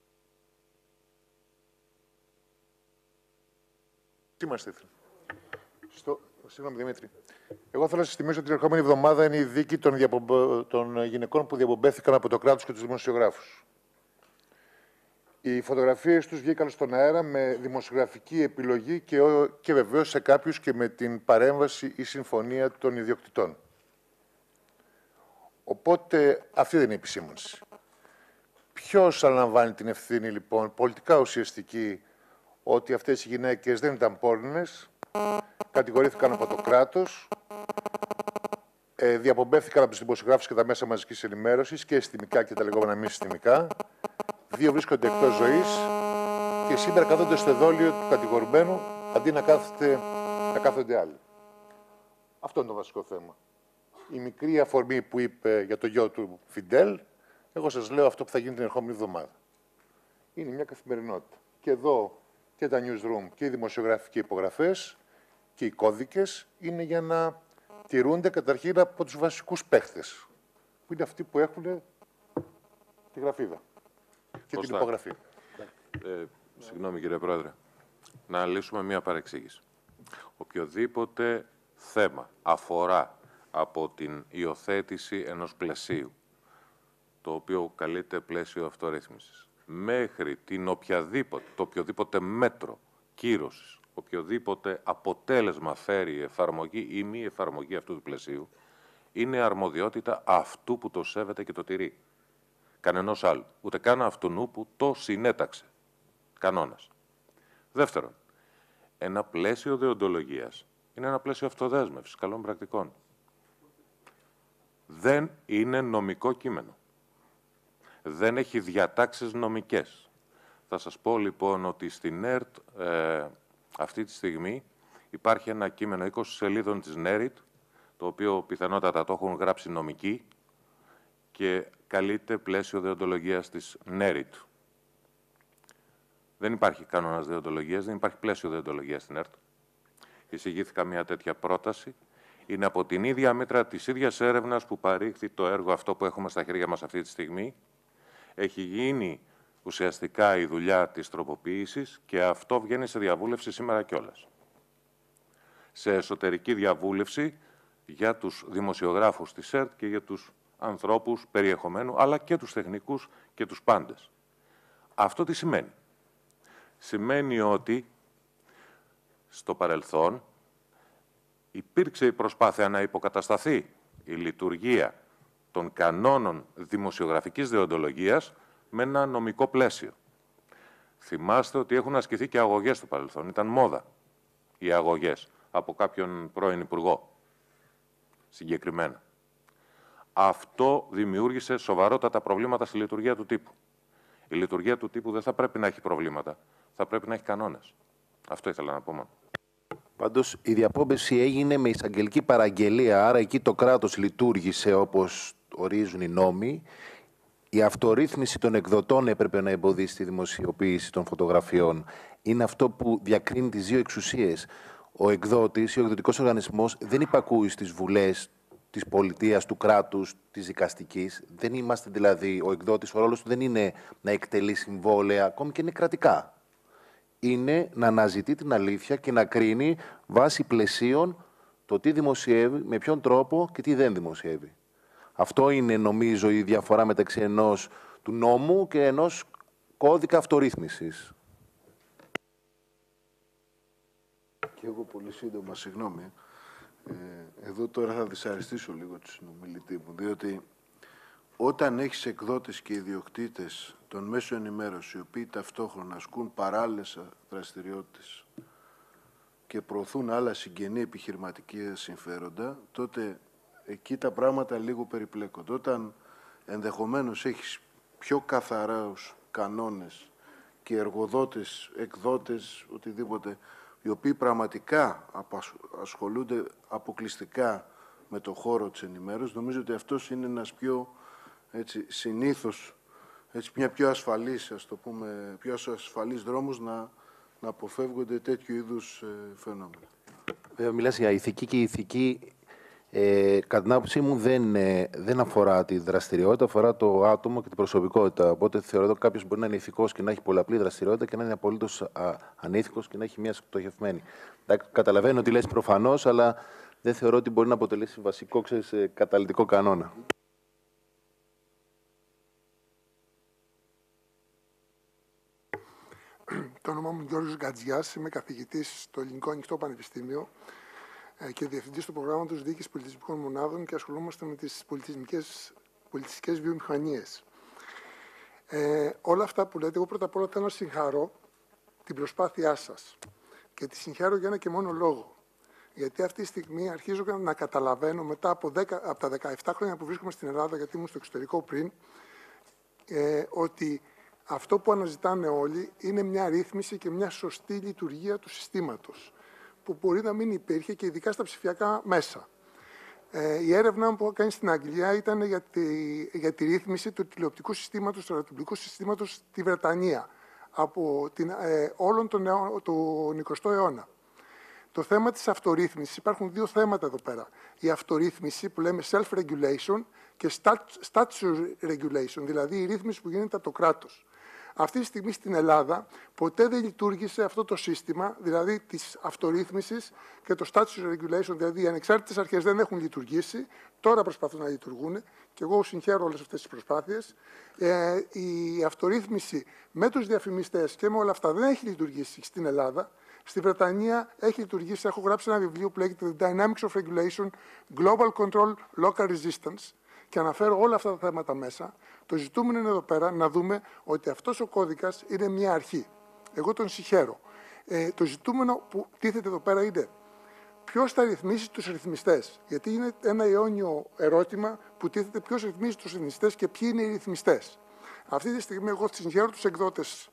Τι μας ήθελε. Στο... Συγγνώμη, Δημήτρη. Εγώ θέλω να σας θυμίσω ότι την ερχόμενη εβδομάδα είναι η δίκη των, διαπομπε... των γυναικών που διαπομπέθηκαν από το κράτος και τους δημοσιογράφους. Οι φωτογραφίες τους βγήκαν στον αέρα με δημοσιογραφική επιλογή και, και βεβαίως σε κάποιους και με την παρέμβαση ή συμφωνία των ιδιοκτητών. Οπότε αυτή δεν είναι η επισήμανση. Ποιος αναλαμβάνει την ευθύνη, λοιπόν, πολιτικά ουσιαστική, ότι αυτές οι γυναίκες δεν ήταν πόρνες, κατηγορήθηκαν από το κράτος, ε, διαπομπέθηκαν από τους δημοσιογράφους και τα μέσα μαζικής ενημέρωσης και συστημικά και τα λεγόμενα μη συστημικά. Δύο βρίσκονται εκτός ζωής και σήμερα κάθονται στο εδόλιο του κατηγορουμένου αντί να, κάθεται, να κάθονται άλλοι. Αυτό είναι το βασικό θέμα. Η μικρή αφορμή που είπε για το γιο του Φιντέλ, εγώ σας λέω αυτό που θα γίνει την ερχόμενη εβδομάδα. Είναι μια καθημερινότητα. Και εδώ και τα newsroom και οι δημοσιογραφικές υπογραφές και οι κώδικες είναι για να τηρούνται καταρχήν από τους βασικούς παίχτες, που είναι αυτοί που έχουν τη γραφίδα και Κώστα, την υπογραφή. Ε, συγγνώμη, κύριε Πρόεδρε. Να λύσουμε μία παρεξήγηση. Οποιοδήποτε θέμα αφορά από την υιοθέτηση ενός πλαισίου, το οποίο καλείται πλαίσιο αυτορύθμισης, μέχρι την οποιαδήποτε, το οποιοδήποτε μέτρο κύρωσης, οποιοδήποτε αποτέλεσμα φέρει η εφαρμογή ή μη εφαρμογή αυτού του πλαισίου, είναι αρμοδιότητα αυτού που το σέβεται και το τηρεί. Κανενός άλλου. Ούτε καν αυτού που το συνέταξε. Κανόνας. Δεύτερον, ένα πλαίσιο δεοντολογίας είναι ένα πλαίσιο αυτοδέσμευσης καλών πρακτικών. Δεν είναι νομικό κείμενο. Δεν έχει διατάξεις νομικές. Θα σας πω λοιπόν ότι στην ΕΡΤ ε, αυτή τη στιγμή υπάρχει ένα κείμενο είκοσι σελίδων της ΝΕΡΙΤ, το οποίο πιθανότατα το έχουν γράψει νομικοί και καλείται πλαίσιο δεοντολογίας της ΝΕΡΙΤ. Δεν υπάρχει κανόνας δεοντολογίας, δεν υπάρχει πλαίσιο δεοντολογίας στην ΕΡΤ. Εισηγήθηκα μια τέτοια πρόταση. Είναι από την ίδια μήτρα της ίδιας έρευνας που παρήχθη το έργο αυτό που έχουμε στα χέρια μας αυτή τη στιγμή. Έχει γίνει ουσιαστικά η δουλειά της τροποποίησης και αυτό βγαίνει σε διαβούλευση σήμερα κιόλας. Σε εσωτερική διαβούλευση για τους δημοσιογράφους της ΕΡΤ και για τους ανθρώπους περιεχομένου, αλλά και τους τεχνικούς και τους πάντες. Αυτό τι σημαίνει? Σημαίνει ότι στο παρελθόν υπήρξε η προσπάθεια να υποκατασταθεί η λειτουργία των κανόνων δημοσιογραφικής δεοντολογίας με ένα νομικό πλαίσιο. Θυμάστε ότι έχουν ασκηθεί και αγωγές στο παρελθόν. Ήταν μόδα οι αγωγές από κάποιον πρώην υπουργό. συγκεκριμένα. Αυτό δημιούργησε σοβαρότατα προβλήματα στη λειτουργία του τύπου. Η λειτουργία του τύπου δεν θα πρέπει να έχει προβλήματα, θα πρέπει να έχει κανόνες. Αυτό ήθελα να πω μόνο. Πάντως, η διαπόμπευση έγινε με εισαγγελική παραγγελία, άρα εκεί το κράτος λειτουργήσε όπως ορίζουν οι νόμοι. Η αυτορύθμιση των εκδοτών έπρεπε να εμποδίσει τη δημοσιοποίηση των φωτογραφιών. Είναι αυτό που διακρίνει τις δύο εξουσίες. Ο εκδότης ή ο εκδοτικός οργανισμός δεν υπακούει στις βουλές της πολιτείας, του κράτους, της δικαστικής. Δεν είμαστε δηλαδή, ο εκδότης, ο ρόλος του δεν είναι να εκτελεί συμβόλαια, ακόμη και είναι κρατικά. Είναι να αναζητεί την αλήθεια και να κρίνει βάσει πλαισίων το τι δημοσιεύει, με ποιον τρόπο και τι δεν δημοσιεύει. Αυτό είναι, νομίζω, η διαφορά μεταξύ ενός του νόμου και ενός κώδικα αυτορύθμισης. Και εγώ πολύ σύντομα, συγγνώμη. Ε, εδώ τώρα θα δυσαρεστήσω λίγο τον συνομιλητή μου, διότι όταν έχεις εκδότες και ιδιοκτήτες των μέσων ενημέρωσης, οι οποίοι ταυτόχρονα ασκούν παράλληλες δραστηριότητες και προωθούν άλλα συγγενή επιχειρηματικά συμφέροντα, τότε εκεί τα πράγματα λίγο περιπλέκονται. Όταν ενδεχομένως έχεις πιο καθαρούς κανόνες και εργοδότες, εκδότες, οτιδήποτε, οι οποίοι πραγματικά ασχολούνται αποκλειστικά με το χώρο της ενημέρωσης, νομίζω ότι αυτός είναι ένας πιο, έτσι, συνήθως, έτσι, μια πιο ασφαλής, ας το πούμε, πιο ασφαλής δρόμος να, να αποφεύγονται τέτοιου είδους ε, φαινόμενα. Βέβαια, μιλάς για ηθική και η ηθική, ε, κατά την άποψή μου, δεν, ε, δεν αφορά τη δραστηριότητα, αφορά το άτομο και την προσωπικότητα. Οπότε θεωρώ ότι κάποιος μπορεί να είναι ηθικός και να έχει πολλαπλή δραστηριότητα και να είναι απολύτως ανήθικος και να έχει μια πτωχευμένη. Καταλαβαίνω ότι λες προφανώς, αλλά δεν θεωρώ ότι μπορεί να αποτελέσει βασικό, ξέρεις, καταλυτικό κανόνα. Το όνομά μου είναι Γιώργος Γκατζιάς, είμαι καθηγητής στο Ελληνικό Ανοιχτό Πανεπιστήμιο και διευθυντής του προγράμματος Διοίκησης Πολιτισμικών Μονάδων και ασχολούμαστε με τις πολιτισμικές, πολιτιστικές βιομηχανίες. Ε, όλα αυτά που λέτε, εγώ πρώτα απ' όλα θέλω να συγχαρώ την προσπάθειά σας και τη συγχαρώ για ένα και μόνο λόγο. Γιατί αυτή τη στιγμή αρχίζω να καταλαβαίνω μετά από, δέκα, από τα δεκαεπτά χρόνια που βρίσκομαι στην Ελλάδα, γιατί ήμουν στο εξωτερικό πριν, ε, ότι αυτό που αναζητάνε όλοι είναι μια ρύθμιση και μια σωστή λειτουργία του συστήματος, που μπορεί να μην υπήρχε και ειδικά στα ψηφιακά μέσα. Ε, η έρευνα που κάνει στην Αγγλία ήταν για τη, για τη ρύθμιση του τηλεοπτικού συστήματος, του ραδιοτηλεοπτικού συστήματος στη Βρετανία, από την, ε, όλον τον, τον εικοστό αιώνα. Το θέμα της αυτορύθμισης, υπάρχουν δύο θέματα εδώ πέρα. Η αυτορύθμιση που λέμε self-regulation και statutory regulation, δηλαδή η ρύθμιση που γίνεται από το κράτος. Αυτή τη στιγμή στην Ελλάδα ποτέ δεν λειτουργήσε αυτό το σύστημα, δηλαδή της αυτορύθμισης και το statutory regulation, δηλαδή οι ανεξάρτητες αρχές δεν έχουν λειτουργήσει, τώρα προσπαθούν να λειτουργούν και εγώ συγχαίρω όλες αυτές τις προσπάθειες. Ε, η αυτορύθμιση με τους διαφημιστές και με όλα αυτά δεν έχει λειτουργήσει στην Ελλάδα. Στη Βρετανία έχει λειτουργήσει, έχω γράψει ένα βιβλίο που λέγεται The Dynamics of Regulation, Global Control, Local Resistance και αναφέρω όλα αυτά τα θέματα μέσα. Το ζητούμενο είναι εδώ πέρα να δούμε ότι αυτός ο κώδικας είναι μια αρχή. Εγώ τον συγχαίρω. Ε, το ζητούμενο που τίθεται εδώ πέρα είναι ποιος θα ρυθμίσει τους ρυθμιστές. Γιατί είναι ένα αιώνιο ερώτημα που τίθεται ποιος ρυθμίζει τους ρυθμιστές και ποιοι είναι οι ρυθμιστές. Αυτή τη στιγμή εγώ συγχαίρω τους εκδότες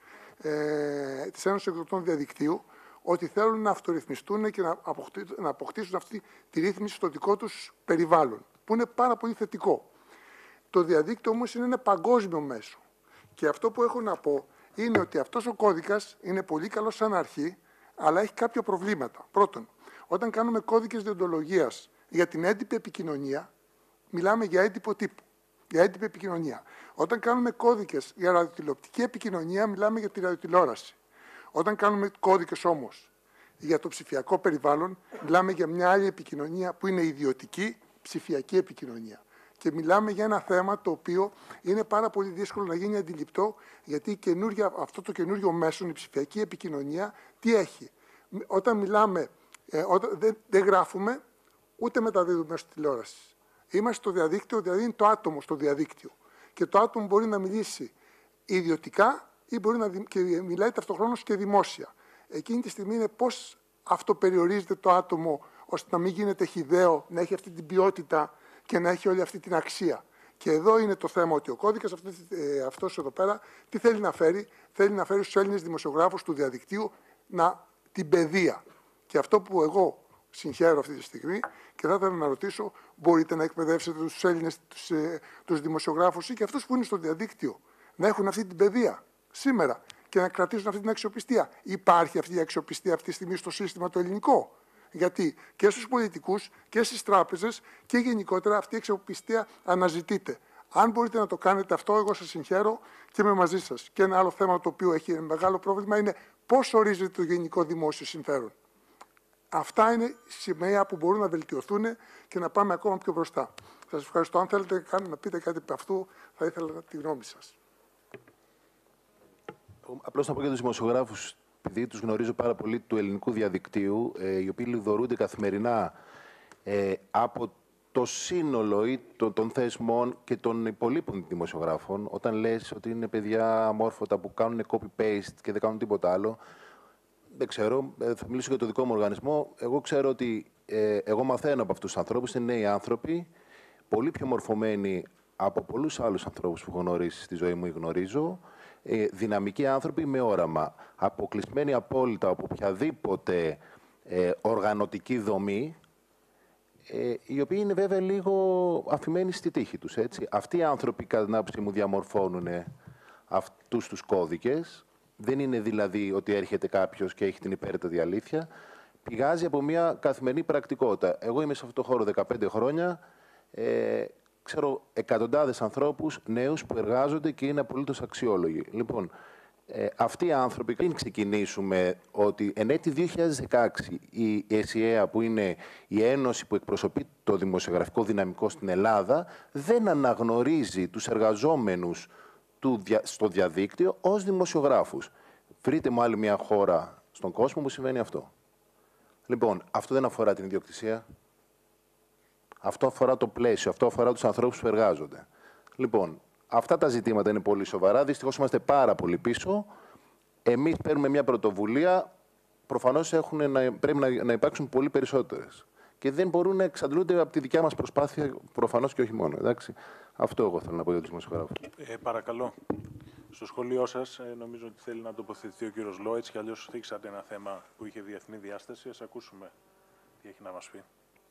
ε, της Ένωσης Εκδοτών Διαδικτύου ότι θέλουν να αυτορυθμιστούν και να αποκτήσουν, να αποκτήσουν αυτή τη ρύθμιση στο δικό τους περιβάλλον, που είναι πάρα πολύ θετικό. Το διαδίκτυο όμως είναι ένα παγκόσμιο μέσο. Και αυτό που έχω να πω είναι ότι αυτός ο κώδικας είναι πολύ καλός σαν αρχή, αλλά έχει κάποια προβλήματα. Πρώτον, όταν κάνουμε κώδικες δεοντολογίας για την έντυπη επικοινωνία, μιλάμε για έντυπο τύπου, για έντυπη επικοινωνία. Όταν κάνουμε κώδικες για ραδιοτηλεοπτική επικοινωνία, μιλάμε για τη ραδιοτηλεόραση. Όταν κάνουμε κώδικες όμως για το ψηφιακό περιβάλλον, μιλάμε για μια άλλη επικοινωνία που είναι ιδιωτική ψηφιακή επικοινωνία. Και μιλάμε για ένα θέμα το οποίο είναι πάρα πολύ δύσκολο να γίνει αντιληπτό, γιατί αυτό το καινούριο μέσο, η ψηφιακή επικοινωνία, τι έχει. Όταν μιλάμε, ε, όταν δεν, δεν γράφουμε, ούτε μεταδίδουμε μέσω τηλεόρασης. Είμαστε στο διαδίκτυο, δηλαδή είναι το άτομο στο διαδίκτυο. Και το άτομο μπορεί να μιλήσει ιδιωτικά ή μπορεί να και μιλάει ταυτοχρόνως και δημόσια. Εκείνη τη στιγμή είναι πώς αυτό περιορίζεται το άτομο ώστε να μην γίνεται χυδαίο, να έχει αυτή την ποιότητα και να έχει όλη αυτή την αξία. Και εδώ είναι το θέμα ότι ο κώδικας αυτός εδώ πέρα τι θέλει να φέρει. Θέλει να φέρει στους Έλληνες δημοσιογράφους του διαδικτύου να, την παιδεία. Και αυτό που εγώ συγχαίρω αυτή τη στιγμή και θα ήθελα να ρωτήσω, μπορείτε να εκπαιδεύσετε τους Έλληνες, τους, τους δημοσιογράφους ή και αυτούς που είναι στο διαδίκτυο να έχουν αυτή την παιδεία σήμερα και να κρατήσουν αυτή την αξιοπιστία. Υπάρχει αυτή η αξιοπιστία αυτή τη στιγμή στο σύστημα το ελληνικό? Γιατί και στους πολιτικούς και στις τράπεζες και γενικότερα αυτή η αξιοπιστία αναζητείται. Αν μπορείτε να το κάνετε αυτό, εγώ σας συγχαίρω και είμαι μαζί σας. Και ένα άλλο θέμα το οποίο έχει μεγάλο πρόβλημα είναι πώς ορίζεται το γενικό δημόσιο συμφέρον. Αυτά είναι σημεία που μπορούν να βελτιωθούν και να πάμε ακόμα πιο μπροστά. Σας ευχαριστώ. Αν θέλετε να πείτε κάτι από αυτού, θα ήθελα τη γνώμη σας. Απλώς να πω για τους δημοσιογράφους, επειδή τους γνωρίζω πάρα πολύ του ελληνικού διαδικτύου, ε, οι οποίοι λιδωρούνται καθημερινά ε, από το σύνολο ή το, των θεσμών και των υπολείπων δημοσιογράφων, όταν λες ότι είναι παιδιά αμόρφωτα που κάνουν copy-paste και δεν κάνουν τίποτα άλλο, δεν ξέρω, θα μιλήσω για το δικό μου οργανισμό. Εγώ ξέρω ότι ε, εγώ μαθαίνω από αυτούς τους ανθρώπους, είναι νέοι άνθρωποι, πολύ πιο μορφωμένοι από πολλούς άλλους ανθρώπους που έχω γνωρίσει στη ζωή μου ή γνωρίζω, ε, δυναμικοί άνθρωποι με όραμα, αποκλεισμένοι απόλυτα από οποιαδήποτε ε, οργανωτική δομή, ε, οι οποίοι είναι βέβαια λίγο αφημένοι στη τύχη τους, έτσι. Αυτοί οι άνθρωποι, κατά την άποψή μου, διαμορφώνουν αυτούς τους κώδικες. Δεν είναι δηλαδή ότι έρχεται κάποιος και έχει την υπέρτατη αλήθεια. Πηγάζει από μια καθημερινή πρακτικότητα. Εγώ είμαι σε αυτό το χώρο δεκαπέντε χρόνια. Ε, ξέρω εκατοντάδες ανθρώπους νέους που εργάζονται και είναι απολύτως αξιόλογοι. Λοιπόν, ε, αυτοί οι άνθρωποι, πριν ξεκινήσουμε ότι εν έτη δύο χιλιάδες δεκαέξι η ΕΣΥΑ, που είναι η ένωση που εκπροσωπεί το δημοσιογραφικό δυναμικό στην Ελλάδα, δεν αναγνωρίζει τους εργαζόμενους του, στο διαδίκτυο ως δημοσιογράφους. Βρείτε μου άλλη μια χώρα στον κόσμο που συμβαίνει αυτό. Λοιπόν, αυτό δεν αφορά την ιδιοκτησία. Αυτό αφορά το πλαίσιο, αυτό αφορά τους ανθρώπους που εργάζονται. Λοιπόν, αυτά τα ζητήματα είναι πολύ σοβαρά. Δυστυχώς είμαστε πάρα πολύ πίσω. Εμείς παίρνουμε μια πρωτοβουλία. Προφανώς έχουν να, πρέπει να, να υπάρξουν πολύ περισσότερες. Και δεν μπορούν να εξαντλούνται από τη δικιά μας προσπάθεια, προφανώς και όχι μόνο. Εντάξει. Αυτό εγώ θέλω να πω για τους δημοσιογράφους. Ε, παρακαλώ. Στο σχολείο σας, ε, νομίζω ότι θέλει να τοποθετηθεί ο κύριος Λόιτς και αλλιώς θίξατε ένα θέμα που είχε διεθνή διάσταση. Ας ακούσουμε τι έχει να μας πει.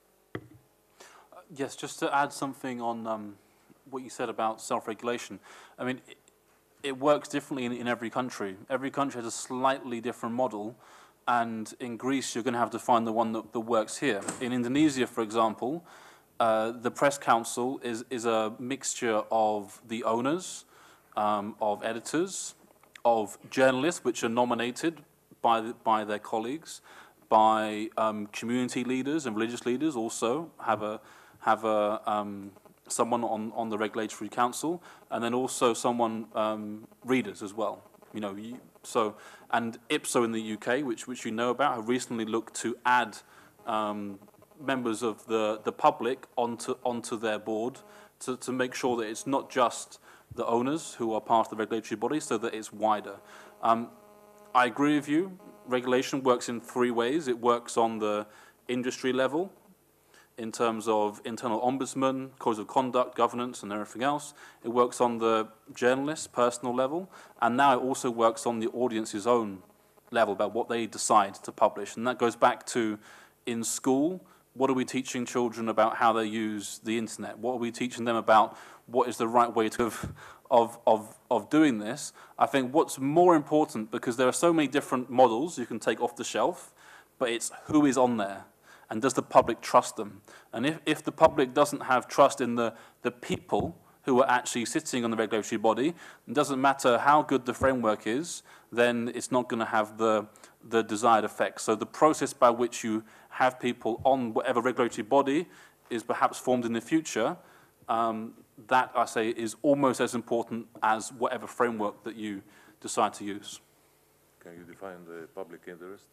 Yes, just to add something on um, what you said about self-regulation. I mean, it, it works differently in, in every country. Every country has a slightly different model, and in Greece, you're going to have to find the one that, that works here. In Indonesia, for example, uh, the press council is, is a mixture of the owners, um, of editors, of journalists, which are nominated by, the, by their colleagues, by um, community leaders and religious leaders also have a have a, um, someone on, on the regulatory council, and then also someone, um, readers as well. You know, you, so, and IPSO in the U K, which, which you know about, have recently looked to add um, members of the, the public onto, onto their board to, to make sure that it's not just the owners who are part of the regulatory body, so that it's wider. Um, I agree with you. Regulation works in three ways. It works on the industry level, in terms of internal ombudsman, codes of conduct, governance, and everything else. It works on the journalist, personal level, and now it also works on the audience's own level about what they decide to publish. And that goes back to, in school, what are we teaching children about how they use the internet? What are we teaching them about what is the right way to of, of, of, of doing this? I think what's more important, because there are so many different models you can take off the shelf, but it's who is on there. And does the public trust them? And if, if the public doesn't have trust in the, the people who are actually sitting on the regulatory body, it doesn't matter how good the framework is, then it's not going to have the, the desired effect. So the process by which you have people on whatever regulatory body is perhaps formed in the future, um, that, I say, is almost as important as whatever framework that you decide to use. Can you define the public interest?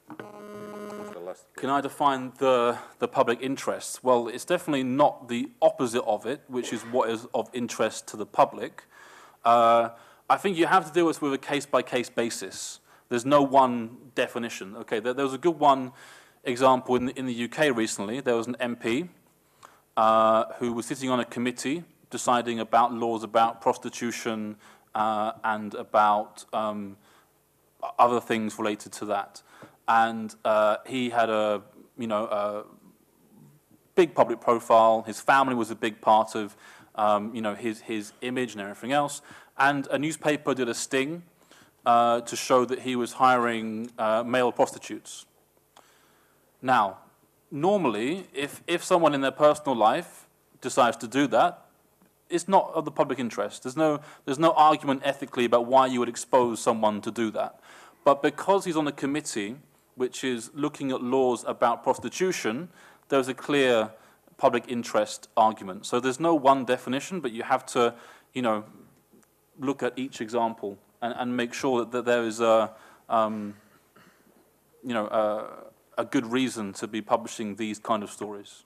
The last Can I define the, the public interest? Well, it's definitely not the opposite of it, which is what is of interest to the public. Uh, I think you have to deal with with a case-by-case basis. There's no one definition. Okay, there, there was a good one example, in the, in the U K recently, there was an M P uh, who was sitting on a committee deciding about laws about prostitution uh, and about um, other things related to that. And uh, he had a, you know, a big public profile. His family was a big part of, um, you know, his, his image and everything else. And a newspaper did a sting uh, to show that he was hiring uh, male prostitutes. Now, normally, if, if someone in their personal life decides to do that, it's not of the public interest. There's no, there's no argument ethically about why you would expose someone to do that. But because he's on a committee which is looking at laws about prostitution, there's a clear public interest argument. So there's no one definition, but you have to, you know, look at each example and, and make sure that, that there is a, um, you know, a, a good reason to be publishing these kind of stories.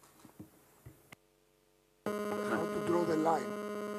How to draw the line.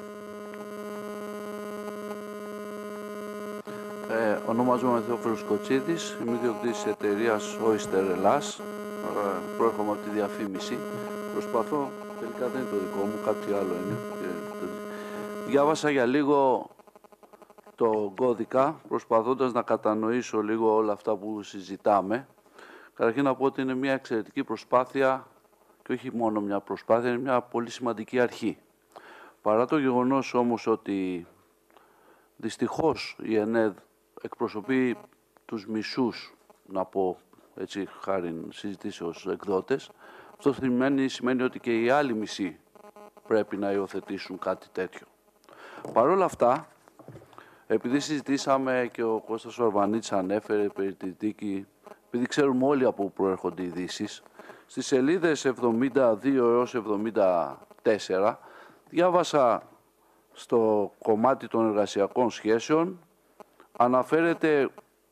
Ε, ονομάζομαι Θεόφιλος Κοτσίδης, είμαι ιδιοκτήτης της εταιρείας Oyster Ελλάς, ε, προέρχομαι από τη διαφήμιση. Προσπαθώ, τελικά δεν είναι το δικό μου, κάτι άλλο είναι. Διάβασα για λίγο το κώδικα, προσπαθώντας να κατανοήσω λίγο όλα αυτά που συζητάμε. Καταρχήν να πω ότι είναι μια εξαιρετική προσπάθεια και όχι μόνο μια προσπάθεια, είναι μια πολύ σημαντική αρχή. Παρά το γεγονός όμως ότι δυστυχώς η ΕΝΕΔ εκπροσωπεί τους μισούς, να πω έτσι χάρη συζητήσεως εκδότες, αυτό σημαίνει, σημαίνει ότι και οι άλλοι μισοί πρέπει να υιοθετήσουν κάτι τέτοιο. Παρ' όλα αυτά, επειδή συζητήσαμε και ο Κώστας Ορβανίτης ανέφερε περί τη δίκη, επειδή ξέρουμε όλοι από πού προέρχονται οι ειδήσεις, στις σελίδες εβδομήντα δύο έως εβδομήντα τέσσερα διάβασα στο κομμάτι των εργασιακών σχέσεων αναφέρεται,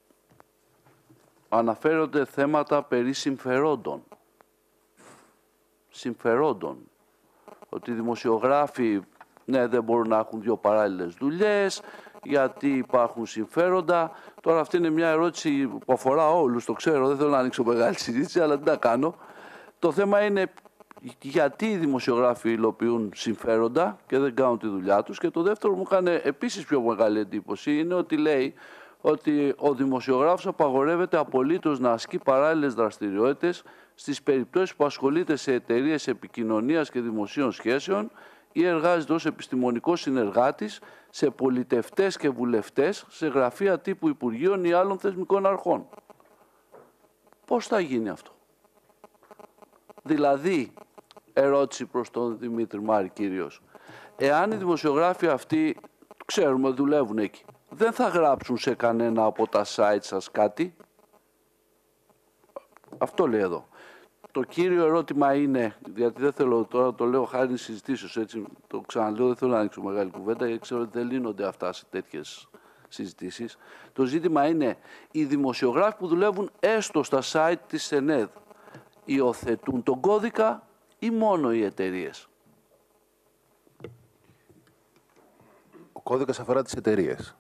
αναφέρονται θέματα περί συμφερόντων. Συμφερόντων. Ότι οι δημοσιογράφοι ναι, δεν μπορούν να έχουν δύο παράλληλες δουλειές, γιατί υπάρχουν συμφέροντα. Τώρα αυτή είναι μια ερώτηση που αφορά όλους, το ξέρω, δεν θέλω να ανοίξω μεγάλη συζήτηση, αλλά τι να κάνω. Το θέμα είναι γιατί οι δημοσιογράφοι υλοποιούν συμφέροντα και δεν κάνουν τη δουλειά τους. Και το δεύτερο που μου έκανε επίσης πιο μεγάλη εντύπωση είναι ότι λέει ότι ο δημοσιογράφος απαγορεύεται απολύτως να ασκεί παράλληλες δραστηριότητες στις περιπτώσεις που ασχολείται σε εταιρείες επικοινωνίας και δημοσίων σχέσεων ή εργάζεται ως επιστημονικός συνεργάτης σε πολιτευτές και βουλευτές σε γραφεία τύπου Υπουργείων ή άλλων θεσμικών αρχών. Πώς θα γίνει αυτό? Δηλαδή, ερώτηση προς τον Δημήτρη Μάρη κυρίως, εάν οι δημοσιογράφοι αυτοί, ξέρουμε, δουλεύουν εκεί, δεν θα γράψουν σε κανένα από τα site σας κάτι? Αυτό λέει εδώ. Το κύριο ερώτημα είναι, γιατί δεν θέλω τώρα, το λέω χάρη συζητήσεως, έτσι, το ξαναλέω, δεν θέλω να ανοίξω μεγάλη κουβέντα, γιατί ξέρω ότι δεν λύνονται αυτά σε τέτοιες συζητήσεις. Το ζήτημα είναι, οι δημοσιογράφοι που δουλεύουν έστω στα site της ΕΝΕΔ, υιοθετούν τον κώδικα ή μόνο οι εταιρείες? Ο κώδικας αφορά τις εταιρείες.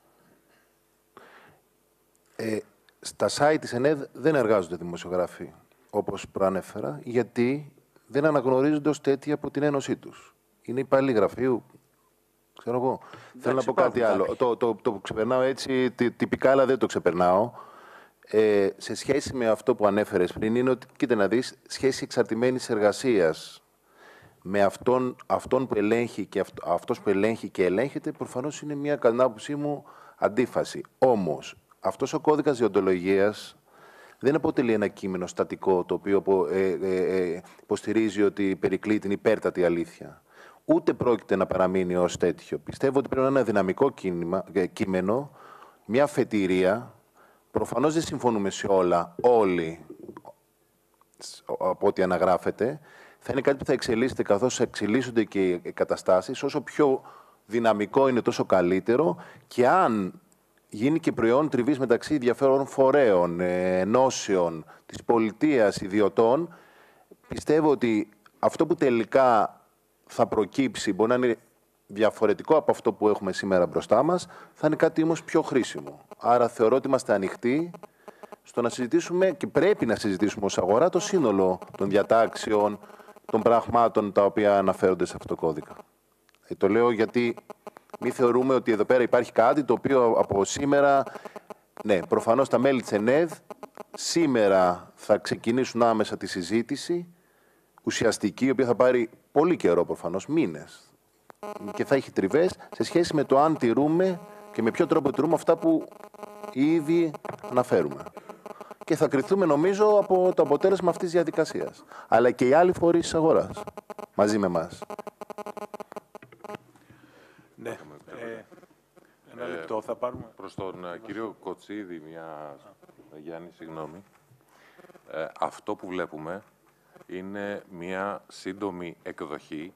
Ε, στα site της ΕΝΕΔ δεν εργάζονται δημοσιογράφοι, όπως προανέφερα, γιατί δεν αναγνωρίζονται ως τέτοια από την ένωσή τους. Είναι υπάλληλοι γραφείου. Ξέρω εγώ. Εντάξει, θέλω να πω κάτι άλλο. Το, το, το, το ξεπερνάω έτσι τι, τυπικά, αλλά δεν το ξεπερνάω. Ε, σε σχέση με αυτό που ανέφερες πριν, είναι ότι, κοίτα να δεις, σχέση εξαρτημένης εργασίας με αυτόν, αυτόν που ελέγχει και αυτ, αυτός που ελέγχει και ελέγχεται, προφανώς είναι μια, κατά την άποψή μου, αντίφαση. Όμως, αυτός ο κώδικας δεοντολογίας δεν αποτελεί ένα κείμενο στατικό, το οποίο ε, ε, ε, υποστηρίζει ότι περικλεί την υπέρτατη αλήθεια. Ούτε πρόκειται να παραμείνει ως τέτοιο. Πιστεύω ότι πρέπει να είναι ένα δυναμικό κίνημα, κείμενο, μια αφετηρία. Προφανώς δεν συμφωνούμε σε όλα, όλοι, από ό,τι αναγράφεται. Θα είναι κάτι που θα εξελίσσεται καθώς εξελίσσονται και οι καταστάσεις. Όσο πιο δυναμικό είναι, τόσο καλύτερο. Και αν γίνει και προϊόν τριβής μεταξύ διαφέρων φορέων, ενώσεων, της πολιτείας, ιδιωτών, πιστεύω ότι αυτό που τελικά θα προκύψει μπορεί να είναι διαφορετικό από αυτό που έχουμε σήμερα μπροστά μας, θα είναι κάτι όμως πιο χρήσιμο. Άρα θεωρώ ότι είμαστε ανοιχτοί στο να συζητήσουμε και πρέπει να συζητήσουμε ως αγορά το σύνολο των διατάξεων, των πραγμάτων τα οποία αναφέρονται σε αυτό το κώδικα. Ε, το λέω γιατί μην θεωρούμε ότι εδώ πέρα υπάρχει κάτι το οποίο από σήμερα, ναι, προφανώς τα μέλη της ΕΝΕΔ σήμερα θα ξεκινήσουν άμεσα τη συζήτηση, ουσιαστική, η οποία θα πάρει πολύ καιρό προφανώς, μήνες, και θα έχει τριβές σε σχέση με το αν τηρούμε και με ποιο τρόπο τηρούμε αυτά που ήδη αναφέρουμε. Και θα κριθούμε, νομίζω, από το αποτέλεσμα αυτής της διαδικασίας. Αλλά και οι άλλοι φορείς της αγοράς, μαζί με εμάς. Ναι. Ε, ένα λεπτό θα πάρουμε. Προς τον uh, κύριο Κοτσίδη, μια... Γιάννη, συγγνώμη. Ε, αυτό που βλέπουμε είναι μια σύντομη εκδοχή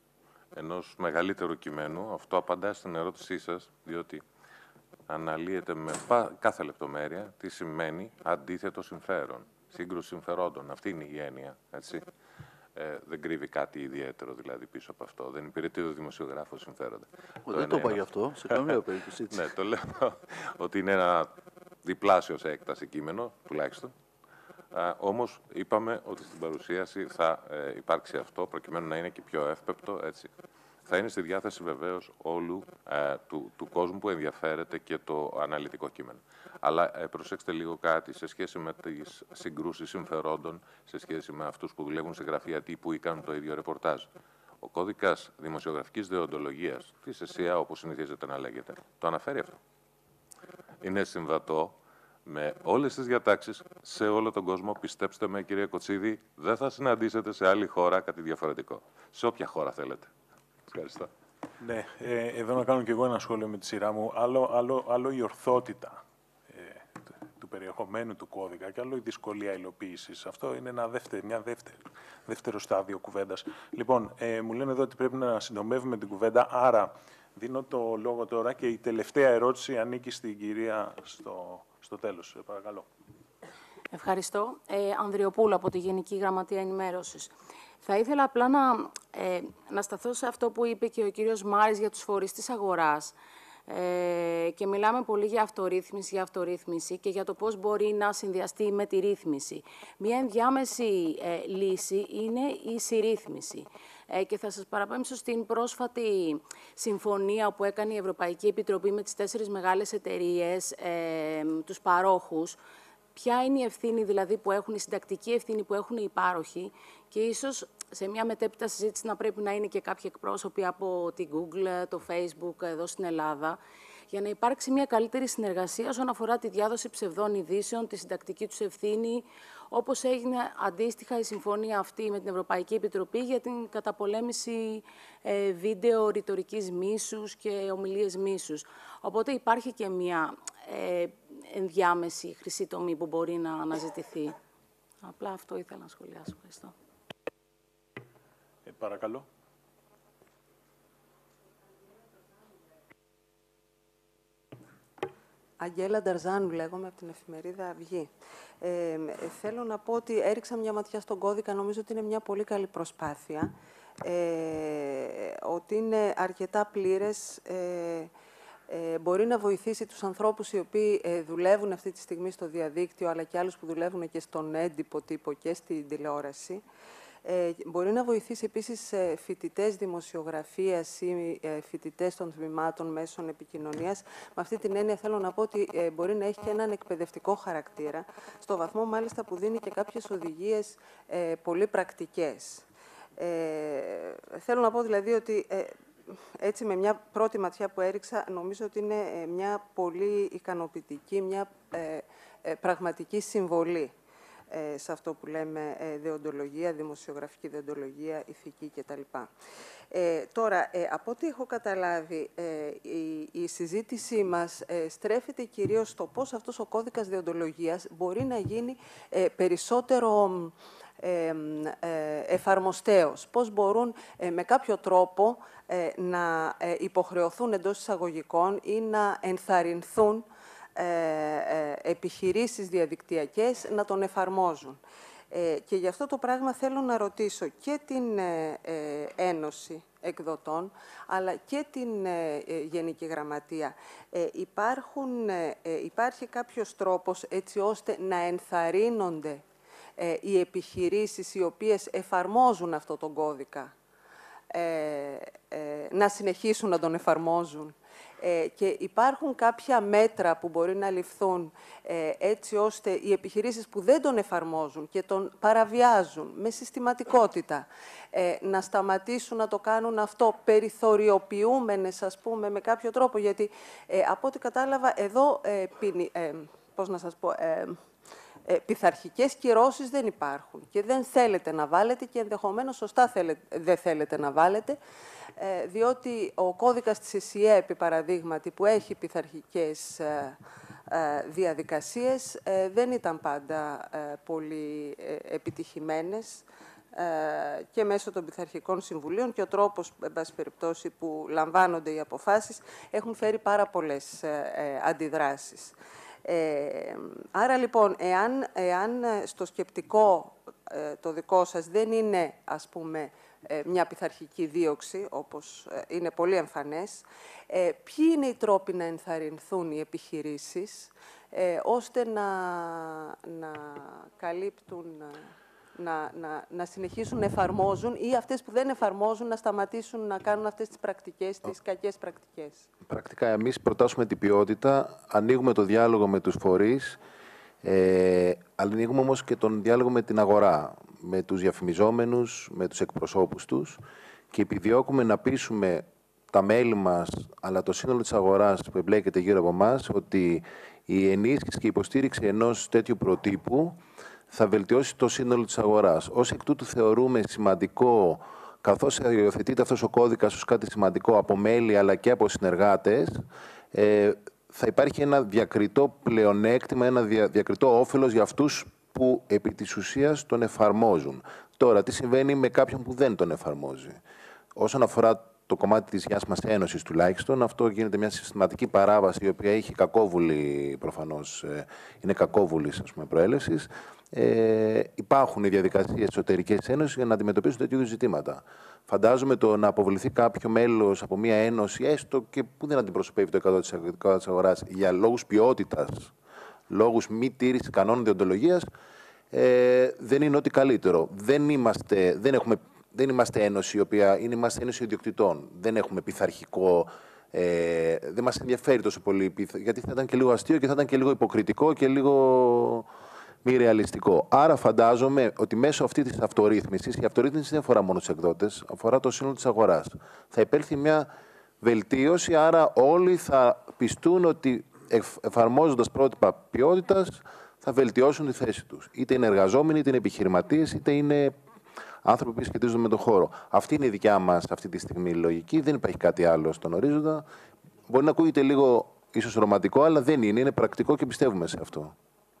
ενός μεγαλύτερου κειμένου. Αυτό απαντά στην ερώτησή σας, διότι αναλύεται με κάθε λεπτομέρεια τι σημαίνει αντίθετο συμφέρον, σύγκρουση συμφερόντων. Αυτή είναι η έννοια, έτσι. Ε, δεν κρύβει κάτι ιδιαίτερο δηλαδή πίσω από αυτό. Δεν υπηρετεί ο δημοσιογράφος συμφέροντα. Ο, δεν το είπα γι' αυτό, σε καμία περίπτωση. Ναι, το λέω ότι είναι ένα διπλάσιο σε έκταση κείμενο, τουλάχιστον. Α, όμως είπαμε ότι στην παρουσίαση θα ε, υπάρξει αυτό, προκειμένου να είναι και πιο εύπεπτο, έτσι. Θα είναι στη διάθεση βεβαίως όλου ε, του, του κόσμου που ενδιαφέρεται και το αναλυτικό κείμενο. Αλλά ε, προσέξτε λίγο κάτι σε σχέση με τις συγκρούσεις συμφερόντων, σε σχέση με αυτούς που δουλεύουν σε γραφεία τύπου ή κάνουν το ίδιο ρεπορτάζ. Ο κώδικας δημοσιογραφικής δεοντολογίας, της ΕΣΥΑ, όπως συνηθίζεται να λέγεται, το αναφέρει αυτό. Είναι συμβατό με όλες τις διατάξεις σε όλο τον κόσμο. Πιστέψτε με, κύριε Κοτσίδη, δεν θα συναντήσετε σε άλλη χώρα κάτι διαφορετικό. Σε όποια χώρα θέλετε. Ευχαριστώ. Ναι, ε, εδώ να κάνω και εγώ ένα σχόλιο με τη σειρά μου. Άλλο, άλλο, άλλο η ορθότητα ε, του, του περιεχομένου του κώδικα και άλλο η δυσκολία υλοποίησης. Αυτό είναι ένα δεύτερο, μια δεύτερο, δεύτερο στάδιο κουβέντας. Λοιπόν, ε, μου λένε εδώ ότι πρέπει να συντομεύουμε την κουβέντα, άρα δίνω το λόγο τώρα και η τελευταία ερώτηση ανήκει στην κυρία στο, στο τέλος. Ε, παρακαλώ. Ευχαριστώ. Ε, Ανδριοπούλου από τη Γενική Γραμματεία Ενημέρωσης. Θα ήθελα απλά να, ε, να σταθώ σε αυτό που είπε και ο κύριος Μάρης για τους φορείς της αγοράς. Ε, και μιλάμε πολύ για αυτορύθμιση, για αυτορύθμιση και για το πώς μπορεί να συνδυαστεί με τη ρύθμιση. Μία ενδιάμεση ε, λύση είναι η συρρύθμιση. Ε, και θα σας παραπέμψω στην πρόσφατη συμφωνία που έκανε η Ευρωπαϊκή Επιτροπή με τις τέσσερις μεγάλες εταιρείες, ε, τους παρόχους. Ποια είναι η ευθύνη δηλαδή που έχουν, η συντακτική ευθύνη που έχουν οι πάροχοι και ίσως σε μια μετέπειτα συζήτηση να πρέπει να είναι και κάποιοι εκπρόσωποι από την Google, το Facebook εδώ στην Ελλάδα, για να υπάρξει μια καλύτερη συνεργασία όσον αφορά τη διάδοση ψευδών ειδήσεων, τη συντακτική τους ευθύνη, όπως έγινε αντίστοιχα η συμφωνία αυτή με την Ευρωπαϊκή Επιτροπή για την καταπολέμηση ε, βίντεο ρητορικής μίσους και ομιλίες μίσους. Οπότε υπάρχει και μια ε, ενδιάμεση χρυσή τομή που μπορεί να αναζητηθεί. Απλά αυτό ήθελα να σχολιάσω. Ευχαριστώ. Ε, παρακαλώ. Αγγέλα Νταρζάνου λέγομαι από την εφημερίδα Αυγή. Ε, θέλω να πω ότι έριξα μια ματιά στον κώδικα, νομίζω ότι είναι μια πολύ καλή προσπάθεια, ε, ότι είναι αρκετά πλήρες, ε, ε, μπορεί να βοηθήσει τους ανθρώπους οι οποίοι ε, δουλεύουν αυτή τη στιγμή στο διαδίκτυο, αλλά και άλλους που δουλεύουν και στον έντυπο τύπο και στην τηλεόραση. Ε, μπορεί να βοηθήσει επίσης ε, φοιτητές δημοσιογραφίας ή ε, φοιτητές των τμήματων μέσων επικοινωνίας. Με αυτή την έννοια θέλω να πω ότι ε, μπορεί να έχει και έναν εκπαιδευτικό χαρακτήρα, στο βαθμό μάλιστα που δίνει και κάποιες οδηγίες ε, πολύ πρακτικές. Ε, θέλω να πω δηλαδή ότι ε, έτσι με μια πρώτη ματιά που έριξα, νομίζω ότι είναι ε, μια πολύ ικανοποιητική, μια ε, ε, πραγματική συμβολή σε αυτό που λέμε δεοντολογία, δημοσιογραφική δεοντολογία, ηθική κτλ. Ε, τώρα, ε, από ό,τι έχω καταλάβει, ε, η, η συζήτησή μας ε, στρέφεται κυρίως στο πώς αυτός ο κώδικας δεοντολογίας μπορεί να γίνει ε, περισσότερο ε, ε, εφαρμοστέος. Πώς μπορούν ε, με κάποιο τρόπο ε, να ε, υποχρεωθούν εντός εισαγωγικών ή να ενθαρρυνθούν Ε, ε, επιχειρήσεις διαδικτυακές να τον εφαρμόζουν. Ε, και γι' αυτό το πράγμα θέλω να ρωτήσω και την ε, ε, Ένωση Εκδοτών, αλλά και την ε, ε, Γενική Γραμματεία. Ε, υπάρχουν, ε, ε, υπάρχει κάποιος τρόπος έτσι ώστε να ενθαρρύνονται ε, οι επιχειρήσεις οι οποίες εφαρμόζουν αυτό τον κώδικα, ε, ε, να συνεχίσουν να τον εφαρμόζουν. Ε, και υπάρχουν κάποια μέτρα που μπορεί να ληφθούν ε, έτσι ώστε οι επιχειρήσεις που δεν τον εφαρμόζουν και τον παραβιάζουν με συστηματικότητα ε, να σταματήσουν να το κάνουν αυτό περιθωριοποιούμενες, ας πούμε, με κάποιο τρόπο. Γιατί ε, από ό,τι κατάλαβα εδώ, ε, πίνει, ε, πώς να σας πω... Ε, Ε, πειθαρχικές κυρώσεις δεν υπάρχουν και δεν θέλετε να βάλετε και ενδεχομένως σωστά θέλετε, δεν θέλετε να βάλετε, ε, διότι ο κώδικας της ΕΣΥΕ, επί παραδείγματι, που έχει πειθαρχικές ε, ε, διαδικασίες, ε, δεν ήταν πάντα ε, πολύ ε, επιτυχημένες ε, και μέσω των πειθαρχικών συμβουλίων και ο τρόπος, εν πάση περιπτώσει, που λαμβάνονται οι αποφάσεις έχουν φέρει πάρα πολλές ε, ε, αντιδράσεις. Ε, άρα, λοιπόν, εάν, εάν στο σκεπτικό ε, το δικό σας δεν είναι, ας πούμε, ε, μια πειθαρχική δίωξη, όπως ε, είναι πολύ εμφανές, ε, ποιοι είναι οι τρόποι να ενθαρρυνθούν οι επιχειρήσεις, ε, ώστε να, να καλύπτουν... Να, να, να συνεχίσουν να εφαρμόζουν ή αυτές που δεν εφαρμόζουν να σταματήσουν να κάνουν αυτές τις πρακτικές, τις κακές πρακτικές. Πρακτικά, εμείς προτάσουμε την ποιότητα, ανοίγουμε το διάλογο με τους φορείς, ε, ανοίγουμε όμως και τον διάλογο με την αγορά, με τους διαφημιζόμενους, με τους εκπροσώπους τους και επιδιώκουμε να πείσουμε τα μέλη μας, αλλά το σύνολο της αγοράς που εμπλέκεται γύρω από εμάς, ότι η ενίσχυση και η υποστήριξη ενός τέτοιου προτύπου θα βελτιώσει το σύνολο της αγοράς. Ως εκ τούτου θεωρούμε σημαντικό, καθώς υιοθετείται αυτός ο κώδικας ως κάτι σημαντικό από μέλη αλλά και από συνεργάτες, ε, θα υπάρχει ένα διακριτό πλεονέκτημα, ένα δια, διακριτό όφελος για αυτούς που επί της ουσίας τον εφαρμόζουν. Τώρα, τι συμβαίνει με κάποιον που δεν τον εφαρμόζει. Όσον αφορά το κομμάτι της γιάς μας ένωσης τουλάχιστον, αυτό γίνεται μια συστηματική παράβαση, η οποία έχει κακόβουλη, προφανώς, ε, είναι κακόβουλης, ας πούμε, προέλευσης. Ε, υπάρχουν οι διαδικασίες εσωτερικές της Ένωσης για να αντιμετωπίσουν τέτοιου είδους ζητήματα. Φαντάζομαι το να αποβληθεί κάποιο μέλος από μια ένωση, έστω και που δεν αντιπροσωπεύει το εκατό τοις εκατό της αγοράς, για λόγους ποιότητας, λόγους μη τήρησης κανόνων διοντολογίας, ε, δεν είναι ό,τι καλύτερο. Δεν είμαστε, δεν έχουμε, δεν είμαστε ένωση, η οποία είναι, είμαστε ένωση ιδιοκτητών. Δεν έχουμε πειθαρχικό. Ε, δεν μας ενδιαφέρει τόσο πολύ, γιατί θα ήταν και λίγο αστείο και θα ήταν και λίγο υποκριτικό και λίγο μη ρεαλιστικό. Άρα φαντάζομαι ότι μέσω αυτή της αυτορύθμισης, η αυτορύθμιση δεν αφορά μόνο τους εκδότες, αφορά το σύνολο της αγοράς. Θα υπέλθει μια βελτίωση, άρα όλοι θα πιστούν ότι εφαρμόζοντας πρότυπα ποιότητας θα βελτιώσουν τη θέση τους. Είτε είναι εργαζόμενοι, είτε είναι επιχειρηματίες, είτε είναι άνθρωποι που σχετίζονται με τον χώρο. Αυτή είναι η δικιά μας αυτή τη στιγμή λογική. Δεν υπάρχει κάτι άλλο στον ορίζοντα. Μπορεί να ακούγεται λίγο ίσως ρομαντικό, αλλά δεν είναι. Είναι πρακτικό και πιστεύουμε σε αυτό.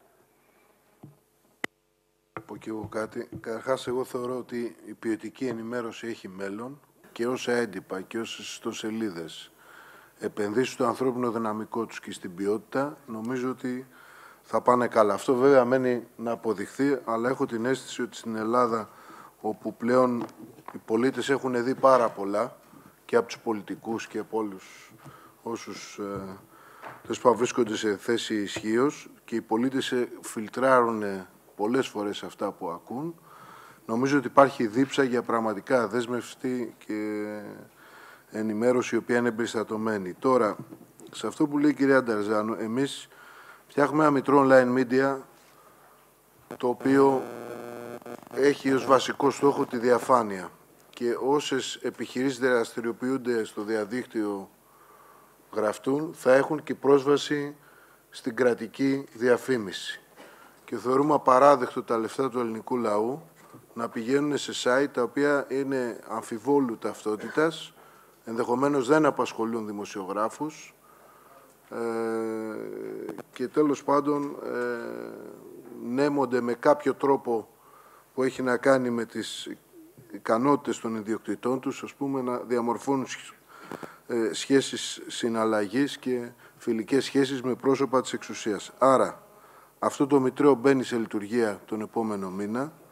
πω και εγώ κάτι. Καταρχάς, εγώ θεωρώ ότι η ποιοτική ενημέρωση έχει μέλλον και όσα έντυπα και όσες ιστοσελίδες επενδύσουν στο ανθρώπινο δυναμικό τους και στην ποιότητα, νομίζω ότι θα πάνε καλά. Αυτό βέβαια μένει να αποδειχθεί, αλλά έχω την αίσθηση ότι στην Ελλάδα, όπου πλέον οι πολίτες έχουν δει πάρα πολλά και από τους πολιτικούς και από όλους όσους ε, βρίσκονται σε θέση ισχύως, και οι πολίτες φιλτράρουν πολλές φορές αυτά που ακούν, νομίζω ότι υπάρχει δίψα για πραγματικά δέσμευση και ενημέρωση η οποία είναι εμπεριστατωμένη. Τώρα, σε αυτό που λέει η κυρία Νταρζάνου, εμείς φτιάχνουμε ένα μητρό online media το οποίο έχει ως βασικό στόχο τη διαφάνεια, και όσες επιχειρήσεις δραστηριοποιούνται στο διαδίκτυο γραφτούν θα έχουν και πρόσβαση στην κρατική διαφήμιση. Και θεωρούμε απαράδεκτο τα λεφτά του ελληνικού λαού να πηγαίνουν σε site τα οποία είναι αμφιβόλου ταυτότητας, ενδεχομένως δεν απασχολούν δημοσιογράφους ε, και τέλος πάντων ε, νέμονται με κάποιο τρόπο που έχει να κάνει με τις ικανότητες των ιδιοκτητών τους, ας πούμε, να διαμορφώνουν ε, σχέσεις συναλλαγής και φιλικές σχέσεις με πρόσωπα της εξουσίας. Άρα, αυτό το μητρό μπαίνει σε λειτουργία τον επόμενο μήνα.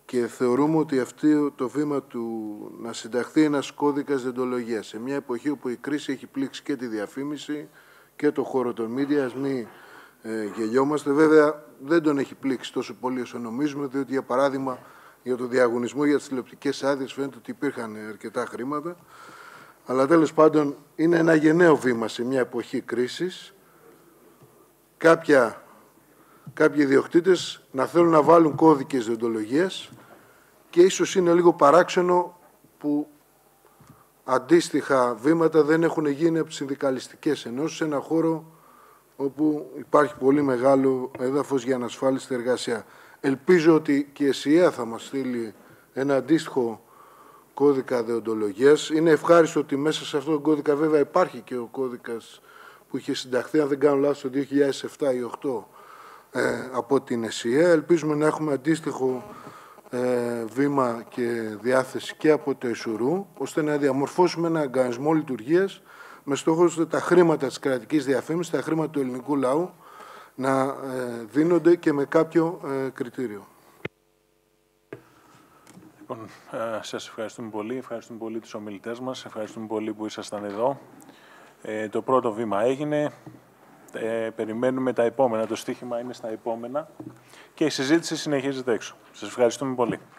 και θεωρούμε ότι αυτό το βήμα του να συνταχθεί ένας κώδικας δεοντολογίας σε μια εποχή όπου η κρίση έχει πλήξει και τη διαφήμιση και το χώρο των media, ας μην ε, γελιόμαστε. Βέβαια δεν τον έχει πλήξει τόσο πολύ όσο νομίζουμε, διότι για παράδειγμα για το διαγωνισμό για τις τηλεοπτικές άδειες φαίνεται ότι υπήρχαν αρκετά χρήματα. Αλλά τέλος πάντων είναι ένα γενναίο βήμα σε μια εποχή κρίσης. Κάποια, κάποιοι ιδιοκτήτες να θέλουν να βάλουν κώδικες δεοντολογίας και ίσως είναι λίγο παράξενο που αντίστοιχα βήματα δεν έχουν γίνει από τις συνδικαλιστικές ενώσεις σε ένα χώρο όπου υπάρχει πολύ μεγάλο έδαφος για ανασφάλιστη εργασία. Ελπίζω ότι και η ΕΣΥΑ θα μας στείλει ένα αντίστοιχο κώδικα δεοντολογίας. Είναι ευχάριστο ότι μέσα σε αυτόν τον κώδικα βέβαια υπάρχει και ο κώδικας που είχε συνταχθεί, αν δεν κάνω λάθος, το δύο χιλιάδες επτά ή δύο χιλιάδες οκτώ ε, από την ΕΣΥΑ. Ελπίζουμε να έχουμε αντίστοιχο ε, βήμα και διάθεση και από το ΕΣΟΡΟΥ, ώστε να διαμορφώσουμε ένα οργανισμό λειτουργίας με στόχο ώστε τα χρήματα της κρατικής διαφήμισης, τα χρήματα του ελληνικού λαού, να ε, δίνονται και με κάποιο ε, κριτήριο. Λοιπόν, ε, σας ευχαριστούμε πολύ. Ευχαριστούμε πολύ τους ομιλητές μας. Ευχαριστούμε πολύ που ήσασταν εδώ. Ε, το πρώτο βήμα έγινε. Ε, περιμένουμε τα επόμενα. Το στοίχημα είναι στα επόμενα. Και η συζήτηση συνεχίζεται έξω. Σας ευχαριστούμε πολύ.